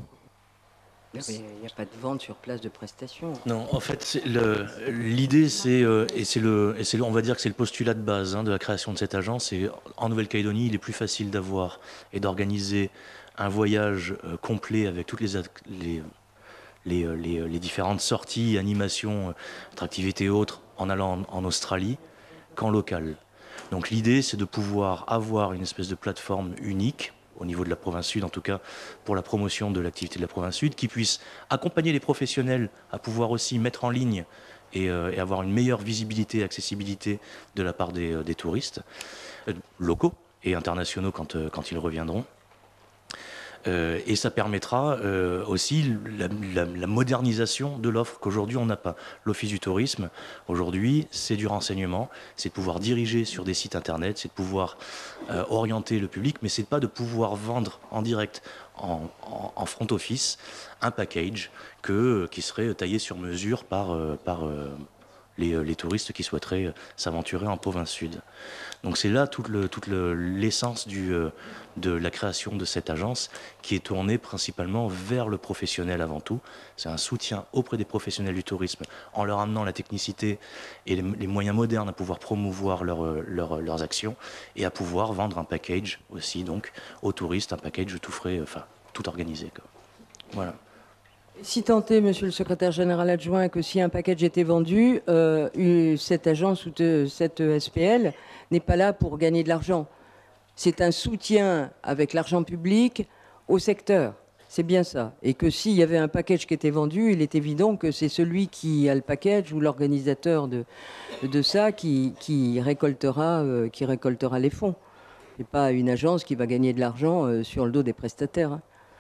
Il n'y a pas de vente sur place de prestations. Non, en fait, l'idée, c'est, euh, et c'est le, et c'est, on va dire que c'est le postulat de base hein, de la création de cette agence. C'est en Nouvelle-Calédonie, il est plus facile d'avoir et d'organiser un voyage euh, complet avec toutes les, les, les, les, les différentes sorties, animations, attractivités et autres en allant en, en Australie qu'en local. Donc l'idée, c'est de pouvoir avoir une espèce de plateforme unique, au niveau de la province sud, en tout cas pour la promotion de l'activité de la province sud, qui puisse accompagner les professionnels à pouvoir aussi mettre en ligne et, euh, et avoir une meilleure visibilité et accessibilité de la part des, des touristes euh, locaux et internationaux quand, euh, quand ils reviendront. Euh, et ça permettra euh, aussi la, la, la modernisation de l'offre qu'aujourd'hui on n'a pas. L'Office du tourisme, aujourd'hui, c'est du renseignement, c'est de pouvoir diriger sur des sites internet, c'est de pouvoir euh, orienter le public, mais c'est pas de pouvoir vendre en direct, en, en, en front office, un package que, qui serait taillé sur mesure par, euh, par euh, les, les touristes qui souhaiteraient euh, s'aventurer en province sud. Donc c'est là toute, le, toute le, l'essence du, euh, de la création de cette agence qui est tournée principalement vers le professionnel avant tout. C'est un soutien auprès des professionnels du tourisme en leur amenant la technicité et les, les moyens modernes à pouvoir promouvoir leur, leur, leurs actions et à pouvoir vendre un package aussi donc aux touristes, un package tout frais, enfin tout organisé, quoi. Voilà. Si tant est, monsieur le secrétaire général adjoint, que si un package était vendu, euh, cette agence ou de, cette S P L n'est pas là pour gagner de l'argent. C'est un soutien avec l'argent public au secteur. C'est bien ça. Et que s'il y avait un package qui était vendu, il est évident que c'est celui qui a le package ou l'organisateur de, de ça qui, qui, récoltera, euh, qui récoltera les fonds. Ce n'est pas une agence qui va gagner de l'argent euh, sur le dos des prestataires. Hein.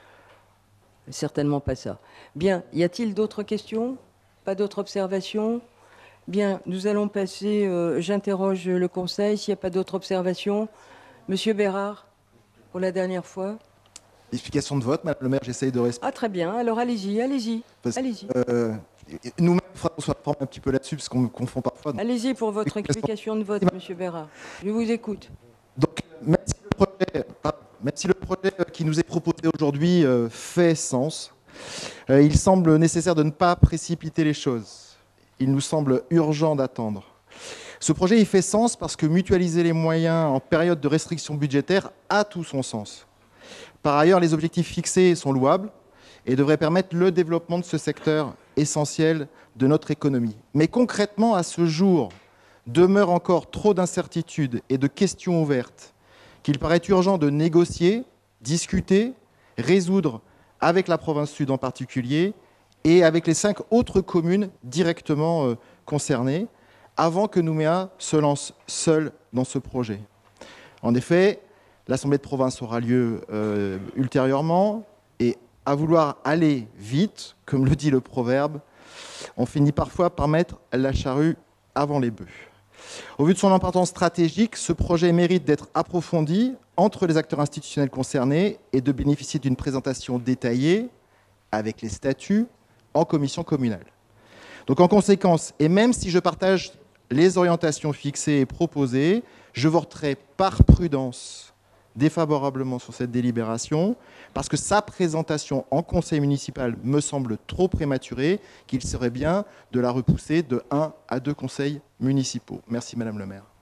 Certainement pas ça. Bien, y a-t-il d'autres questions? Pas d'autres observations? Bien, nous allons passer, euh, j'interroge le Conseil, s'il n'y a pas d'autres observations. Monsieur Bérard, pour la dernière fois. Explication de vote, Madame le maire, j'essaye de respecter. Ah très bien, alors allez-y, allez-y, allez-y. Euh, nous-mêmes, il faudra qu'on soit forme un petit peu là-dessus, parce qu'on me confond parfois. Allez-y pour votre explication de vote, Monsieur Bérard. Je vous écoute. Donc, même si le projet, même si le projet qui nous est proposé aujourd'hui euh, fait sens, euh, il semble nécessaire de ne pas précipiter les choses. Il nous semble urgent d'attendre. Ce projet, il fait sens parce que mutualiser les moyens en période de restriction budgétaire a tout son sens. Par ailleurs, les objectifs fixés sont louables et devraient permettre le développement de ce secteur essentiel de notre économie. Mais concrètement, à ce jour, demeure encore trop d'incertitudes et de questions ouvertes qu'il paraît urgent de négocier, discuter, résoudre avec la province sud en particulier et avec les cinq autres communes directement euh, concernées, avant que Nouméa se lance seul dans ce projet. En effet, l'Assemblée de province aura lieu euh, ultérieurement, et à vouloir aller vite, comme le dit le proverbe, on finit parfois par mettre la charrue avant les bœufs. Au vu de son importance stratégique, ce projet mérite d'être approfondi entre les acteurs institutionnels concernés et de bénéficier d'une présentation détaillée, avec les statuts, en commission communale. Donc en conséquence, et même si je partage les orientations fixées et proposées, je voterai par prudence défavorablement sur cette délibération, parce que sa présentation en conseil municipal me semble trop prématurée, qu'il serait bien de la repousser de un à deux conseils municipaux. Merci Madame le maire.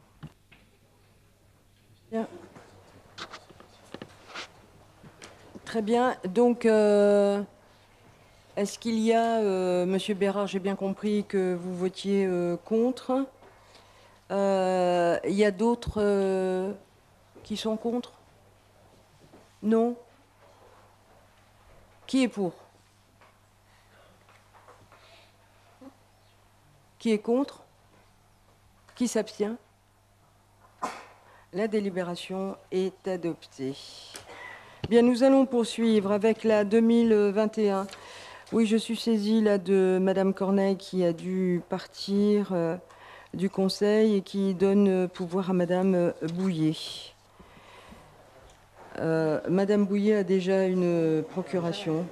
Bien. Très bien. Donc, euh, est-ce qu'il y a, euh, Monsieur Bérard, j'ai bien compris que vous votiez euh, contre. Euh, il y a d'autres euh, qui sont contre? Non. Qui est pour? Qui est contre? Qui s'abstient? La délibération est adoptée. Bien, nous allons poursuivre avec la deux mille vingt et un. Oui, je suis saisie là de Madame Corneille qui a dû partir euh, du Conseil et qui donne pouvoir à Madame Bouillet. Euh, Madame Bouillet a déjà une procuration.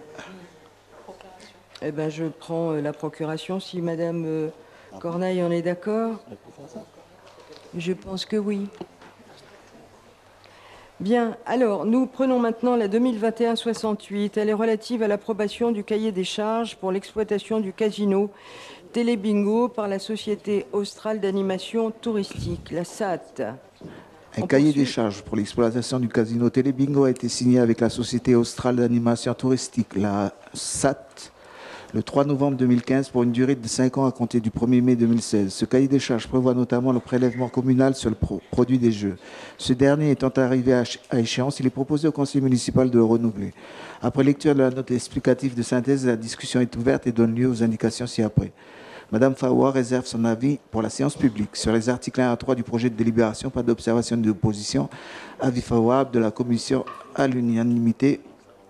Eh bien, je prends la procuration si Madame Corneille en est d'accord. Je pense que oui. Bien, alors, nous prenons maintenant la deux mille vingt et un soixante-huit. Elle est relative à l'approbation du cahier des charges pour l'exploitation du casino Télébingo par la Société Australe d'Animation Touristique, la S A T. Un cahier des charges pour l'exploitation du casino Télébingo a été signé avec la Société Australe d'Animation Touristique, la S A T, le trois novembre deux mille quinze pour une durée de cinq ans à compter du premier mai deux mille seize. Ce cahier des charges prévoit notamment le prélèvement communal sur le pro produit des jeux. Ce dernier étant arrivé à, à échéance, il est proposé au conseil municipal de le renouveler. Après lecture de la note explicative de synthèse, la discussion est ouverte et donne lieu aux indications ci-après. Madame Fawa réserve son avis pour la séance publique. Sur les articles un à trois du projet de délibération, pas d'observation ni d'opposition. Avis favorable de la commission à l'unanimité.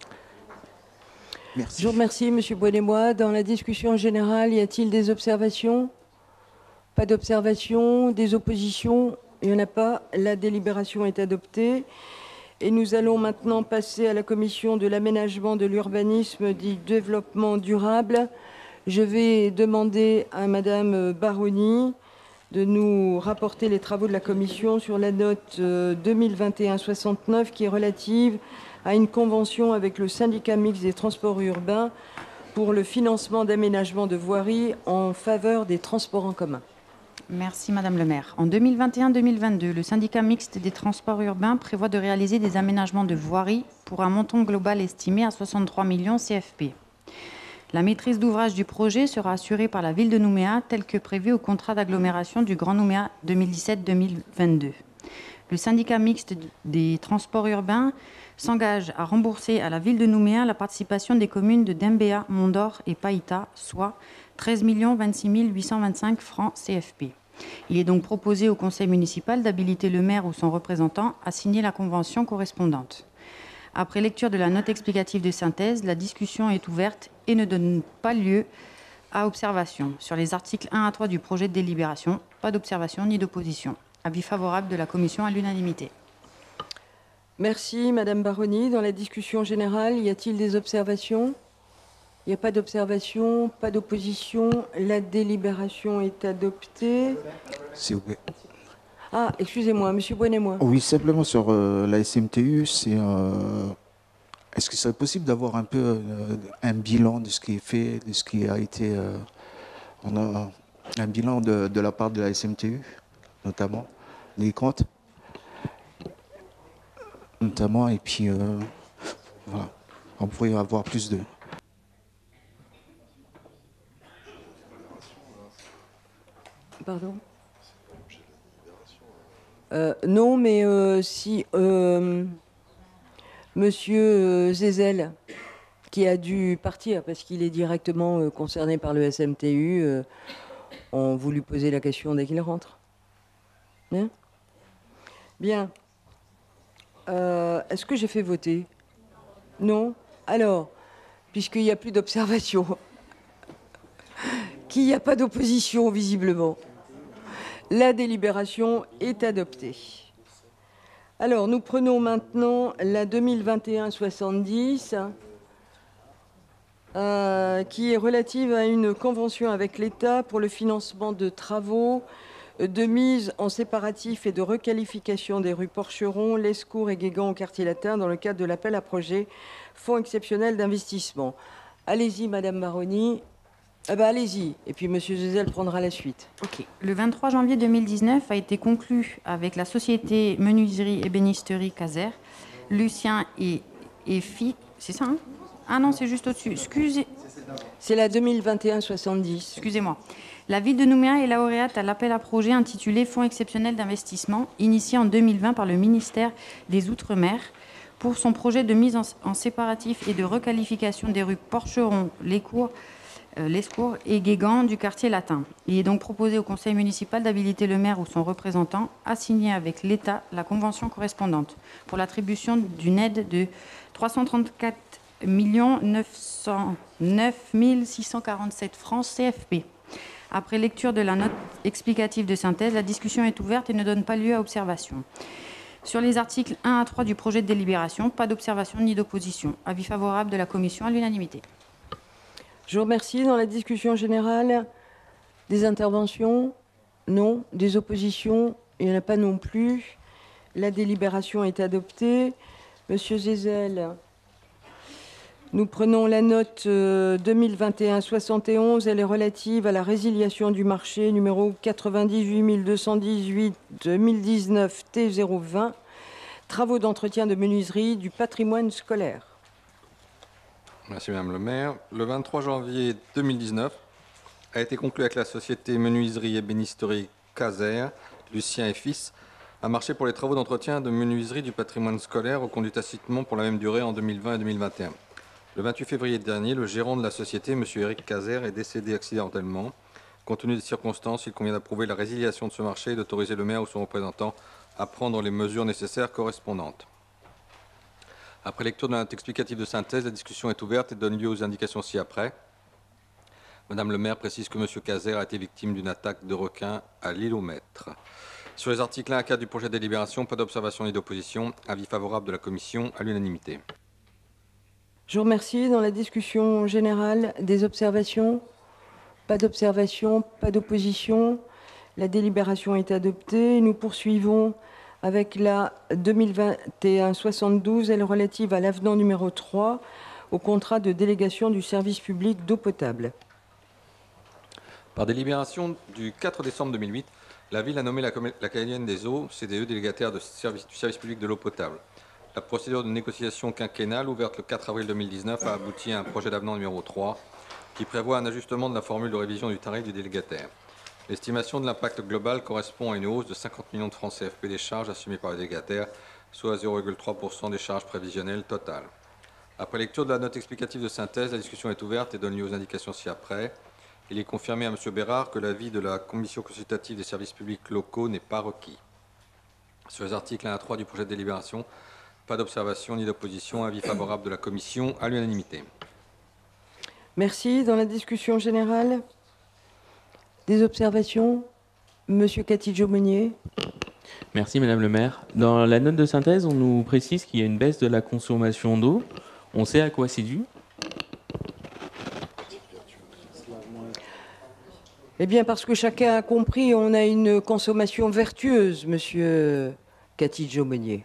Merci. Je vous remercie, M. Bonnet-Moi. Dans la discussion générale, y a-t-il des observations? Pas d'observations, des oppositions? Il n'y en a pas. La délibération est adoptée. Et nous allons maintenant passer à la commission de l'aménagement, de l'urbanisme et du développement durable. Je vais demander à Madame Baroni de nous rapporter les travaux de la commission sur la note deux mille vingt et un soixante-neuf qui est relative à une convention avec le syndicat mixte des transports urbains pour le financement d'aménagements de voiries en faveur des transports en commun. Merci Madame le maire. En deux mille vingt et un deux mille vingt-deux, le syndicat mixte des transports urbains prévoit de réaliser des aménagements de voiries pour un montant global estimé à soixante-trois millions C F P. La maîtrise d'ouvrage du projet sera assurée par la ville de Nouméa, tel que prévu au contrat d'agglomération du Grand Nouméa deux mille dix-sept deux mille vingt-deux. Le syndicat mixte des transports urbains s'engage à rembourser à la ville de Nouméa la participation des communes de Dembéa, Mondor et Païta, soit treize millions vingt-six mille huit cent vingt-cinq francs C F P. Il est donc proposé au conseil municipal d'habiliter le maire ou son représentant à signer la convention correspondante. Après lecture de la note explicative de synthèse, la discussion est ouverte et ne donne pas lieu à observation. Sur les articles un à trois du projet de délibération, pas d'observation ni d'opposition. Avis favorable de la commission à l'unanimité. Merci Madame Baroni. Dans la discussion générale, y a-t-il des observations? Il n'y a pas d'observation, pas d'opposition. La délibération est adoptée. S'il vous plaît. Ah, excusez-moi, Monsieur Bonnet-Moi. Oui, simplement sur euh, la S M T U, c'est... Euh, est-ce que ce serait possible d'avoir un peu euh, un bilan de ce qui est fait, de ce qui a été... Euh, on a un bilan de, de la part de la S M T U, notamment, des comptes, notamment, et puis, euh, voilà, on pourrait avoir plus de... Pardon? Euh, non, mais euh, si euh, Monsieur Zézel, qui a dû partir parce qu'il est directement euh, concerné par le S M T U, euh, on vous lui poser la question dès qu'il rentre. Bien. Bien. Euh, Est-ce que j'ai fait voter? Non. Alors, puisqu'il n'y a plus d'observation, qu'il n'y a pas d'opposition visiblement, la délibération est adoptée. Alors, nous prenons maintenant la deux mille vingt et un soixante-dix, euh, qui est relative à une convention avec l'État pour le financement de travaux de mise en séparatif et de requalification des rues Porcheron, Lescourt et Guégan au quartier latin dans le cadre de l'appel à projet Fonds exceptionnel d'investissement. Allez-y, Madame Baroni. Ah ben allez-y, et puis M. Zézel prendra la suite. Okay. Le vingt-trois janvier deux mille dix-neuf a été conclu avec la société menuiserie ébénisterie Caser, Lucien et, et Fi... C'est ça, hein? Ah non, c'est juste au-dessus. Excusez... C'est la deux mille vingt et un soixante-dix. Excusez-moi. La ville de Nouméa est lauréate à l'appel à projet intitulé Fonds exceptionnel d'investissement, initié en deux mille vingt par le ministère des Outre-mer, pour son projet de mise en, en séparatif et de requalification des rues Porcheron, Lescourt, Lescourt et Guégan du quartier latin. Il est donc proposé au conseil municipal d'habiliter le maire ou son représentant à signer avec l'État la convention correspondante pour l'attribution d'une aide de trois cent trente-quatre millions neuf cent neuf mille six cent quarante-sept francs C F P. Après lecture de la note explicative de synthèse, la discussion est ouverte et ne donne pas lieu à observation. Sur les articles un à trois du projet de délibération, pas d'observation ni d'opposition. Avis favorable de la commission à l'unanimité. Je vous remercie. Dans la discussion générale, des interventions? Non. Des oppositions? Il n'y en a pas non plus. La délibération est adoptée. Monsieur Zézel, nous prenons la note euh, deux mille vingt et un soixante et onze. Elle est relative à la résiliation du marché numéro quatre-vingt-dix-huit mille deux cent dix-huit deux mille dix-neuf T zéro vingt, travaux d'entretien de menuiserie du patrimoine scolaire. Merci Madame le maire. Le vingt-trois janvier deux mille dix-neuf a été conclu avec la société menuiserie et ébénisterie Caser, Lucien et Fils, un marché pour les travaux d'entretien de menuiserie du patrimoine scolaire reconduit tacitement pour la même durée en deux mille vingt et deux mille vingt et un. Le vingt-huit février dernier, le gérant de la société, M. Éric Caser, est décédé accidentellement. Compte tenu des circonstances, il convient d'approuver la résiliation de ce marché et d'autoriser le maire ou son représentant à prendre les mesures nécessaires correspondantes. Après lecture de la note explicative de synthèse, la discussion est ouverte et donne lieu aux indications ci-après. Madame le maire précise que M. Caser a été victime d'une attaque de requin à l'île aux Maîtres. Sur les articles un à quatre du projet de délibération, pas d'observation ni d'opposition. Avis favorable de la commission à l'unanimité. Je vous remercie. Dans la discussion générale, des observations? Pas d'observation, pas d'opposition. La délibération est adoptée. Nous poursuivons avec la deux mille vingt et un soixante-douze, elle relative à l'avenant numéro trois au contrat de délégation du service public d'eau potable. Par délibération du quatre décembre deux mille huit, la ville a nommé la, la Canadienne des Eaux, C D E, délégataire de service, du service public de l'eau potable. La procédure de négociation quinquennale, ouverte le quatre avril deux mille dix-neuf, a abouti à un projet d'avenant numéro trois qui prévoit un ajustement de la formule de révision du tarif du délégataire. L'estimation de l'impact global correspond à une hausse de cinquante millions de francs C F P des charges assumées par le délégataire, soit zéro virgule trois pour cent des charges prévisionnelles totales. Après lecture de la note explicative de synthèse, la discussion est ouverte et donne lieu aux indications ci-après. Il est confirmé à M. Bérard que l'avis de la Commission consultative des services publics locaux n'est pas requis. Sur les articles un à trois du projet de délibération, pas d'observation ni d'opposition. Avis favorable de la Commission à l'unanimité. Merci. Dans la discussion générale, des observations? Monsieur Cathy-Jomenier. Merci Madame le maire. Dans la note de synthèse, on nous précise qu'il y a une baisse de la consommation d'eau. On sait à quoi c'est dû? Eh bien, parce que chacun a compris, on a une consommation vertueuse, monsieur Cathy-Jomenier.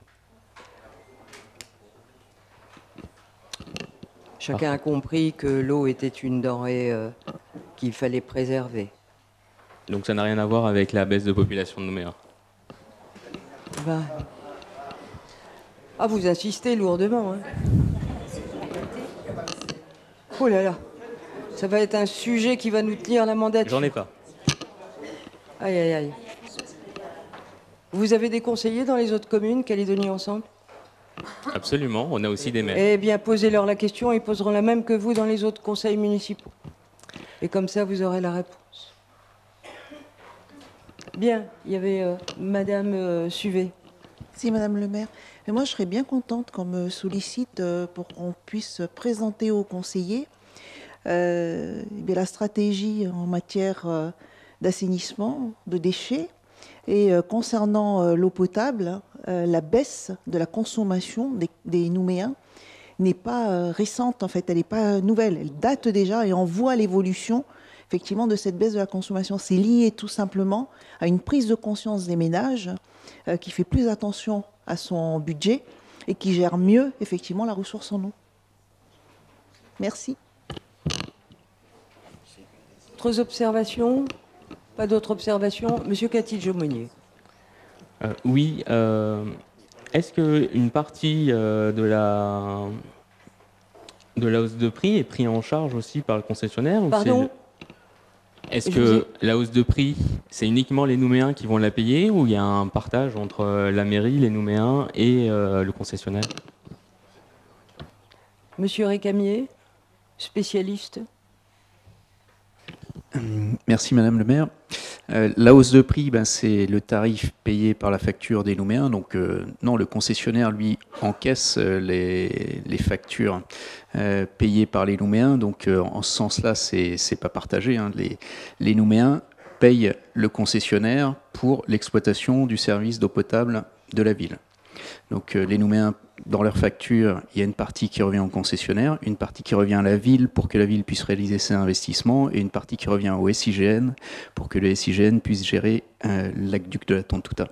Chacun a compris que l'eau était une denrée euh, qu'il fallait préserver. Donc ça n'a rien à voir avec la baisse de population de Nouméa. Ben... Ah, vous insistez lourdement. Hein. Oh là là, ça va être un sujet qui va nous tenir la mandature. J'en ai pas. Aïe, aïe, aïe. Vous avez des conseillers dans les autres communes, Calédonie Ensemble? Absolument, on a aussi des maires. Eh bien, posez-leur la question, ils poseront la même que vous dans les autres conseils municipaux. Et comme ça, vous aurez la réponse. Bien, il y avait euh, Madame euh, Suvet. Si, Madame le maire. Mais moi, je serais bien contente qu'on me sollicite euh, pour qu'on puisse présenter aux conseillers euh, eh bien, la stratégie en matière euh, d'assainissement, de déchets. Et euh, concernant euh, l'eau potable, euh, la baisse de la consommation des, des Nouméens n'est pas euh, récente, en fait, elle n'est pas nouvelle. Elle date déjà et on voit l'évolution effectivement de cette baisse de la consommation. C'est lié tout simplement à une prise de conscience des ménages euh, qui fait plus attention à son budget et qui gère mieux effectivement la ressource en eau. Merci. Autres observations? Pas d'autres observations? Monsieur Cathy-Jomenier. Euh, oui. Euh, Est-ce qu'une partie euh, de, la, de la hausse de prix est prise en charge aussi par le concessionnaire? Pardon? Est-ce que la hausse de prix, c'est uniquement les Nouméens qui vont la payer ou il y a un partage entre la mairie, les Nouméens et euh, le concessionnaire? Monsieur Récamier, spécialiste. Merci Madame le maire. Euh, la hausse de prix, ben, c'est le tarif payé par la facture des Nouméens. Donc euh, non, le concessionnaire, lui, encaisse euh, les, les factures euh, payées par les Nouméens. Donc euh, en ce sens-là, c'est c'est pas partagé. Hein. Les, les Nouméens payent le concessionnaire pour l'exploitation du service d'eau potable de la ville. Donc euh, les Nouméens, dans leur facture, il y a une partie qui revient au concessionnaire, une partie qui revient à la ville pour que la ville puisse réaliser ses investissements et une partie qui revient au S I G N pour que le S I G N puisse gérer euh, l'aqueduc de la Tontouta.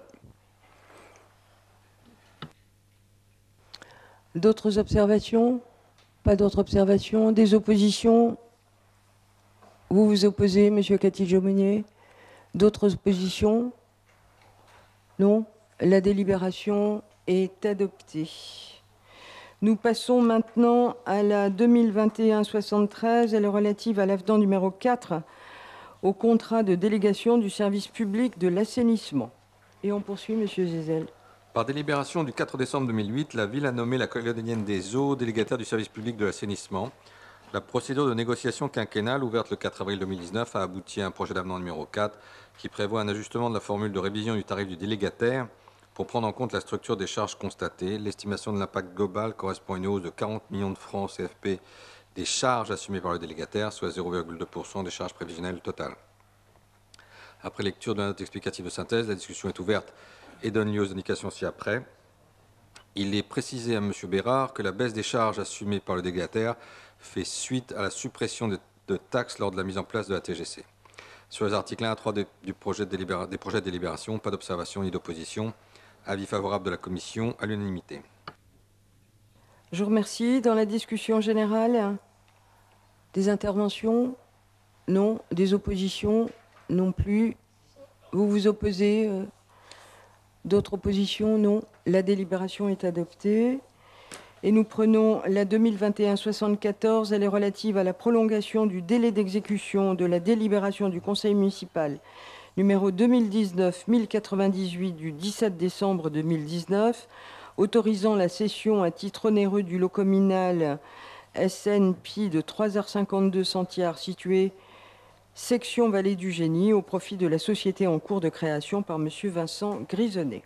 D'autres observations? Pas d'autres observations? Des oppositions? Vous vous opposez, Monsieur Cathy-Jomenier? D'autres oppositions? Non? La délibération est adoptée. Nous passons maintenant à la deux mille vingt et un soixante-treize, elle est relative à l'avenant numéro quatre au contrat de délégation du service public de l'assainissement. Et on poursuit, Monsieur Gézel. Par délibération du quatre décembre deux mille huit, la Ville a nommé la Calédonienne des Eaux délégataire du service public de l'assainissement. La procédure de négociation quinquennale ouverte le quatre avril deux mille dix-neuf a abouti à un projet d'avenant numéro quatre qui prévoit un ajustement de la formule de révision du tarif du délégataire pour prendre en compte la structure des charges constatées. L'estimation de l'impact global correspond à une hausse de quarante millions de francs C F P des charges assumées par le délégataire, soit zéro virgule deux pour cent des charges prévisionnelles totales. Après lecture de la note explicative de synthèse, la discussion est ouverte et donne lieu aux indications ci-après. Il est précisé à M. Bérard que la baisse des charges assumées par le délégataire fait suite à la suppression de, de taxes lors de la mise en place de la T G C. Sur les articles un à trois des, du projet de délibéra, des projets de délibération, pas d'observation ni d'opposition. Avis favorable de la Commission à l'unanimité. Je vous remercie. Dans la discussion générale, des interventions? Non. Des oppositions? Non plus. Vous vous opposez? D'autres oppositions? Non. La délibération est adoptée. Et nous prenons la deux mille vingt et un soixante-quatorze. Elle est relative à la prolongation du délai d'exécution de la délibération du Conseil municipal numéro deux mille dix-neuf mille quatre-vingt-dix-huit du dix-sept décembre deux mille dix-neuf, autorisant la cession à titre onéreux du lot communal S N P de trois heures cinquante-deux centiares situé section Vallée du Génie au profit de la société en cours de création par M. Vincent Grisonnet.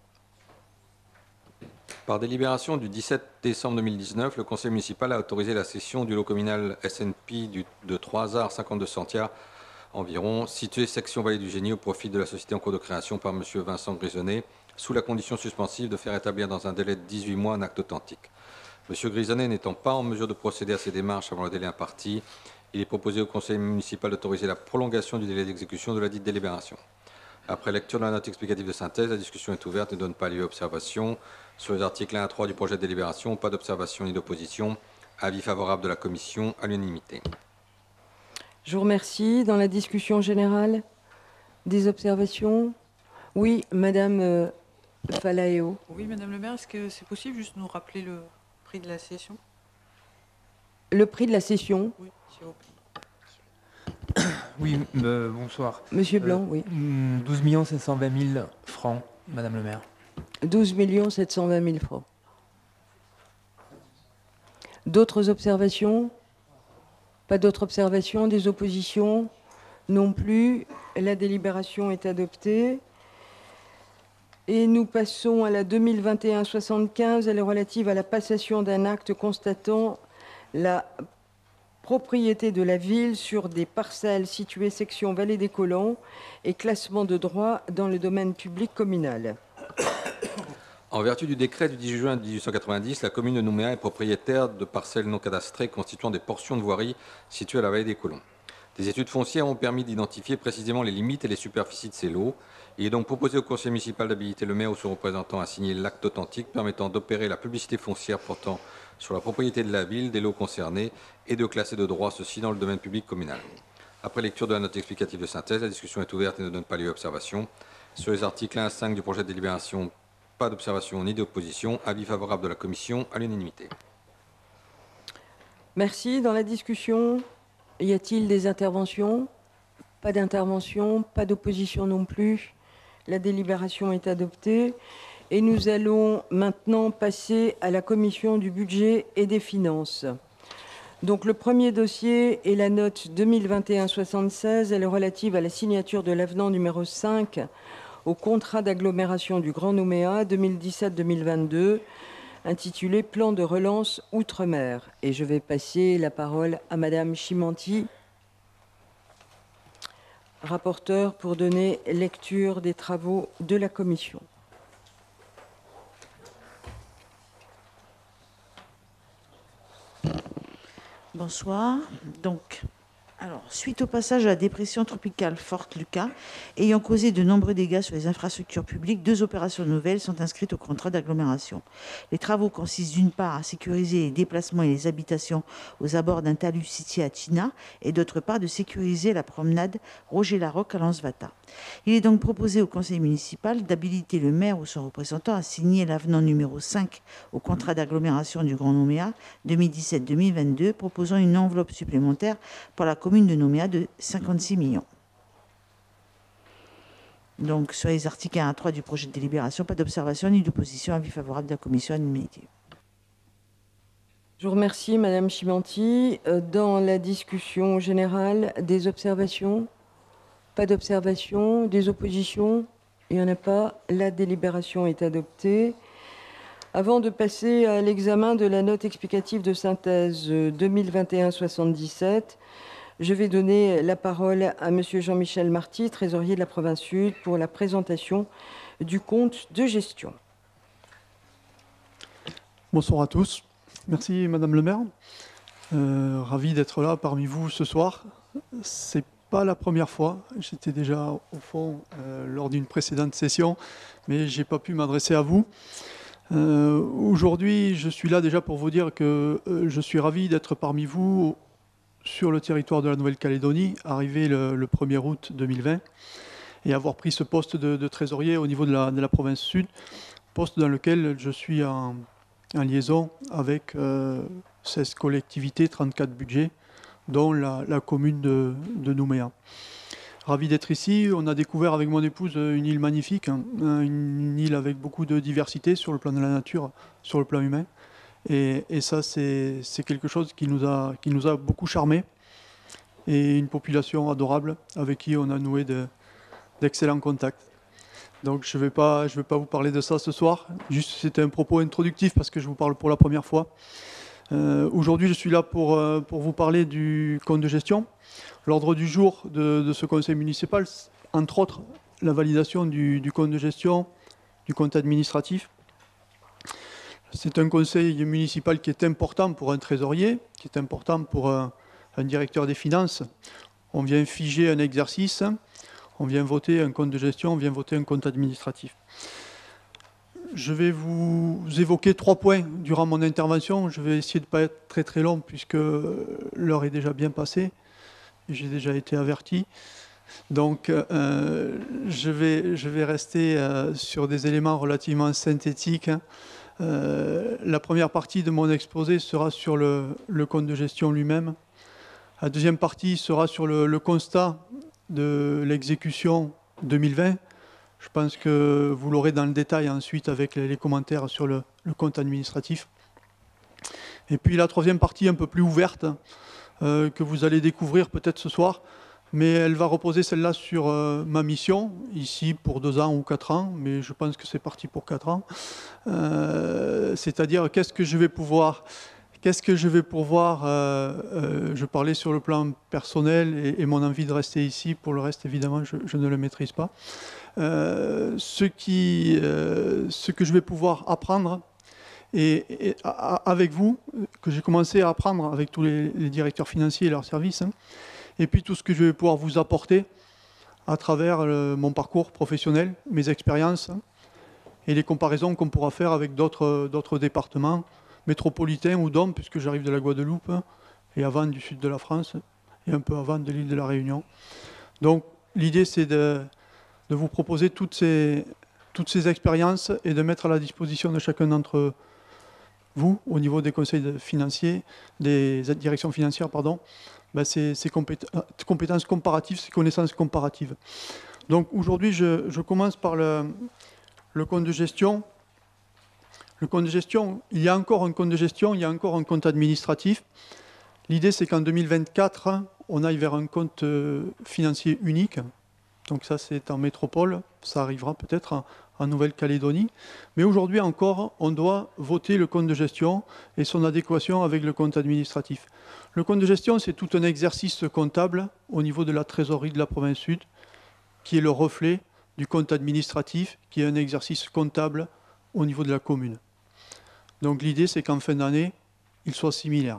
Par délibération du dix-sept décembre deux mille dix-neuf, le Conseil municipal a autorisé la cession du lot communal S N P de trois heures cinquante-deux centiares environ, situé section Vallée du Génie au profit de la société en cours de création par M. Vincent Grisonnet, sous la condition suspensive de faire établir dans un délai de dix-huit mois un acte authentique. M. Grisonnet n'étant pas en mesure de procéder à ces démarches avant le délai imparti, il est proposé au Conseil municipal d'autoriser la prolongation du délai d'exécution de la dite délibération. Après lecture de la note explicative de synthèse, la discussion est ouverte et ne donne pas lieu à observation. Sur les articles un à trois du projet de délibération, pas d'observation ni d'opposition. Avis favorable de la Commission à l'unanimité. Je vous remercie. Dans la discussion générale, des observations? Oui, Madame euh, Falaeo. Oui, Madame le maire, est-ce que c'est possible juste nous rappeler le prix de la session? Le prix de la session? Oui, s'il vous plaît. Oui, euh, bonsoir. Monsieur Blanc, euh, oui. douze millions sept cent vingt mille francs, Madame le maire. douze millions sept cent vingt mille francs. D'autres observations? Pas d'autres observations? Des oppositions? Non plus. La délibération est adoptée. Et nous passons à la deux mille vingt et un soixante-quinze. Elle est relative à la passation d'un acte constatant la propriété de la ville sur des parcelles situées section Vallée des Colons et classement de droit dans le domaine public communal. En vertu du décret du dix juin mille huit cent quatre-vingt-dix, la commune de Nouméa est propriétaire de parcelles non cadastrées constituant des portions de voirie situées à la Vallée des Colons. Des études foncières ont permis d'identifier précisément les limites et les superficies de ces lots. Il est donc proposé au conseil municipal d'habiliter le maire ou son représentant à signer l'acte authentique permettant d'opérer la publicité foncière portant sur la propriété de la ville, des lots concernés et de classer de droit ceux-ci dans le domaine public communal. Après lecture de la note explicative de synthèse, la discussion est ouverte et ne donne pas lieu à observation. Sur les articles un à cinq du projet de délibération, pas d'observation ni d'opposition. Avis favorable de la Commission à l'unanimité. Merci. Dans la discussion, y a-t-il des interventions? Pas d'intervention, pas d'opposition non plus. La délibération est adoptée. Et nous allons maintenant passer à la Commission du budget et des finances. Donc le premier dossier est la note deux mille vingt et un soixante-seize. Elle est relative à la signature de l'avenant numéro cinq au contrat d'agglomération du Grand Nouméa deux mille dix-sept deux mille vingt-deux, intitulé Plan de relance Outre-mer. Et je vais passer la parole à Madame Chimanti, rapporteure, pour donner lecture des travaux de la Commission. Bonsoir. Donc, Alors, suite au passage à la dépression tropicale forte Lucas, ayant causé de nombreux dégâts sur les infrastructures publiques, deux opérations nouvelles sont inscrites au contrat d'agglomération. Les travaux consistent d'une part à sécuriser les déplacements et les habitations aux abords d'un talus situé à Tina, et d'autre part de sécuriser la promenade Roger-Larocque à Lansvata. Il est donc proposé au conseil municipal d'habiliter le maire ou son représentant à signer l'avenant numéro cinq au contrat d'agglomération du Grand Nouméa deux mille dix-sept deux mille vingt-deux, proposant une enveloppe supplémentaire pour la commune de Nouméa de cinquante-six millions. Donc, sur les articles un à trois du projet de délibération, pas d'observation ni d'opposition, avis favorable de la commission administrative. Je vous remercie, Madame Chimanti. Dans la discussion générale, des observations? Pas d'observation? Des oppositions? Il n'y en a pas. La délibération est adoptée. Avant de passer à l'examen de la note explicative de synthèse deux mille vingt et un soixante-dix-sept, je vais donner la parole à Monsieur Jean-Michel Marty, trésorier de la province Sud, pour la présentation du compte de gestion. Bonsoir à tous. Merci Madame le maire. Euh, ravi d'être là parmi vous ce soir. C'est pas la première fois. J'étais déjà au fond euh, lors d'une précédente session, mais j'ai pas pu m'adresser à vous. Euh, Aujourd'hui, je suis là déjà pour vous dire que euh, je suis ravi d'être parmi vous sur le territoire de la Nouvelle-Calédonie, arrivé le, le premier août deux mille vingt, et avoir pris ce poste de, de trésorier au niveau de la, de la province Sud, poste dans lequel je suis en, en liaison avec euh, seize collectivités, trente-quatre budgets, dont la, la commune de, de Nouméa. Ravi d'être ici. On a découvert avec mon épouse une île magnifique, hein, une île avec beaucoup de diversité sur le plan de la nature, sur le plan humain. Et, et ça, c'est quelque chose qui nous, a, qui nous a beaucoup charmé. Et une population adorable avec qui on a noué d'excellents de, contacts. Donc je ne vais pas, je vais pas vous parler de ça ce soir. Juste, c'était un propos introductif parce que je vous parle pour la première fois. Euh, Aujourd'hui, je suis là pour, euh, pour vous parler du compte de gestion. L'ordre du jour de, de ce conseil municipal, entre autres, la validation du, du compte de gestion, du compte administratif. C'est un conseil municipal qui est important pour un trésorier, qui est important pour un, un directeur des finances. On vient figer un exercice, on vient voter un compte de gestion, on vient voter un compte administratif. Je vais vous évoquer trois points durant mon intervention. Je vais essayer de ne pas être très très long puisque l'heure est déjà bien passée. J'ai déjà été averti. Donc euh, je, vais, je vais rester euh, sur des éléments relativement synthétiques. Euh, la première partie de mon exposé sera sur le, le compte de gestion lui-même. La deuxième partie sera sur le, le constat de l'exécution deux mille vingt. Je pense que vous l'aurez dans le détail ensuite avec les, les commentaires sur le, le compte administratif. Et puis la troisième partie un peu plus ouverte, euh, que vous allez découvrir peut-être ce soir, mais elle va reposer celle-là sur euh, ma mission, ici pour deux ans ou quatre ans, mais je pense que c'est parti pour quatre ans. Euh, C'est-à-dire qu'est-ce que je vais pouvoir... Qu'est-ce que je vais pouvoir, euh, euh, je parlais sur le plan personnel et, et mon envie de rester ici, pour le reste évidemment je, je ne le maîtrise pas. Euh, ce, qui, euh, ce que je vais pouvoir apprendre et, et à, avec vous, que j'ai commencé à apprendre avec tous les, les directeurs financiers et leurs services, hein, et puis tout ce que je vais pouvoir vous apporter à travers le, mon parcours professionnel, mes expériences hein, et les comparaisons qu'on pourra faire avec d'autres d'autres départements, métropolitain ou d'hommes, puisque j'arrive de la Guadeloupe, et avant du sud de la France, et un peu avant de l'île de la Réunion. Donc l'idée c'est de, de vous proposer toutes ces, toutes ces expériences et de mettre à la disposition de chacun d'entre vous, au niveau des conseils financiers, des directions financières, pardon, ben ces, ces compét compétences comparatives, ces connaissances comparatives. Donc aujourd'hui, je, je commence par le, le compte de gestion. Le compte de gestion, il y a encore un compte de gestion, il y a encore un compte administratif. L'idée, c'est qu'en deux mille vingt-quatre, on aille vers un compte financier unique. Donc ça, c'est en métropole, ça arrivera peut-être en, en Nouvelle-Calédonie. Mais aujourd'hui encore, on doit voter le compte de gestion et son adéquation avec le compte administratif. Le compte de gestion, c'est tout un exercice comptable au niveau de la trésorerie de la province Sud, qui est le reflet du compte administratif, qui est un exercice comptable au niveau de la commune. Donc l'idée, c'est qu'en fin d'année, il soit similaire.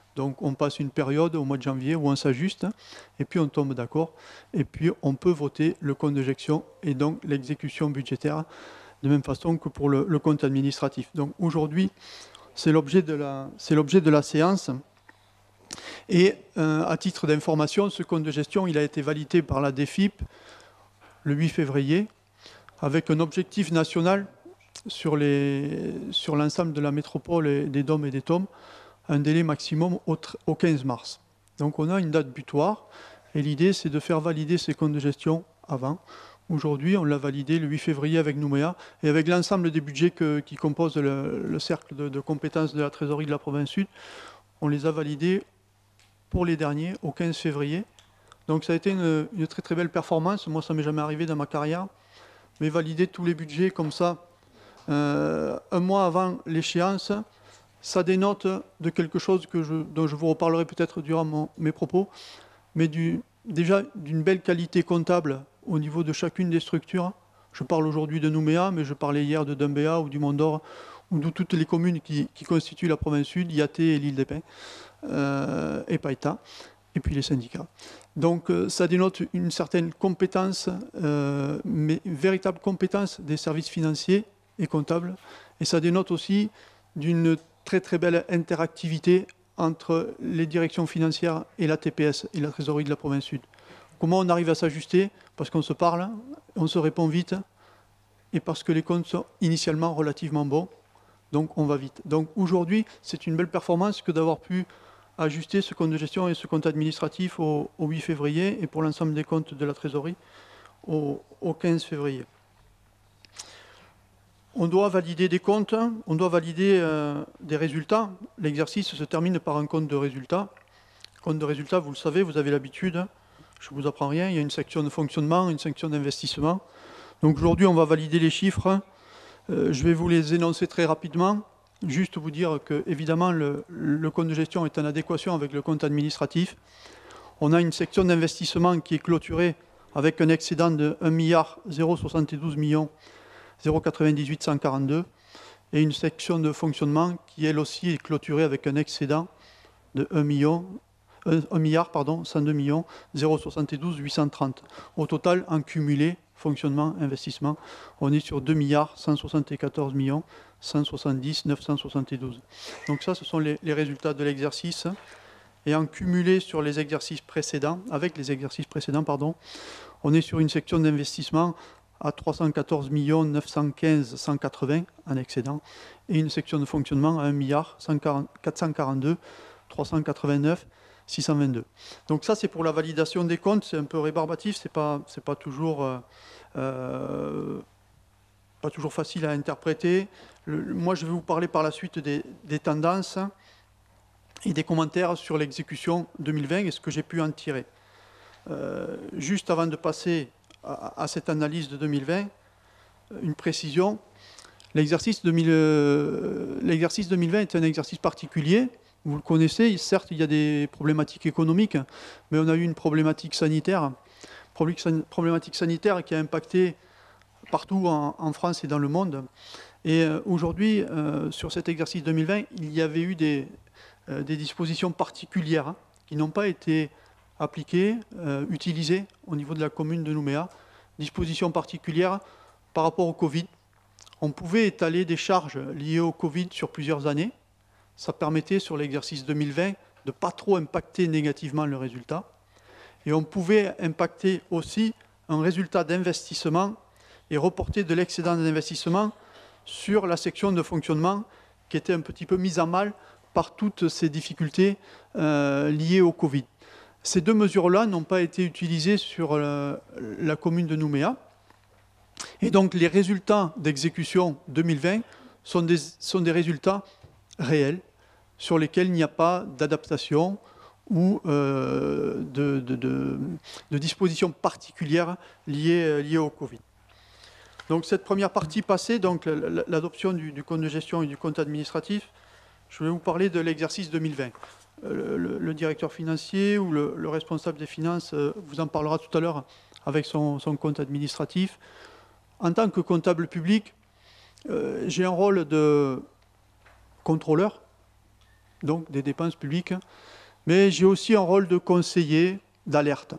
Donc on passe une période au mois de janvier où on s'ajuste, et puis on tombe d'accord, et puis on peut voter le compte de gestion et donc l'exécution budgétaire, de même façon que pour le, le compte administratif. Donc aujourd'hui, c'est l'objet de la, c'est l'objet de la séance. Et euh, à titre d'information, ce compte de gestion, il a été validé par la D F I P le huit février, avec un objectif national sur, les, sur l'ensemble de la métropole et des D O M et des T O M, un délai maximum au, au quinze mars. Donc on a une date butoir, et l'idée c'est de faire valider ces comptes de gestion avant. Aujourd'hui, on l'a validé le huit février avec Nouméa, et avec l'ensemble des budgets que, qui composent le, le cercle de, de compétences de la trésorerie de la province sud, on les a validés pour les derniers au quinze février. Donc ça a été une, une très très belle performance. Moi, ça ne m'est jamais arrivé dans ma carrière. Mais valider tous les budgets comme ça, euh, un mois avant l'échéance, ça dénote de quelque chose que je, dont je vous reparlerai peut-être durant mon, mes propos, mais du, déjà d'une belle qualité comptable au niveau de chacune des structures. Je parle aujourd'hui de Nouméa, mais je parlais hier de Dumbéa ou du Mont-d'Or, ou de toutes les communes qui, qui constituent la province sud, Yaté et l'île des Pins, euh, et Païta, et puis les syndicats. Donc euh, ça dénote une certaine compétence, euh, mais une véritable compétence des services financiers et comptables, et ça dénote aussi d'une très très belle interactivité entre les directions financières et la T P S et la trésorerie de la province sud. Comment on arrive à s'ajuster? Parce qu'on se parle, on se répond vite, et parce que les comptes sont initialement relativement bons, donc on va vite. Donc aujourd'hui, c'est une belle performance que d'avoir pu ajuster ce compte de gestion et ce compte administratif au, au huit février, et pour l'ensemble des comptes de la trésorerie au, au quinze février. On doit valider des comptes, on doit valider euh, des résultats. L'exercice se termine par un compte de résultats. Compte de résultats, vous le savez, vous avez l'habitude, je ne vous apprends rien, il y a une section de fonctionnement, une section d'investissement. Donc aujourd'hui, on va valider les chiffres. Euh, je vais vous les énoncer très rapidement. Juste vous dire que, évidemment, le, le compte de gestion est en adéquation avec le compte administratif. On a une section d'investissement qui est clôturée avec un excédent de un milliard zéro soixante-douze millions zéro quatre-vingt-dix-huit cent quarante-deux et une section de fonctionnement qui, elle aussi, est clôturée avec un excédent de un milliard cent deux millions zéro soixante-douze huit cent trente. Au total, en cumulé, fonctionnement, investissement, on est sur deux milliards cent soixante-quatorze millions cent soixante-dix neuf cent soixante-douze. Donc ça, ce sont les, les résultats de l'exercice. Et en cumulé sur les exercices précédents, avec les exercices précédents, pardon, on est sur une section d'investissement à trois cent quatorze millions neuf cent quinze cent quatre-vingts en excédent, et une section de fonctionnement à un milliard quatre cent quarante-deux trois cent quatre-vingt-neuf six cent vingt-deux. Donc ça, c'est pour la validation des comptes. C'est un peu rébarbatif, c'est pas, c'est pas toujours, euh, euh, pas toujours facile à interpréter. Le, moi, je vais vous parler par la suite des, des tendances et des commentaires sur l'exécution deux mille vingt et ce que j'ai pu en tirer. Euh, juste avant de passer à, à cette analyse de deux mille vingt, une précision. L'exercice deux mille, euh, l'exercice deux mille vingt est un exercice particulier. Vous le connaissez, certes, il y a des problématiques économiques, mais on a eu une problématique sanitaire, problématique sanitaire qui a impacté partout en, en France et dans le monde. Et euh, aujourd'hui, euh, sur cet exercice deux mille vingt, il y avait eu des, euh, des dispositions particulières hein, qui n'ont pas été appliquées, euh, utilisées au niveau de la commune de Nouméa. Dispositions particulières par rapport au Covid. On pouvait étaler des charges liées au Covid sur plusieurs années. Ça permettait sur l'exercice deux mille vingt de ne pas trop impacter négativement le résultat. Et on pouvait impacter aussi un résultat d'investissement et reporter de l'excédent d'investissement sur la section de fonctionnement qui était un petit peu mise à mal par toutes ces difficultés euh, liées au Covid. Ces deux mesures-là n'ont pas été utilisées sur euh, la commune de Nouméa. Et donc les résultats d'exécution deux mille vingt sont des, sont des résultats réels sur lesquels il n'y a pas d'adaptation ou euh, de, de, de, de dispositions particulières liées, liées au Covid. Donc cette première partie passée, donc l'adoption du, du compte de gestion et du compte administratif, je vais vous parler de l'exercice deux mille vingt. Le, le, le directeur financier ou le, le responsable des finances euh, vous en parlera tout à l'heure avec son, son compte administratif. En tant que comptable public, euh, j'ai un rôle de contrôleur donc des dépenses publiques, mais j'ai aussi un rôle de conseiller, d'alerte.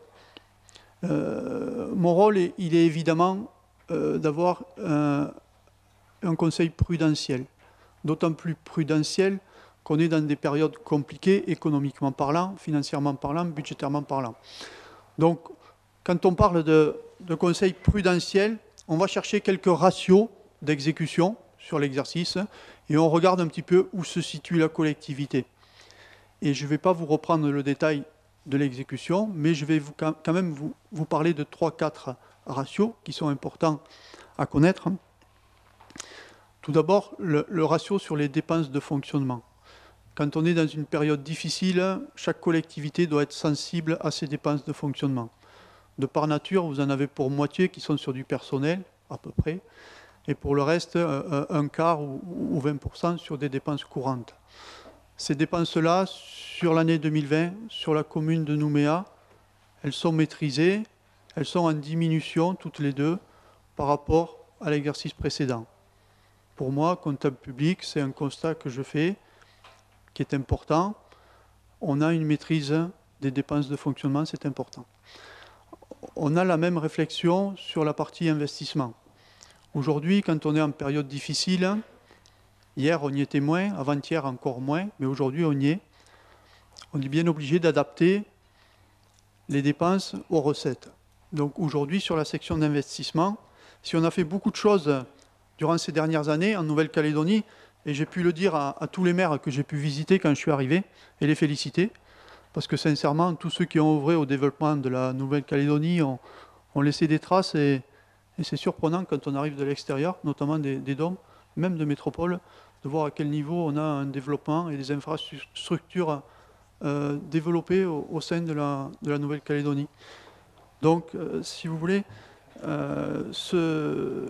Euh, mon rôle, est, il est évidemment euh, d'avoir un, un conseil prudentiel, d'autant plus prudentiel qu'on est dans des périodes compliquées, économiquement parlant, financièrement parlant, budgétairement parlant. Donc, quand on parle de, de conseil prudentiel, on va chercher quelques ratios d'exécution sur l'exercice et on regarde un petit peu où se situe la collectivité. Et je ne vais pas vous reprendre le détail de l'exécution, mais je vais vous, quand même vous, vous parler de trois quatre ratios qui sont importants à connaître. Tout d'abord, le, le ratio sur les dépenses de fonctionnement. Quand on est dans une période difficile, chaque collectivité doit être sensible à ses dépenses de fonctionnement. De par nature, vous en avez pour moitié qui sont sur du personnel, à peu près, et pour le reste, un quart ou vingt pour cent sur des dépenses courantes. Ces dépenses-là, sur l'année deux mille vingt, sur la commune de Nouméa, elles sont maîtrisées, elles sont en diminution toutes les deux par rapport à l'exercice précédent. Pour moi, comptable public, c'est un constat que je fais qui est important. On a une maîtrise des dépenses de fonctionnement, c'est important. On a la même réflexion sur la partie investissement. Aujourd'hui, quand on est en période difficile, hier on y était moins, avant-hier encore moins, mais aujourd'hui on y est, on est bien obligé d'adapter les dépenses aux recettes. Donc aujourd'hui, sur la section d'investissement, si on a fait beaucoup de choses durant ces dernières années en Nouvelle-Calédonie, et j'ai pu le dire à, à tous les maires que j'ai pu visiter quand je suis arrivé, et les féliciter, parce que sincèrement, tous ceux qui ont œuvré au développement de la Nouvelle-Calédonie ont, ont laissé des traces, et, et c'est surprenant quand on arrive de l'extérieur, notamment des, des D O M, même de métropole, de voir à quel niveau on a un développement et des infrastructures euh, développées au, au sein de la, de la Nouvelle-Calédonie. Donc, euh, si vous voulez, euh, ce,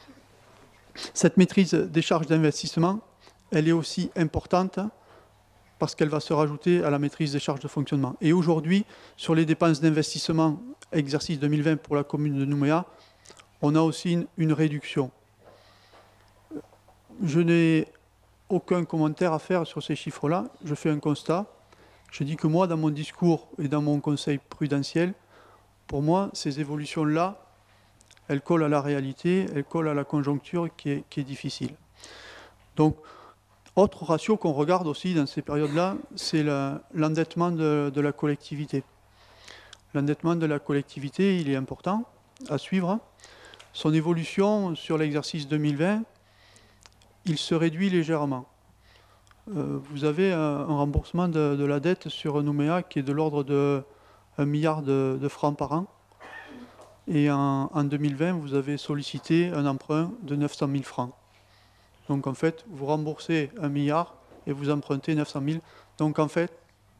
cette maîtrise des charges d'investissement, elle est aussi importante parce qu'elle va se rajouter à la maîtrise des charges de fonctionnement. Et aujourd'hui, sur les dépenses d'investissement exercice deux mille vingt pour la commune de Nouméa, on a aussi une, une réduction. Je n'ai aucun commentaire à faire sur ces chiffres-là. Je fais un constat. Je dis que moi, dans mon discours et dans mon conseil prudentiel, pour moi, ces évolutions-là, elles collent à la réalité, elles collent à la conjoncture qui est, qui est difficile. Donc, autre ratio qu'on regarde aussi dans ces périodes-là, c'est l'endettement de, de la collectivité. L'endettement de la collectivité, il est important à suivre. Son évolution sur l'exercice deux mille vingt, il se réduit légèrement. Euh, vous avez un, un remboursement de, de la dette sur Nouméa qui est de l'ordre de un milliard de, de francs par an. Et en, en deux mille vingt, vous avez sollicité un emprunt de neuf cent mille francs. Donc en fait, vous remboursez un milliard et vous empruntez neuf cent mille. Donc en fait,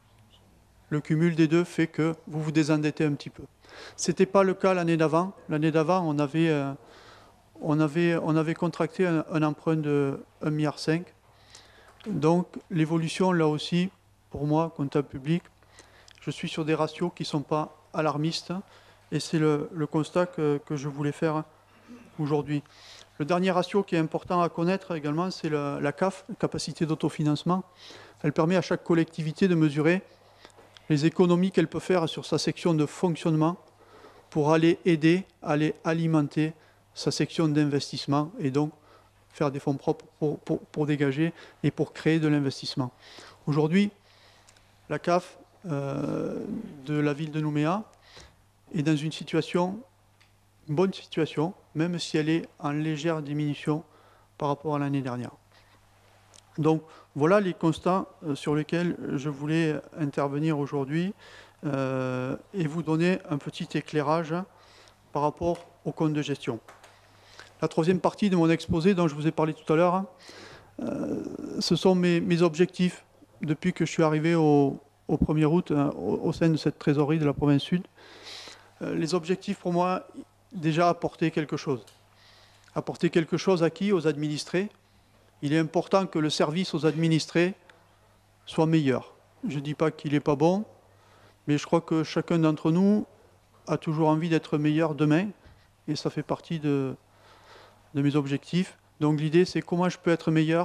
le cumul des deux fait que vous vous désendettez un petit peu. Ce n'était pas le cas l'année d'avant. L'année d'avant, on avait, euh, on avait, on avait contracté un, un emprunt de un virgule cinq milliard. Donc l'évolution, là aussi, pour moi, comptable public, je suis sur des ratios qui ne sont pas alarmistes. Et c'est le, le constat que, que je voulais faire aujourd'hui. Le dernier ratio qui est important à connaître également, c'est la, la C A F, capacité d'autofinancement. Elle permet à chaque collectivité de mesurer les économies qu'elle peut faire sur sa section de fonctionnement pour aller aider, aller alimenter sa section d'investissement et donc faire des fonds propres pour, pour, pour dégager et pour créer de l'investissement. Aujourd'hui, la C A F euh, de la ville de Nouméa est dans une situation, une bonne situation, même si elle est en légère diminution par rapport à l'année dernière. Donc voilà les constats sur lesquels je voulais intervenir aujourd'hui euh, et vous donner un petit éclairage par rapport au compte de gestion. La troisième partie de mon exposé dont je vous ai parlé tout à l'heure, euh, ce sont mes, mes objectifs depuis que je suis arrivé au, au premier août euh, au, au sein de cette trésorerie de la province sud. Les objectifs pour moi, déjà apporter quelque chose. Apporter quelque chose à qui? Aux administrés. Il est important que le service aux administrés soit meilleur. Je ne dis pas qu'il n'est pas bon, mais je crois que chacun d'entre nous a toujours envie d'être meilleur demain, et ça fait partie de, de mes objectifs. Donc l'idée, c'est comment je peux être meilleur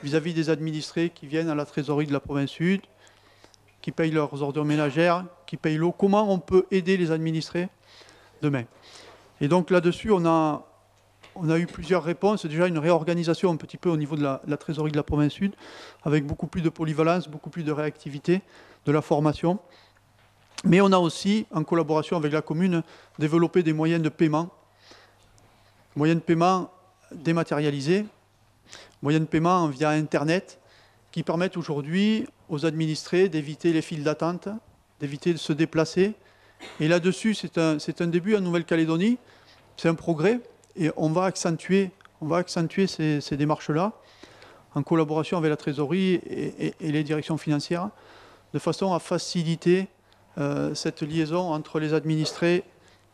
vis-à-vis des administrés qui viennent à la trésorerie de la province sud, qui payent leurs ordures ménagères, qui payent l'eau. Comment on peut aider les administrés demain? Et donc là-dessus, on a, on a eu plusieurs réponses. Déjà une réorganisation un petit peu au niveau de la, la trésorerie de la province sud, avec beaucoup plus de polyvalence, beaucoup plus de réactivité, de la formation. Mais on a aussi, en collaboration avec la commune, développé des moyens de paiement, moyens de paiement dématérialisés, moyens de paiement via Internet, qui permettent aujourd'hui aux administrés d'éviter les files d'attente, d'éviter de se déplacer. Et là-dessus, c'est un, c'est un début en Nouvelle-Calédonie, c'est un progrès, et on va accentuer, on va accentuer ces, ces démarches-là, en collaboration avec la trésorerie et, et, et les directions financières, de façon à faciliter euh, cette liaison entre les administrés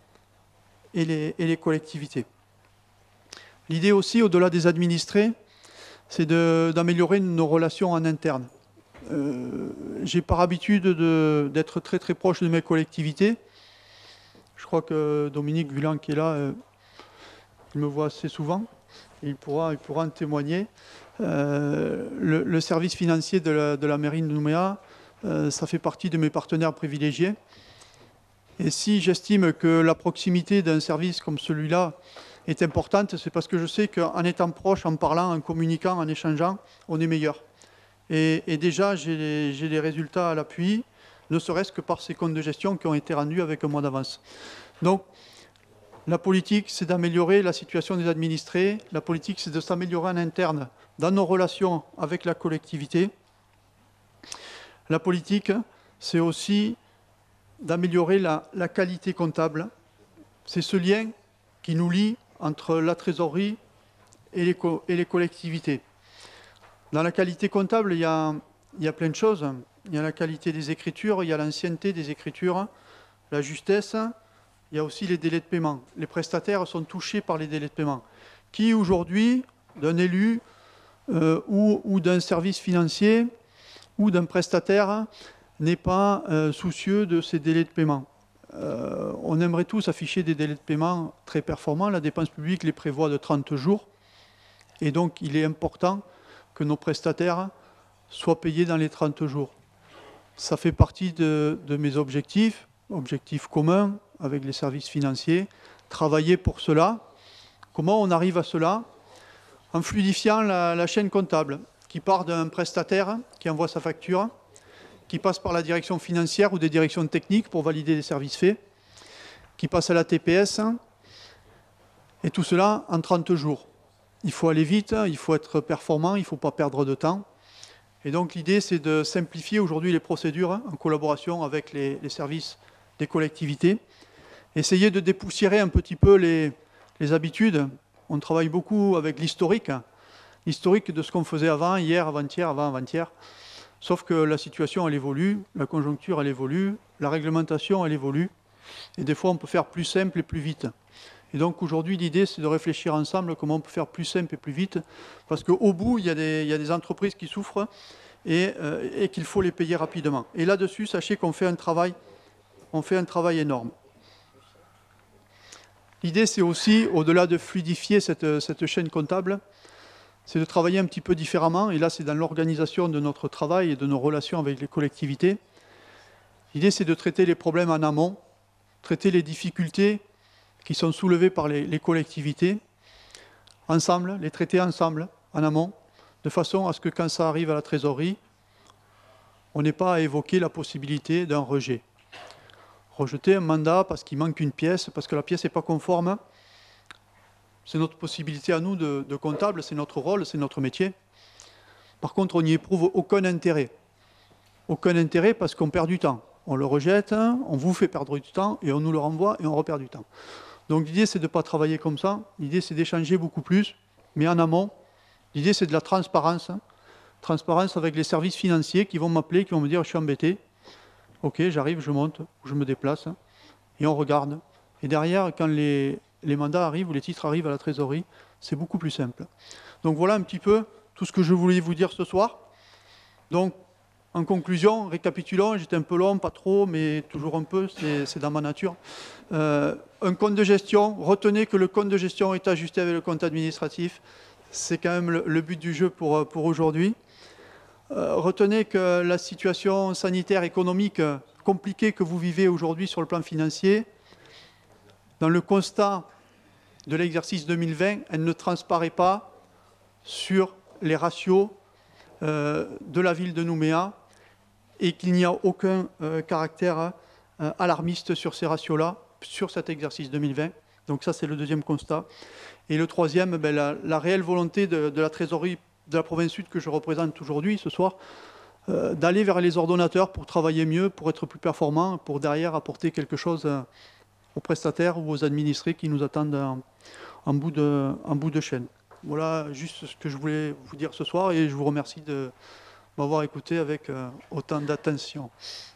et les, et les collectivités. L'idée aussi, au-delà des administrés, c'est d'améliorer nos relations en interne. Euh, J'ai par habitude d'être très très proche de mes collectivités. Je crois que Dominique Vullan qui est là, euh, il me voit assez souvent, et il pourra, il pourra en témoigner. Euh, le, le service financier de la, de la mairie de Nouméa, euh, ça fait partie de mes partenaires privilégiés. Et si j'estime que la proximité d'un service comme celui-là est importante, c'est parce que je sais qu'en étant proche, en parlant, en communiquant, en échangeant, on est meilleur. Et, et déjà, j'ai les, j'ai les résultats à l'appui, ne serait-ce que par ces comptes de gestion qui ont été rendus avec un mois d'avance. Donc, la politique, c'est d'améliorer la situation des administrés. La politique, c'est de s'améliorer en interne dans nos relations avec la collectivité. La politique, c'est aussi d'améliorer la, la qualité comptable. C'est ce lien qui nous lie entre la trésorerie et les, co et les collectivités. Dans la qualité comptable, il y, a, il y a plein de choses. Il y a la qualité des écritures, il y a l'ancienneté des écritures, la justesse, il y a aussi les délais de paiement. Les prestataires sont touchés par les délais de paiement. Qui aujourd'hui, d'un élu euh, ou, ou d'un service financier ou d'un prestataire, n'est pas euh, soucieux de ces délais de paiement? Euh, on aimerait tous afficher des délais de paiement très performants. La dépense publique les prévoit de trente jours. Et donc, il est important que nos prestataires soient payés dans les trente jours. Ça fait partie de, de mes objectifs, objectifs communs avec les services financiers. Travailler pour cela. Comment on arrive à cela? En fluidifiant la, la chaîne comptable, qui part d'un prestataire qui envoie sa facture, qui passe par la direction financière ou des directions techniques pour valider les services faits, qui passe à la T P S, et tout cela en trente jours. Il faut aller vite, il faut être performant, il ne faut pas perdre de temps. Et donc l'idée, c'est de simplifier aujourd'hui les procédures en collaboration avec les, les services des collectivités, essayer de dépoussiérer un petit peu les, les habitudes. On travaille beaucoup avec l'historique, l'historique de ce qu'on faisait avant, hier, avant-hier, avant-avant-hier. Sauf que la situation, elle évolue, la conjoncture, elle évolue, la réglementation, elle évolue. Et des fois, on peut faire plus simple et plus vite. Et donc, aujourd'hui, l'idée, c'est de réfléchir ensemble comment on peut faire plus simple et plus vite. Parce qu'au bout, il y, a des, il y a des entreprises qui souffrent et, euh, et qu'il faut les payer rapidement. Et là-dessus, sachez qu'on fait un travail, on fait un travail énorme. L'idée, c'est aussi, au-delà de fluidifier cette, cette chaîne comptable, c'est de travailler un petit peu différemment, et là c'est dans l'organisation de notre travail et de nos relations avec les collectivités. L'idée c'est de traiter les problèmes en amont, traiter les difficultés qui sont soulevées par les, les collectivités, ensemble, les traiter ensemble, en amont, de façon à ce que quand ça arrive à la trésorerie, on n'ait pas à évoquer la possibilité d'un rejet. Rejeter un mandat parce qu'il manque une pièce, parce que la pièce n'est pas conforme, c'est notre possibilité à nous de, de comptable, c'est notre rôle, c'est notre métier. Par contre, on n'y éprouve aucun intérêt. Aucun intérêt parce qu'on perd du temps. On le rejette, on vous fait perdre du temps et on nous le renvoie et on repère du temps. Donc l'idée, c'est de ne pas travailler comme ça. L'idée, c'est d'échanger beaucoup plus, mais en amont. L'idée, c'est de la transparence. Transparence avec les services financiers qui vont m'appeler, qui vont me dire « je suis embêté ». Ok, j'arrive, je monte, je me déplace et on regarde. Et derrière, quand les... les mandats arrivent ou les titres arrivent à la trésorerie, c'est beaucoup plus simple. Donc voilà un petit peu tout ce que je voulais vous dire ce soir. Donc, en conclusion, récapitulons, j'étais un peu long, pas trop, mais toujours un peu, c'est dans ma nature. Euh, un compte de gestion, retenez que le compte de gestion est ajusté avec le compte administratif. c'est quand même le, le but du jeu pour, pour aujourd'hui. Euh, retenez que la situation sanitaire, économique compliquée que vous vivez aujourd'hui sur le plan financier, dans le constat de l'exercice deux mille vingt, elle ne transparaît pas sur les ratios euh, de la ville de Nouméa et qu'il n'y a aucun euh, caractère euh, alarmiste sur ces ratios-là, sur cet exercice deux mille vingt. Donc ça, c'est le deuxième constat. Et le troisième, ben, la, la réelle volonté de, de la trésorerie de la province sud que je représente aujourd'hui, ce soir, euh, d'aller vers les ordonnateurs pour travailler mieux, pour être plus performant, pour derrière apporter quelque chose euh, aux prestataires ou aux administrés qui nous attendent en, en, bout de, en bout de chaîne. Voilà juste ce que je voulais vous dire ce soir et je vous remercie de m'avoir écouté avec euh, autant d'attention.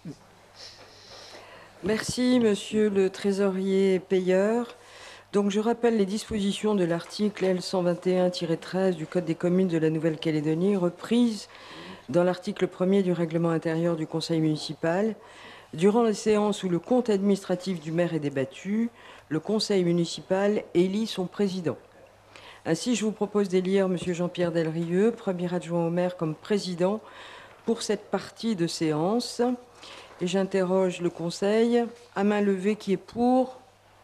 Merci, monsieur le trésorier payeur. Donc, je rappelle les dispositions de l'article L cent vingt et un tiret treize du Code des communes de la Nouvelle-Calédonie, reprises dans l'article premier du règlement intérieur du Conseil municipal. Durant les séances où le compte administratif du maire est débattu, le Conseil municipal élit son président. Ainsi, je vous propose d'élire monsieur Jean-Pierre Delrieux, premier adjoint au maire, comme président pour cette partie de séance. Et j'interroge le Conseil. À main levée, qui est pour ?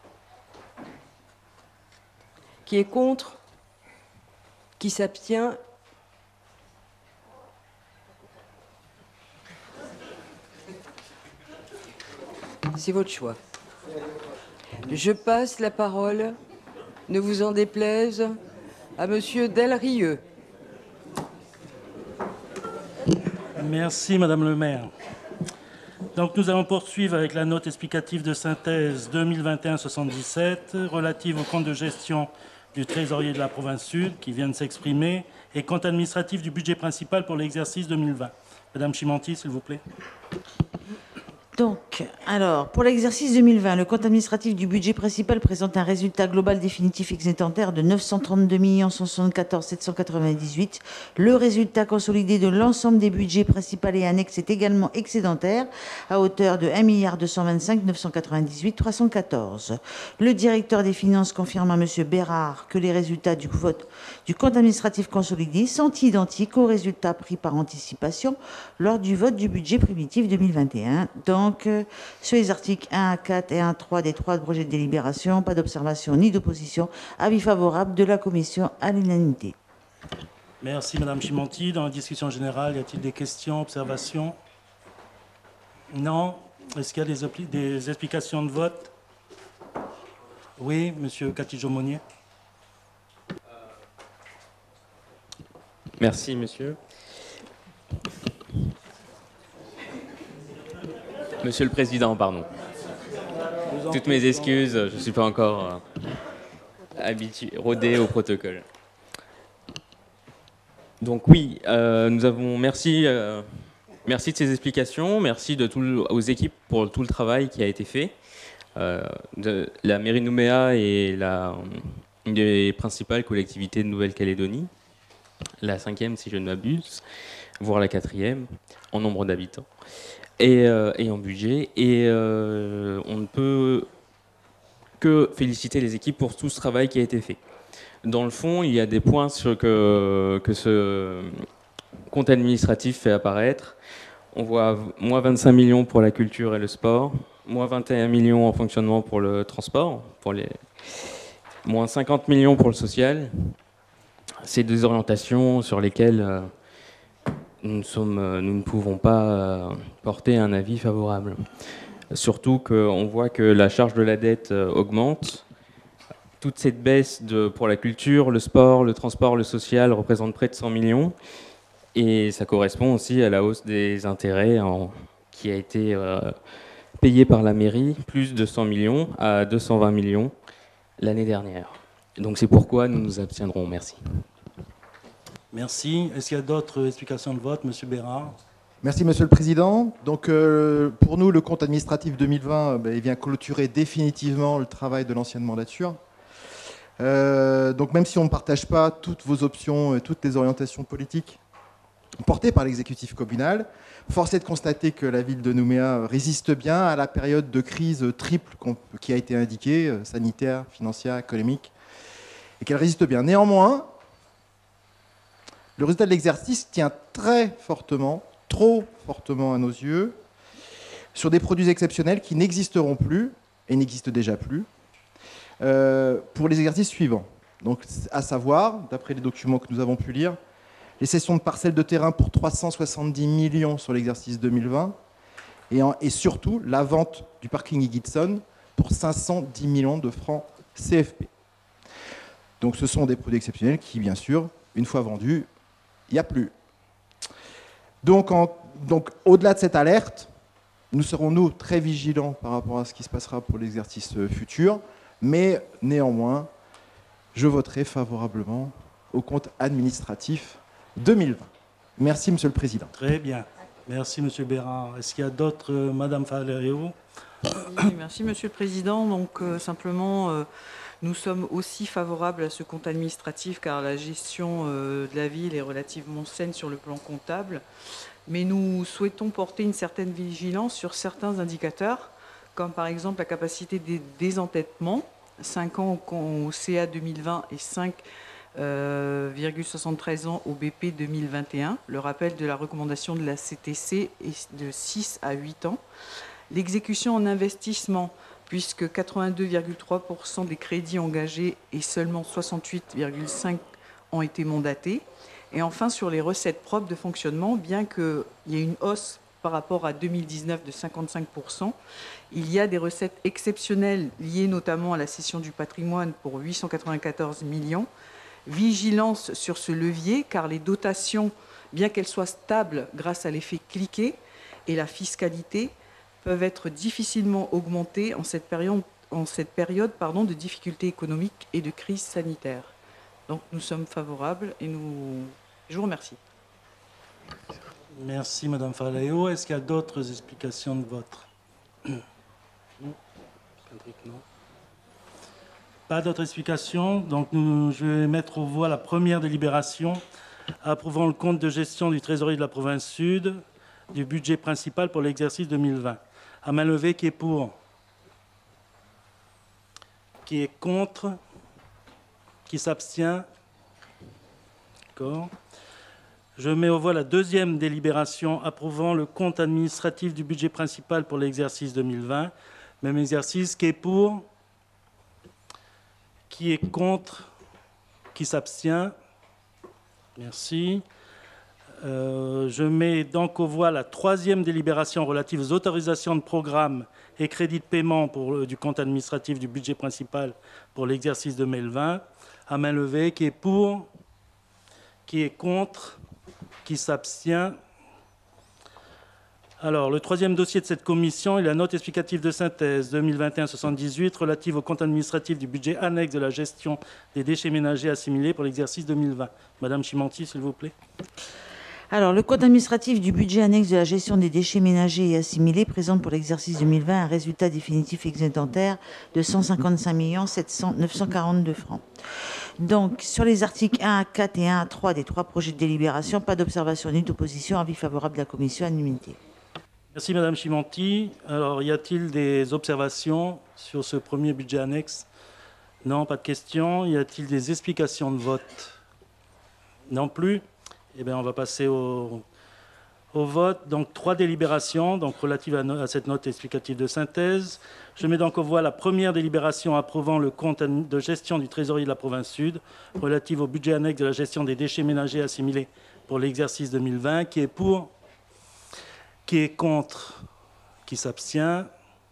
Qui est contre? Qui s'abstient? C'est votre choix. Je passe la parole, ne vous en déplaise, à monsieur Delrieux. Merci, Madame le maire. Donc, nous allons poursuivre avec la note explicative de synthèse deux mille vingt et un soixante-dix-sept relative au compte de gestion du trésorier de la province sud qui vient de s'exprimer et compte administratif du budget principal pour l'exercice deux mille vingt. Madame Chimanti, s'il vous plaît. Donc, alors, pour l'exercice deux mille vingt, le compte administratif du budget principal présente un résultat global définitif excédentaire de neuf cent trente-deux millions cent soixante-quatorze mille sept cent quatre-vingt-dix-huit. Le résultat consolidé de l'ensemble des budgets principaux et annexes est également excédentaire à hauteur de un milliard deux cent vingt-cinq millions neuf cent quatre-vingt-dix-huit mille trois cent quatorze. Le directeur des finances confirme à M. Bérard que les résultats du vote du compte administratif consolidé sont identiques aux résultats pris par anticipation lors du vote du budget primitif deux mille vingt et un. Donc, Donc, euh, sur les articles un à quatre et un à trois des trois projets de délibération, pas d'observation ni d'opposition. Avis favorable de la commission à l'unanimité. Merci, Madame Chimanti. Dans la discussion générale, y a-t-il des questions, observations? Non. Est-ce qu'il y a des, des explications de vote? Oui, Monsieur Catijo-Monnier. Merci, monsieur. Monsieur le Président, pardon. Toutes mes excuses, je ne suis pas encore euh, habitué, rodé au protocole. Donc oui, euh, nous avons merci, euh, merci de ces explications, merci de tout, aux équipes pour tout le travail qui a été fait. Euh, de, la mairie de Nouméa est la, une des principales collectivités de Nouvelle-Calédonie, la cinquième si je ne m'abuse, voire la quatrième en nombre d'habitants. Et, euh, et en budget. Et euh, on ne peut que féliciter les équipes pour tout ce travail qui a été fait. Dans le fond, il y a des points sur que, que ce compte administratif fait apparaître. On voit moins vingt-cinq millions pour la culture et le sport, moins vingt et un millions en fonctionnement pour le transport, pour les... moins cinquante millions pour le social. C'est des orientations sur lesquelles... Euh, Nous, sommes, nous ne pouvons pas porter un avis favorable. Surtout qu'on voit que la charge de la dette augmente. Toute cette baisse de, pour la culture, le sport, le transport, le social représente près de cent millions. Et ça correspond aussi à la hausse des intérêts en, qui a été euh, payée par la mairie, plus de cent millions à deux cent vingt millions l'année dernière. Donc c'est pourquoi nous nous abstiendrons. Merci. Merci. Est-ce qu'il y a d'autres explications de vote, Monsieur Bérard? Merci, Monsieur le Président. Donc, euh, pour nous, le compte administratif deux mille vingt, ben, il vient clôturer définitivement le travail de l'ancienne mandature. Euh, donc, même si on ne partage pas toutes vos options et toutes les orientations politiques portées par l'exécutif communal, force est de constater que la ville de Nouméa résiste bien à la période de crise triple qui a été indiquée, sanitaire, financière, économique, et qu'elle résiste bien. Néanmoins, Le résultat de l'exercice tient très fortement, trop fortement à nos yeux, sur des produits exceptionnels qui n'existeront plus, et n'existent déjà plus, euh, pour les exercices suivants. Donc, à savoir, d'après les documents que nous avons pu lire, les cessions de parcelles de terrain pour trois cent soixante-dix millions sur l'exercice deux mille vingt, et, en, et surtout la vente du parking Higginson pour cinq cent dix millions de francs C F P. Donc ce sont des produits exceptionnels qui, bien sûr, une fois vendus, il n'y a plus. Donc, en, donc au-delà de cette alerte, nous serons, nous, très vigilants par rapport à ce qui se passera pour l'exercice futur, mais néanmoins, je voterai favorablement au compte administratif deux mille vingt. Merci, Monsieur le Président. Très bien. Merci, Monsieur Bérard. Est-ce qu'il y a d'autres, euh, Madame Falerio? Oui, merci, Monsieur le Président. Donc, euh, simplement, euh, nous sommes aussi favorables à ce compte administratif car la gestion euh, de la ville est relativement saine sur le plan comptable. Mais nous souhaitons porter une certaine vigilance sur certains indicateurs, comme par exemple la capacité des désendettements, cinq ans au C A deux mille vingt et cinq virgule soixante-treize ans au B P deux mille vingt et un. Le rappel de la recommandation de la C T C est de six à huit ans. L'exécution en investissement, puisque quatre-vingt-deux virgule trois pour cent des crédits engagés et seulement soixante-huit virgule cinq pour cent ont été mandatés. Et enfin, sur les recettes propres de fonctionnement, bien qu'il y ait une hausse par rapport à deux mille dix-neuf de cinquante-cinq pour cent, il y a des recettes exceptionnelles liées notamment à la cession du patrimoine pour huit cent quatre-vingt-quatorze millions. Vigilance sur ce levier, car les dotations, bien qu'elles soient stables grâce à l'effet cliquet et la fiscalité, peuvent être difficilement augmentées en cette période, en cette période pardon, de difficultés économiques et de crise sanitaire. Donc nous sommes favorables et nous... je vous remercie. Merci, Madame Falaio. Est-ce qu'il y a d'autres explications de vote? Pas d'autres explications. Donc nous, je vais mettre aux voix la première délibération approuvant le compte de gestion du Trésorier de la province Sud du budget principal pour l'exercice deux mille vingt. À main levée, qui est pour? Qui est contre? Qui s'abstient? D'accord. Je mets aux voix la deuxième délibération approuvant le compte administratif du budget principal pour l'exercice deux mille vingt. Même exercice, qui est pour? Qui est contre? Qui s'abstient? Merci. Euh, je mets donc aux voix la troisième délibération relative aux autorisations de programme et crédits de paiement pour, euh, du compte administratif du budget principal pour l'exercice deux mille vingt. À main levée, qui est pour? Qui est contre? Qui s'abstient? Alors, le troisième dossier de cette commission est la note explicative de synthèse deux mille vingt et un soixante-dix-huit relative au compte administratif du budget annexe de la gestion des déchets ménagers assimilés pour l'exercice deux mille vingt. Madame Chimanti, s'il vous plaît. Alors, le compte administratif du budget annexe de la gestion des déchets ménagers et assimilés présente pour l'exercice deux mille vingt un résultat définitif excédentaire de cent cinquante-cinq millions neuf cent quarante-deux francs. Donc, sur les articles un à quatre et un à trois des trois projets de délibération, pas d'observation ni d'opposition, avis favorable de la commission à l'unanimité. Merci Madame Chimanti. Alors, y a-t-il des observations sur ce premier budget annexe? Non, pas de questions. Y a-t-il des explications de vote? Non plus. Eh bien, on va passer au, au vote. Donc, trois délibérations donc, relatives à, no à cette note explicative de synthèse. Je mets donc aux voix la première délibération approuvant le compte de gestion du Trésorier de la province Sud relative au budget annexe de la gestion des déchets ménagers assimilés pour l'exercice deux mille vingt. Qui est pour? Qui est contre? Qui s'abstient?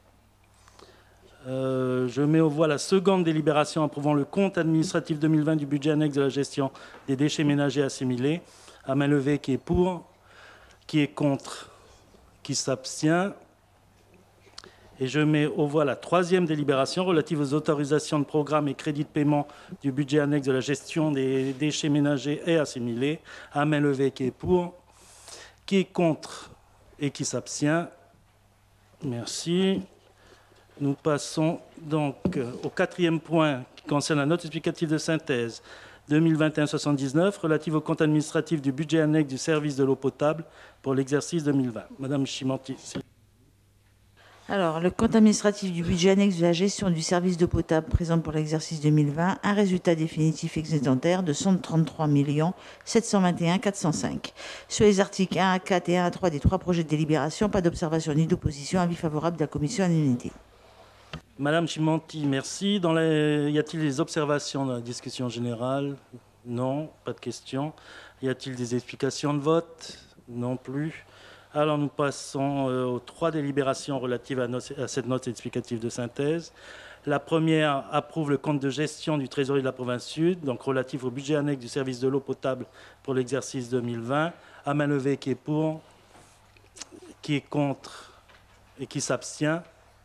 euh, Je mets aux voix la seconde délibération approuvant le compte administratif deux mille vingt du budget annexe de la gestion des déchets ménagers assimilés. À main levée, qui est pour? Qui est contre? Qui s'abstient? Et je mets aux voix la troisième délibération relative aux autorisations de programme et crédits de paiement du budget annexe de la gestion des déchets ménagers et assimilés. À main levée, qui est pour? Qui est contre? Et qui s'abstient? Merci. Nous passons donc au quatrième point qui concerne la note explicative de synthèse deux mille vingt et un soixante-dix-neuf relative au compte administratif du budget annexe du service de l'eau potable pour l'exercice deux mille vingt. Madame Chimanti. Alors, le compte administratif du budget annexe de la gestion du service d'eau potable présent pour l'exercice deux mille vingt, un résultat définitif excédentaire de cent trente-trois millions sept cent vingt et un mille quatre cent cinq. Sur les articles un à quatre et un à trois des trois projets de délibération, pas d'observation ni d'opposition, avis favorable de la commission à l'unanimité. Madame Chimanti, merci. Dans les... Y a-t-il des observations dans la discussion générale? Non, pas de questions. Y a-t-il des explications de vote? Non plus. Alors nous passons euh, aux trois délibérations relatives à, no à cette note explicative de synthèse. La première approuve le compte de gestion du trésorier de la province Sud, donc relatif au budget annexe du service de l'eau potable pour l'exercice deux mille vingt. À main levée, qui est pour, qui est contre et qui s'abstient.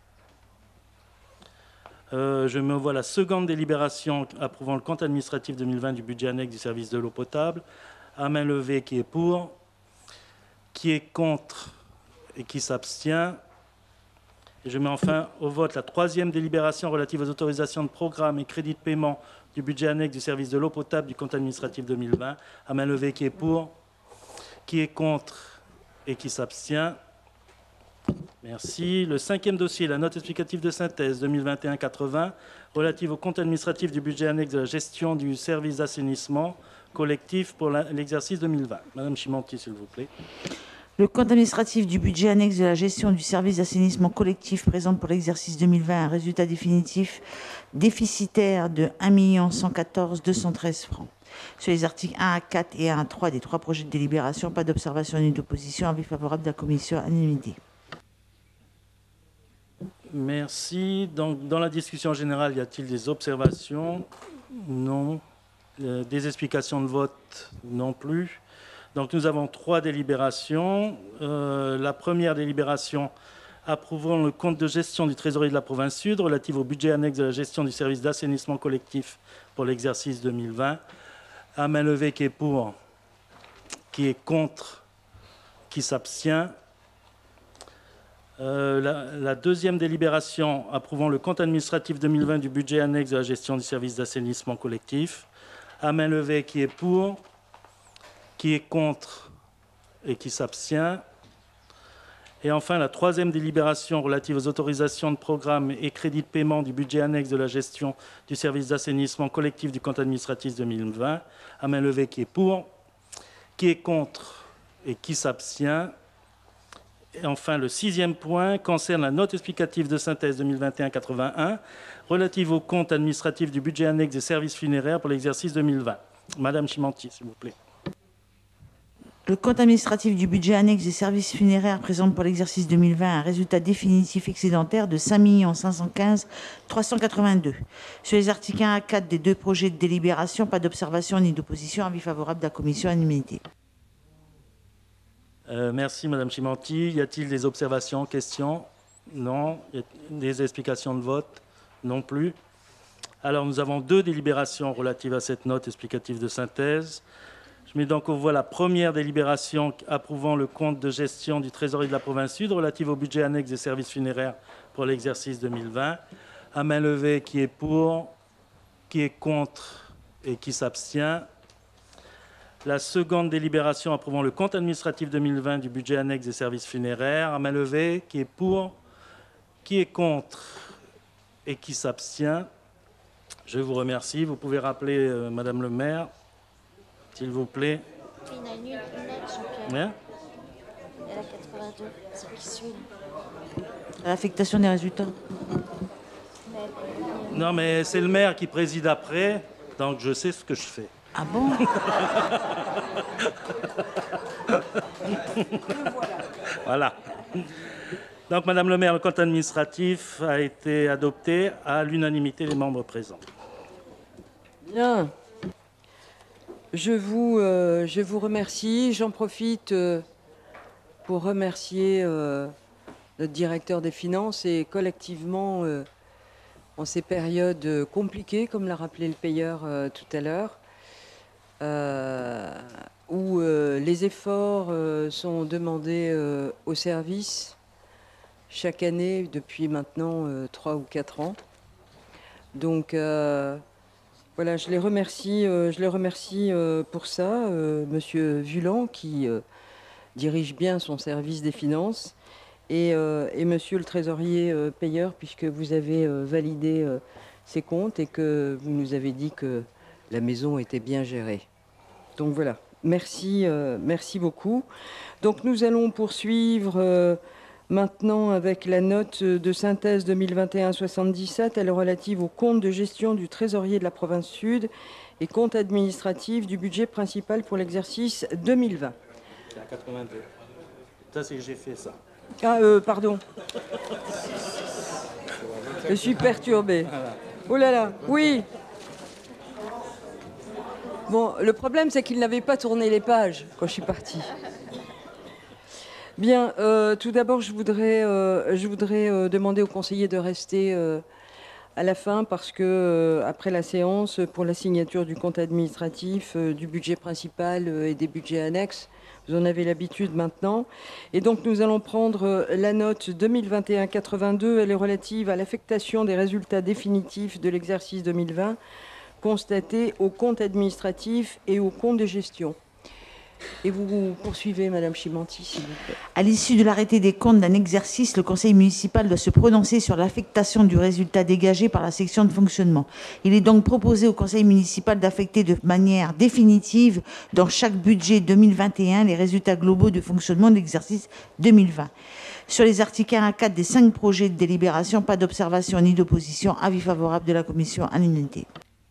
Euh, je me vois la seconde délibération approuvant le compte administratif deux mille vingt du budget annexe du service de l'eau potable. À main levée, qui est pour, qui est contre et qui s'abstient. Et je mets enfin au vote la troisième délibération relative aux autorisations de programme et crédits de paiement du budget annexe du service de l'eau potable du compte administratif deux mille vingt. À main levée, qui est pour, qui est contre et qui s'abstient. Merci. Le cinquième dossier, la note explicative de synthèse deux mille vingt et un quatre-vingts, relative au compte administratif du budget annexe de la gestion du service d'assainissement collectif pour l'exercice deux mille vingt. Madame Chimanti, s'il vous plaît. Le compte administratif du budget annexe de la gestion du service d'assainissement collectif présente pour l'exercice deux mille vingt un résultat définitif déficitaire de un million cent quatorze mille deux cent treize francs. Sur les articles un à quatre et un à trois des trois projets de délibération, pas d'observation ni d'opposition, avis favorable de la commission à l'unanimité. Merci. Donc, dans la discussion générale, y a-t-il des observations? Non. Euh, des explications de vote? Non plus. Donc, nous avons trois délibérations. Euh, la première délibération approuvant le compte de gestion du trésorier de la province Sud relative au budget annexe de la gestion du service d'assainissement collectif pour l'exercice deux mille vingt. À main levée, qui est pour, qui est contre, qui s'abstient. Euh, la, la deuxième délibération approuvant le compte administratif deux mille vingt du budget annexe de la gestion du service d'assainissement collectif. À main levée, qui est pour, qui est contre et qui s'abstient. Et enfin, la troisième délibération relative aux autorisations de programme et crédits de paiement du budget annexe de la gestion du service d'assainissement collectif du compte administratif deux mille vingt. À main levée, qui est pour, qui est contre et qui s'abstient. Et enfin, le sixième point concerne la note explicative de synthèse deux mille vingt et un quatre-vingt-un relative au compte administratif du budget annexe des services funéraires pour l'exercice deux mille vingt. Madame Chimanti, s'il vous plaît. Le compte administratif du budget annexe des services funéraires présente pour l'exercice deux mille vingt un résultat définitif excédentaire de cinq millions cinq cent quinze mille trois cent quatre-vingt-deux. Sur les articles un à quatre des deux projets de délibération, pas d'observation ni d'opposition, avis favorable de la commission à l'unanimité. Euh, merci, Madame Chimanti. Y a-t-il des observations, questions? Non. Y a-t-il des explications de vote? Non plus. Alors, nous avons deux délibérations relatives à cette note explicative de synthèse. Je mets donc au voie la première délibération approuvant le compte de gestion du trésorier de la province Sud relative au budget annexe des services funéraires pour l'exercice deux mille vingt. À main levée, qui est pour, qui est contre et qui s'abstient. La seconde délibération approuvant le compte administratif deux mille vingt du budget annexe des services funéraires. À main levée, qui est pour, qui est contre et qui s'abstient. Je vous remercie. Vous pouvez rappeler, euh, Madame le maire, s'il vous plaît. Il y en a une, une lettre, Jean-Pierre. Hein? Elle a quatre-vingt-deux, c'est qui suit. L'affectation des résultats. Non, mais c'est le maire qui préside après, donc je sais ce que je fais. Ah bon? Voilà. Donc, Madame le maire, le compte administratif a été adopté à l'unanimité des membres présents. Bien. Je vous, euh, je vous remercie. J'en profite euh, pour remercier euh, notre directeur des finances et collectivement, euh, en ces périodes euh, compliquées, comme l'a rappelé le payeur euh, tout à l'heure, euh, où euh, les efforts euh, sont demandés euh, au service chaque année depuis maintenant euh, trois ou quatre ans. Donc, euh, voilà, je les remercie, euh, je les remercie euh, pour ça, euh, Monsieur Vulan, qui euh, dirige bien son service des finances, et, euh, et Monsieur le trésorier euh, payeur, puisque vous avez euh, validé euh, ces comptes et que vous nous avez dit que la maison était bien gérée. Donc voilà, merci, euh, merci beaucoup. Donc nous allons poursuivre euh, maintenant avec la note de synthèse deux mille vingt et un soixante-dix-sept. Elle est relative au compte de gestion du trésorier de la province Sud et compte administratif du budget principal pour l'exercice deux mille vingt. C'est à quatre-vingt-deux. Ça, c'est que j'ai fait ça. Ah, euh, pardon. Je suis perturbée. Oh là là, oui. Bon, le problème, c'est qu'il n'avait pas tourné les pages quand je suis partie. Bien, euh, tout d'abord, je voudrais, euh, je voudrais euh, demander aux conseillers de rester euh, à la fin parce que, euh, après la séance, pour la signature du compte administratif, euh, du budget principal euh, et des budgets annexes, vous en avez l'habitude maintenant. Et donc, nous allons prendre euh, la note deux mille vingt et un quatre-vingt-deux. Elle est relative à l'affectation des résultats définitifs de l'exercice deux mille vingt constatés au compte administratif et au compte de gestion. Et vous poursuivez, Madame Chimanti, s'il vous plaît. À l'issue de l'arrêté des comptes d'un exercice, le conseil municipal doit se prononcer sur l'affectation du résultat dégagé par la section de fonctionnement. Il est donc proposé au conseil municipal d'affecter de manière définitive dans chaque budget deux mille vingt et un les résultats globaux de fonctionnement de l'exercice deux mille vingt. Sur les articles un à quatre des cinq projets de délibération, pas d'observation ni d'opposition. Avis favorable de la commission à l'unanimité.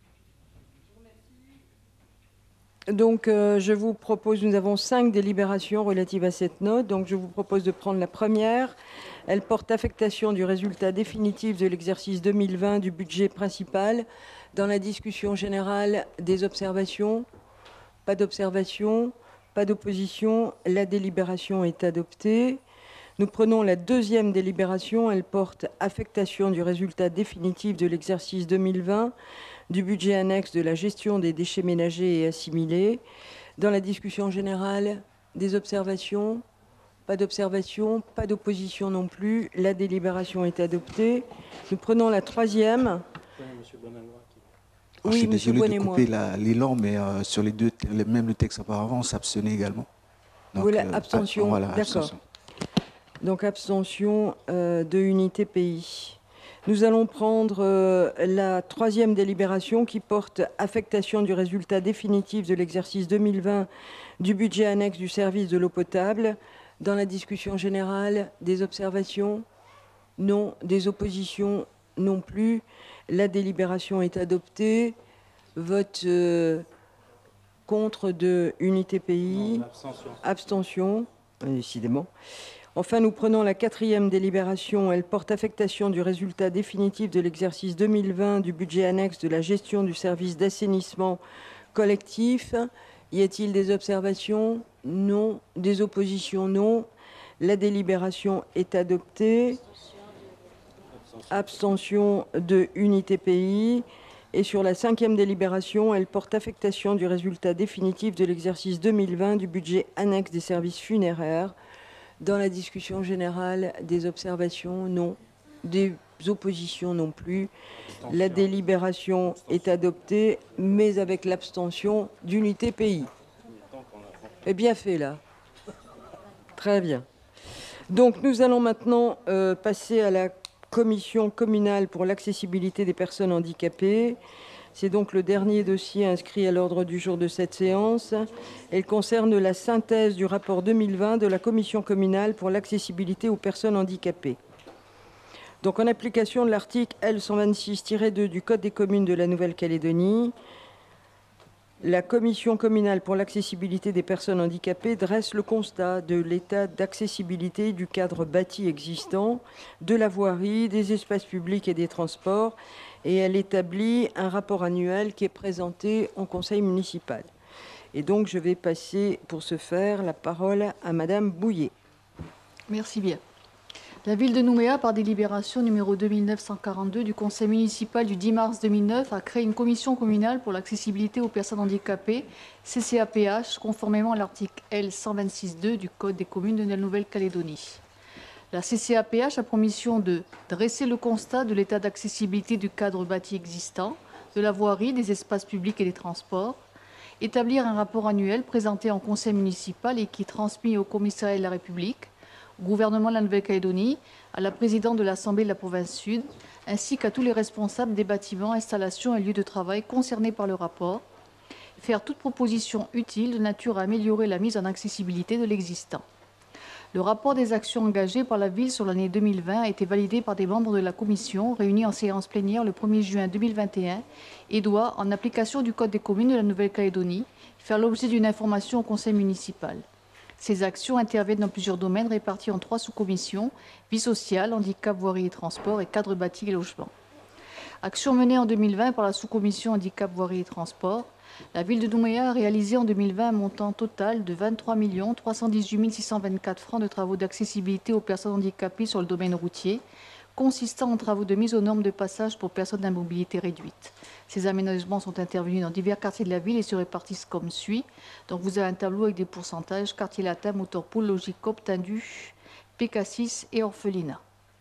Donc, euh, je vous propose, nous avons cinq délibérations relatives à cette note. Donc, je vous propose de prendre la première. Elle porte affectation du résultat définitif de l'exercice deux mille vingt du budget principal. Dans la discussion générale, des observations? Pas d'observation, pas d'opposition. La délibération est adoptée. Nous prenons la deuxième délibération. Elle porte affectation du résultat définitif de l'exercice deux mille vingt du budget annexe de la gestion des déchets ménagers et assimilés. Dans la discussion générale, des observations? Pas d'observation, pas d'opposition non plus. La délibération est adoptée. Nous prenons la troisième. Alors, je suis désolé de couper la- l'élan, mais euh, sur les deux, les- même le texte auparavant, on s'abstenait également. Donc, Voilà, euh, abstention, voilà, d'accord. abstention. Donc abstention euh, de Unité Pays. Nous allons prendre euh, la troisième délibération qui porte affectation du résultat définitif de l'exercice deux mille vingt du budget annexe du service de l'eau potable. Dans la discussion générale, des observations? Non. Des oppositions? Non plus. La délibération est adoptée. Vote euh, contre de Unité Pays. Non, abstention. Abstention, euh, décidément. Enfin, nous prenons la quatrième délibération. Elle porte affectation du résultat définitif de l'exercice deux mille vingt du budget annexe de la gestion du service d'assainissement collectif. Y a-t-il des observations? Non. Des oppositions? Non. La délibération est adoptée. Abstention de Unité Pays. Et sur la cinquième délibération, elle porte affectation du résultat définitif de l'exercice deux mille vingt du budget annexe des services funéraires. Dans la discussion générale, des observations? Non. Des oppositions? Non plus. La délibération est adoptée, mais avec l'abstention d'Unité Pays. Eh bien fait, là. Très bien. Donc, nous allons maintenant euh, passer à la commission communale pour l'accessibilité des personnes handicapées. C'est donc le dernier dossier inscrit à l'ordre du jour de cette séance. Elle concerne la synthèse du rapport deux mille vingt de la commission communale pour l'accessibilité aux personnes handicapées. Donc, en application de l'article L cent vingt-six tiret deux du Code des communes de la Nouvelle-Calédonie, la commission communale pour l'accessibilité des personnes handicapées dresse le constat de l'état d'accessibilité du cadre bâti existant, de la voirie, des espaces publics et des transports, et elle établit un rapport annuel qui est présenté en conseil municipal. Et donc, je vais passer, pour ce faire, la parole à Madame Bouillet. Merci bien. La ville de Nouméa, par délibération numéro deux mille neuf cent quarante-deux du conseil municipal du dix mars deux mille neuf, a créé une commission communale pour l'accessibilité aux personnes handicapées, C C A P H, conformément à l'article L cent vingt-six deux du Code des communes de la Nouvelle-Calédonie. La C C A P H a pour mission de dresser le constat de l'état d'accessibilité du cadre bâti existant, de la voirie, des espaces publics et des transports, établir un rapport annuel présenté en conseil municipal et qui est transmis au commissariat de la République, au gouvernement de la Nouvelle-Calédonie, à la présidente de l'Assemblée de la province sud, ainsi qu'à tous les responsables des bâtiments, installations et lieux de travail concernés par le rapport, faire toute proposition utile de nature à améliorer la mise en accessibilité de l'existant. Le rapport des actions engagées par la ville sur l'année deux mille vingt a été validé par des membres de la commission réunis en séance plénière le premier juin deux mille vingt et un et doit, en application du Code des communes de la Nouvelle-Calédonie, faire l'objet d'une information au conseil municipal. Ces actions interviennent dans plusieurs domaines répartis en trois sous-commissions: vie sociale, handicap, voirie et transport et cadre bâti et logement. Action menée en deux mille vingt par la sous-commission handicap, voirie et transport. La ville de Nouméa a réalisé en deux mille vingt un montant total de vingt-trois millions trois cent dix-huit mille six cent vingt-quatre francs de travaux d'accessibilité aux personnes handicapées sur le domaine routier, consistant en travaux de mise aux normes de passage pour personnes à mobilité réduite. Ces aménagements sont intervenus dans divers quartiers de la ville et se répartissent comme suit. Donc vous avez un tableau avec des pourcentages: quartier latin, Motorpool, Logicop, Tindu, P K six et Orphelinat.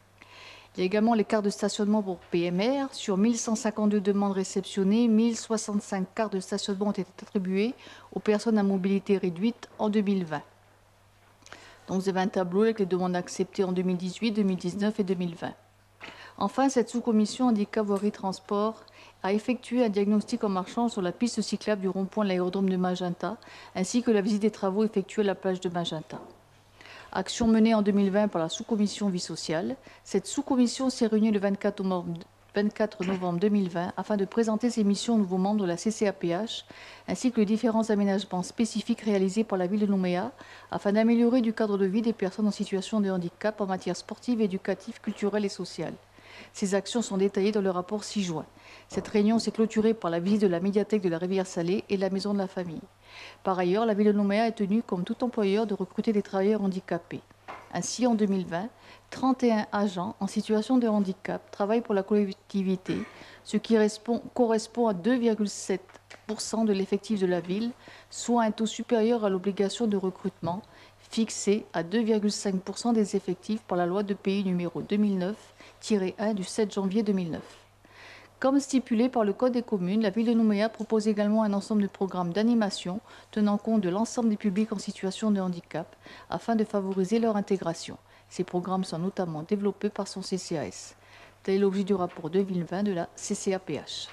Il y a également les cartes de stationnement pour P M R. Sur mille cent cinquante-deux demandes réceptionnées, mille soixante-cinq cartes de stationnement ont été attribuées aux personnes à mobilité réduite en deux mille vingt. Donc vous avez un tableau avec les demandes acceptées en deux mille dix-huit, deux mille dix-neuf et deux mille vingt. Enfin, cette sous-commission handicap, voirie, transport a effectué un diagnostic en marchant sur la piste cyclable du rond-point de l'aérodrome de Magenta, ainsi que la visite des travaux effectués à la plage de Magenta. Action menée en deux mille vingt par la sous-commission vie sociale. Cette sous-commission s'est réunie le vingt-quatre novembre deux mille vingt afin de présenter ses missions aux nouveaux membres de la C C A P H, ainsi que les différents aménagements spécifiques réalisés par la ville de Nouméa afin d'améliorer du cadre de vie des personnes en situation de handicap en matière sportive, éducative, culturelle et sociale. Ces actions sont détaillées dans le rapport six juin. Cette réunion s'est clôturée par la visite de la médiathèque de la Rivière-Salée et la maison de la famille. Par ailleurs, la ville de Nouméa est tenue, comme tout employeur, de recruter des travailleurs handicapés. Ainsi, en deux mille vingt, trente et un agents en situation de handicap travaillent pour la collectivité, ce qui correspond à deux virgule sept pour cent de l'effectif de la ville, soit un taux supérieur à l'obligation de recrutement fixée à deux virgule cinq pour cent des effectifs par la loi de pays numéro deux mille neuf tiret un du sept janvier deux mille neuf. Comme stipulé par le Code des communes, la ville de Nouméa propose également un ensemble de programmes d'animation tenant compte de l'ensemble des publics en situation de handicap afin de favoriser leur intégration. Ces programmes sont notamment développés par son C C A S. Tel est l'objet du rapport deux mille vingt de la C C A P H.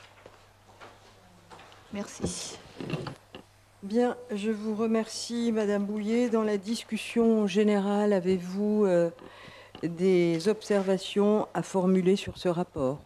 Merci. Bien, je vous remercie, Madame Bouillet. Dans la discussion générale, avez-vous euh, des observations à formuler sur ce rapport?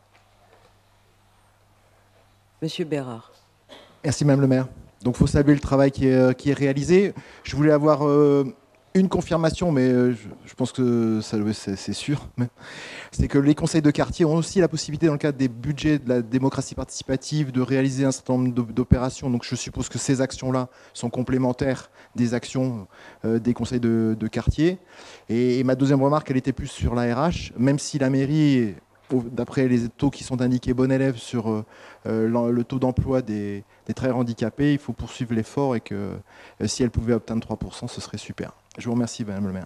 Monsieur Bérard. Merci, Madame le maire. Donc, il faut saluer le travail qui est, qui est réalisé. Je voulais avoir euh, une confirmation, mais euh, je, je pense que c'est sûr. C'est que les conseils de quartier ont aussi la possibilité, dans le cadre des budgets de la démocratie participative, de réaliser un certain nombre d'opérations. Donc, je suppose que ces actions-là sont complémentaires des actions euh, des conseils de, de quartier. Et, et ma deuxième remarque, elle était plus sur la R H. Même si la mairie, d'après les taux qui sont indiqués bon élève sur euh, le taux d'emploi des, des travailleurs handicapés, il faut poursuivre l'effort et que euh, si elle pouvait obtenir trois pour cent, ce serait super. Je vous remercie, Madame le maire.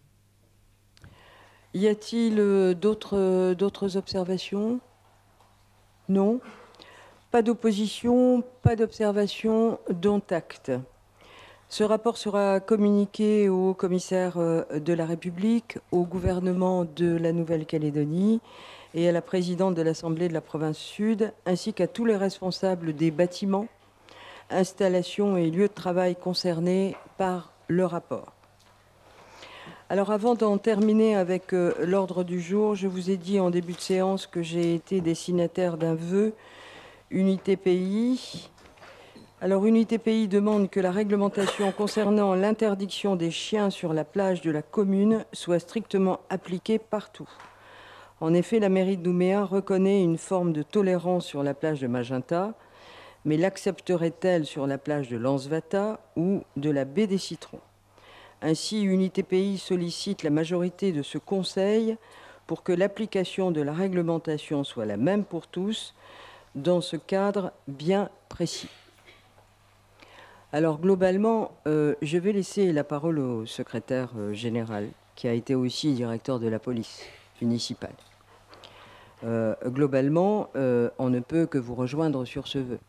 Y a-t-il d'autres d'autres observations? Non. Pas d'opposition, pas d'observation, dont acte. Ce rapport sera communiqué au commissaire de la République, au gouvernement de la Nouvelle-Calédonie et à la présidente de l'Assemblée de la province sud, ainsi qu'à tous les responsables des bâtiments, installations et lieux de travail concernés par le rapport. Alors avant d'en terminer avec euh, l'ordre du jour, je vous ai dit en début de séance que j'ai été destinataire d'un vœu Unité Pays. Alors Unité Pays demande que la réglementation concernant l'interdiction des chiens sur la plage de la commune soit strictement appliquée partout. En effet, la mairie de Nouméa reconnaît une forme de tolérance sur la plage de Magenta, mais l'accepterait-elle sur la plage de Lansvata ou de la baie des Citrons? Ainsi, Unité Pays sollicite la majorité de ce Conseil pour que l'application de la réglementation soit la même pour tous, dans ce cadre bien précis. Alors, globalement, euh, je vais laisser la parole au secrétaire euh, général, qui a été aussi directeur de la police municipale. Euh, globalement, euh, on ne peut que vous rejoindre sur ce vœu.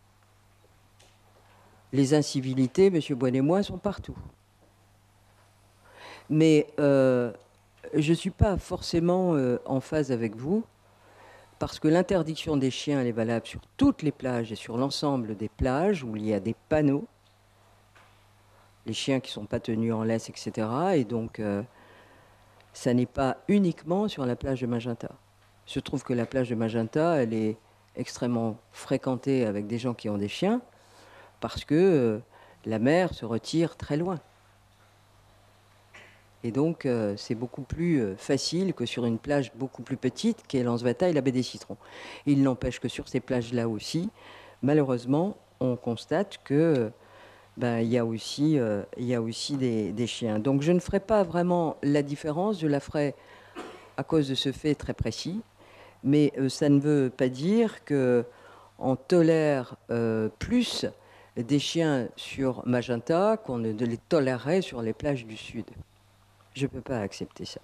Les incivilités, M. Boine et moi, sont partout. Mais euh, je ne suis pas forcément euh, en phase avec vous, parce que l'interdiction des chiens, elle est valable sur toutes les plages et sur l'ensemble des plages où il y a des panneaux, les chiens qui ne sont pas tenus en laisse, et cetera. Et donc, euh, ça n'est pas uniquement sur la plage de Magenta. Je trouve que la plage de Magenta, elle est extrêmement fréquentée avec des gens qui ont des chiens, parce que euh, la mer se retire très loin. Et donc, euh, c'est beaucoup plus euh, facile que sur une plage beaucoup plus petite, qui est l'Anse-Vata et la baie des Citrons. Il n'empêche que sur ces plages-là aussi, malheureusement, on constate que ben, il y a aussi, euh, il y a aussi des, des chiens. Donc, je ne ferai pas vraiment la différence, je la ferai à cause de ce fait très précis, mais euh, ça ne veut pas dire qu'on tolère euh, plus des chiens sur Magenta qu'on ne les tolérerait sur les plages du Sud. Je ne peux pas accepter ça.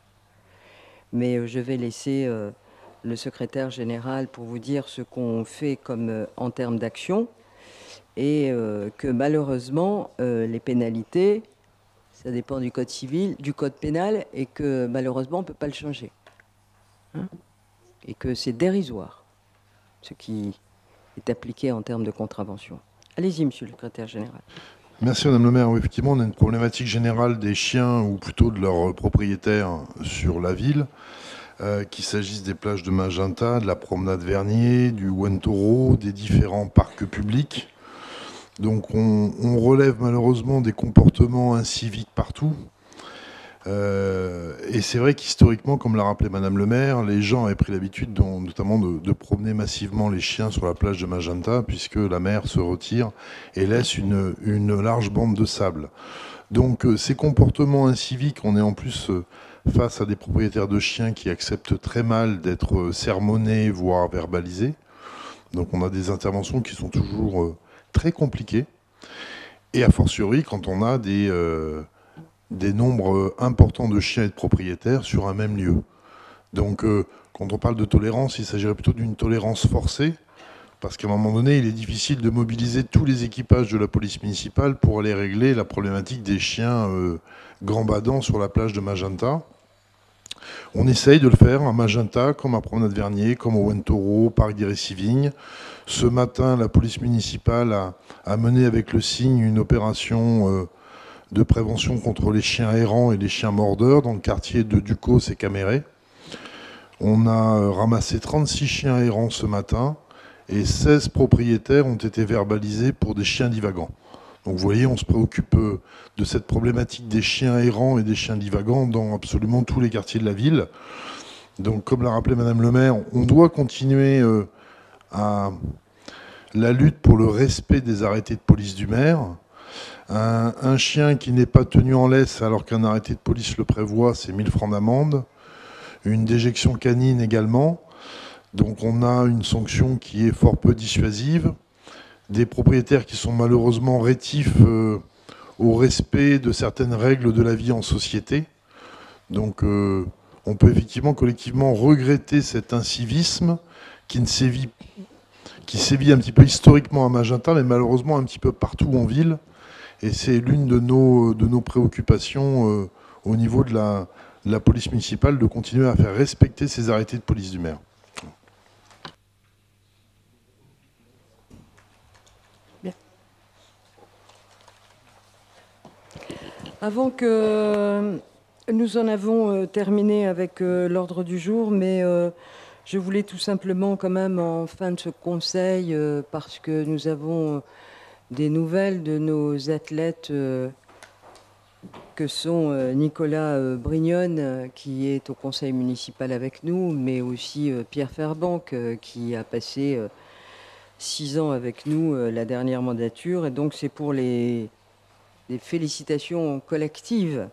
Mais euh, je vais laisser euh, le secrétaire général pour vous dire ce qu'on fait comme, euh, en termes d'action, et euh, que malheureusement, euh, les pénalités, ça dépend du code civil, du code pénal, et que malheureusement, on ne peut pas le changer. Hein, et que c'est dérisoire, ce qui est appliqué en termes de contravention. Allez-y, monsieur le secrétaire général. Merci Madame le maire. Oui, effectivement, on a une problématique générale des chiens, ou plutôt de leurs propriétaires, sur la ville, euh, qu'il s'agisse des plages de Magenta, de la promenade Vernier, du Wentoro, des différents parcs publics. Donc on, on relève malheureusement des comportements inciviques partout. Euh, et c'est vrai qu'historiquement, comme l'a rappelé Madame le maire, les gens avaient pris l'habitude notamment de, de promener massivement les chiens sur la plage de Magenta, puisque la mer se retire et laisse une, une large bande de sable. Donc euh, ces comportements inciviques, on est en plus euh, face à des propriétaires de chiens qui acceptent très mal d'être euh, sermonnés, voire verbalisés. Donc on a des interventions qui sont toujours euh, très compliquées. Et a fortiori quand on a des... Euh, des nombres importants de chiens et de propriétaires sur un même lieu. Donc, euh, quand on parle de tolérance, il s'agirait plutôt d'une tolérance forcée, parce qu'à un moment donné, il est difficile de mobiliser tous les équipages de la police municipale pour aller régler la problématique des chiens euh, gambadant sur la plage de Magenta. On essaye de le faire à Magenta, comme à Promenade Vernier, comme au Wentoro, au Parc d'Irécy-Vignes. Ce matin, la police municipale a, a mené avec le Cygne une opération euh, de prévention contre les chiens errants et les chiens mordeurs dans le quartier de Ducos et Caméré. On a ramassé trente-six chiens errants ce matin et seize propriétaires ont été verbalisés pour des chiens divagants. Donc vous voyez, on se préoccupe de cette problématique des chiens errants et des chiens divagants dans absolument tous les quartiers de la ville. Donc comme l'a rappelé Madame le maire, on doit continuer à la lutte pour le respect des arrêtés de police du maire. Un, un chien qui n'est pas tenu en laisse alors qu'un arrêté de police le prévoit, c'est mille francs d'amende. Une déjection canine également. Donc on a une sanction qui est fort peu dissuasive. Des propriétaires qui sont malheureusement rétifs euh, au respect de certaines règles de la vie en société. Donc euh, on peut effectivement collectivement regretter cet incivisme qui ne sévit, qui sévit un petit peu historiquement à Magenta, mais malheureusement un petit peu partout en ville. Et c'est l'une de nos, de nos préoccupations euh, au niveau de la, de la police municipale, de continuer à faire respecter ces arrêtés de police du maire. Bien. Avant que nous en avons terminé avec l'ordre du jour, mais euh, je voulais tout simplement quand même en fin de ce conseil, euh, parce que nous avons des nouvelles de nos athlètes euh, que sont euh, Nicolas euh, Brignone, euh, qui est au conseil municipal avec nous, mais aussi euh, Pierre Ferbanque, euh, qui a passé euh, six ans avec nous euh, la dernière mandature. Et donc c'est pour les, les félicitations collectives.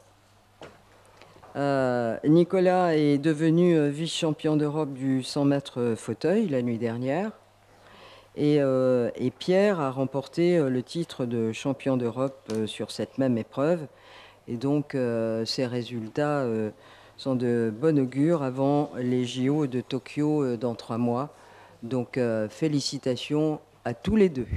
Euh, Nicolas est devenu euh, vice-champion d'Europe du cent mètres fauteuil la nuit dernière. Et, euh, et Pierre a remporté euh, le titre de champion d'Europe euh, sur cette même épreuve. Et donc, euh, ces résultats euh, sont de bon augure avant les J O de Tokyo euh, dans trois mois. Donc, euh, félicitations à tous les deux.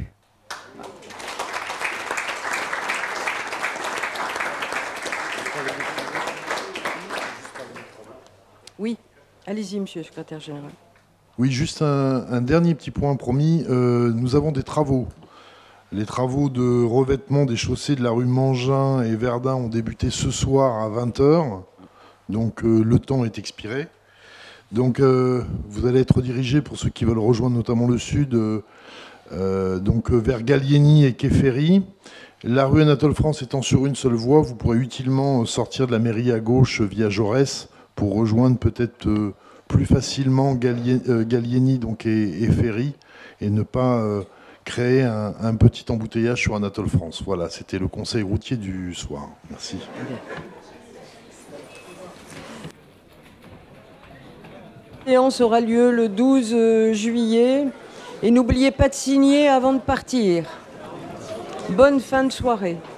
Oui, allez-y, monsieur le secrétaire général. Oui, juste un, un dernier petit point promis. Euh, nous avons des travaux. Les travaux de revêtement des chaussées de la rue Mangin et Verdun ont débuté ce soir à vingt heures. Donc euh, le temps est expiré. Donc euh, vous allez être redirigé, pour ceux qui veulent rejoindre notamment le sud, euh, euh, donc euh, vers Gallieni et Quai-Ferry. La rue Anatole France étant sur une seule voie, vous pourrez utilement sortir de la mairie à gauche via Jaurès pour rejoindre peut-être euh, plus facilement Gallieni, euh, Gallieni donc, et, et Ferry et ne pas euh, créer un, un petit embouteillage sur Anatole France. Voilà, c'était le conseil routier du soir. Merci. La séance aura lieu le douze juillet. Et n'oubliez pas de signer avant de partir. Bonne fin de soirée.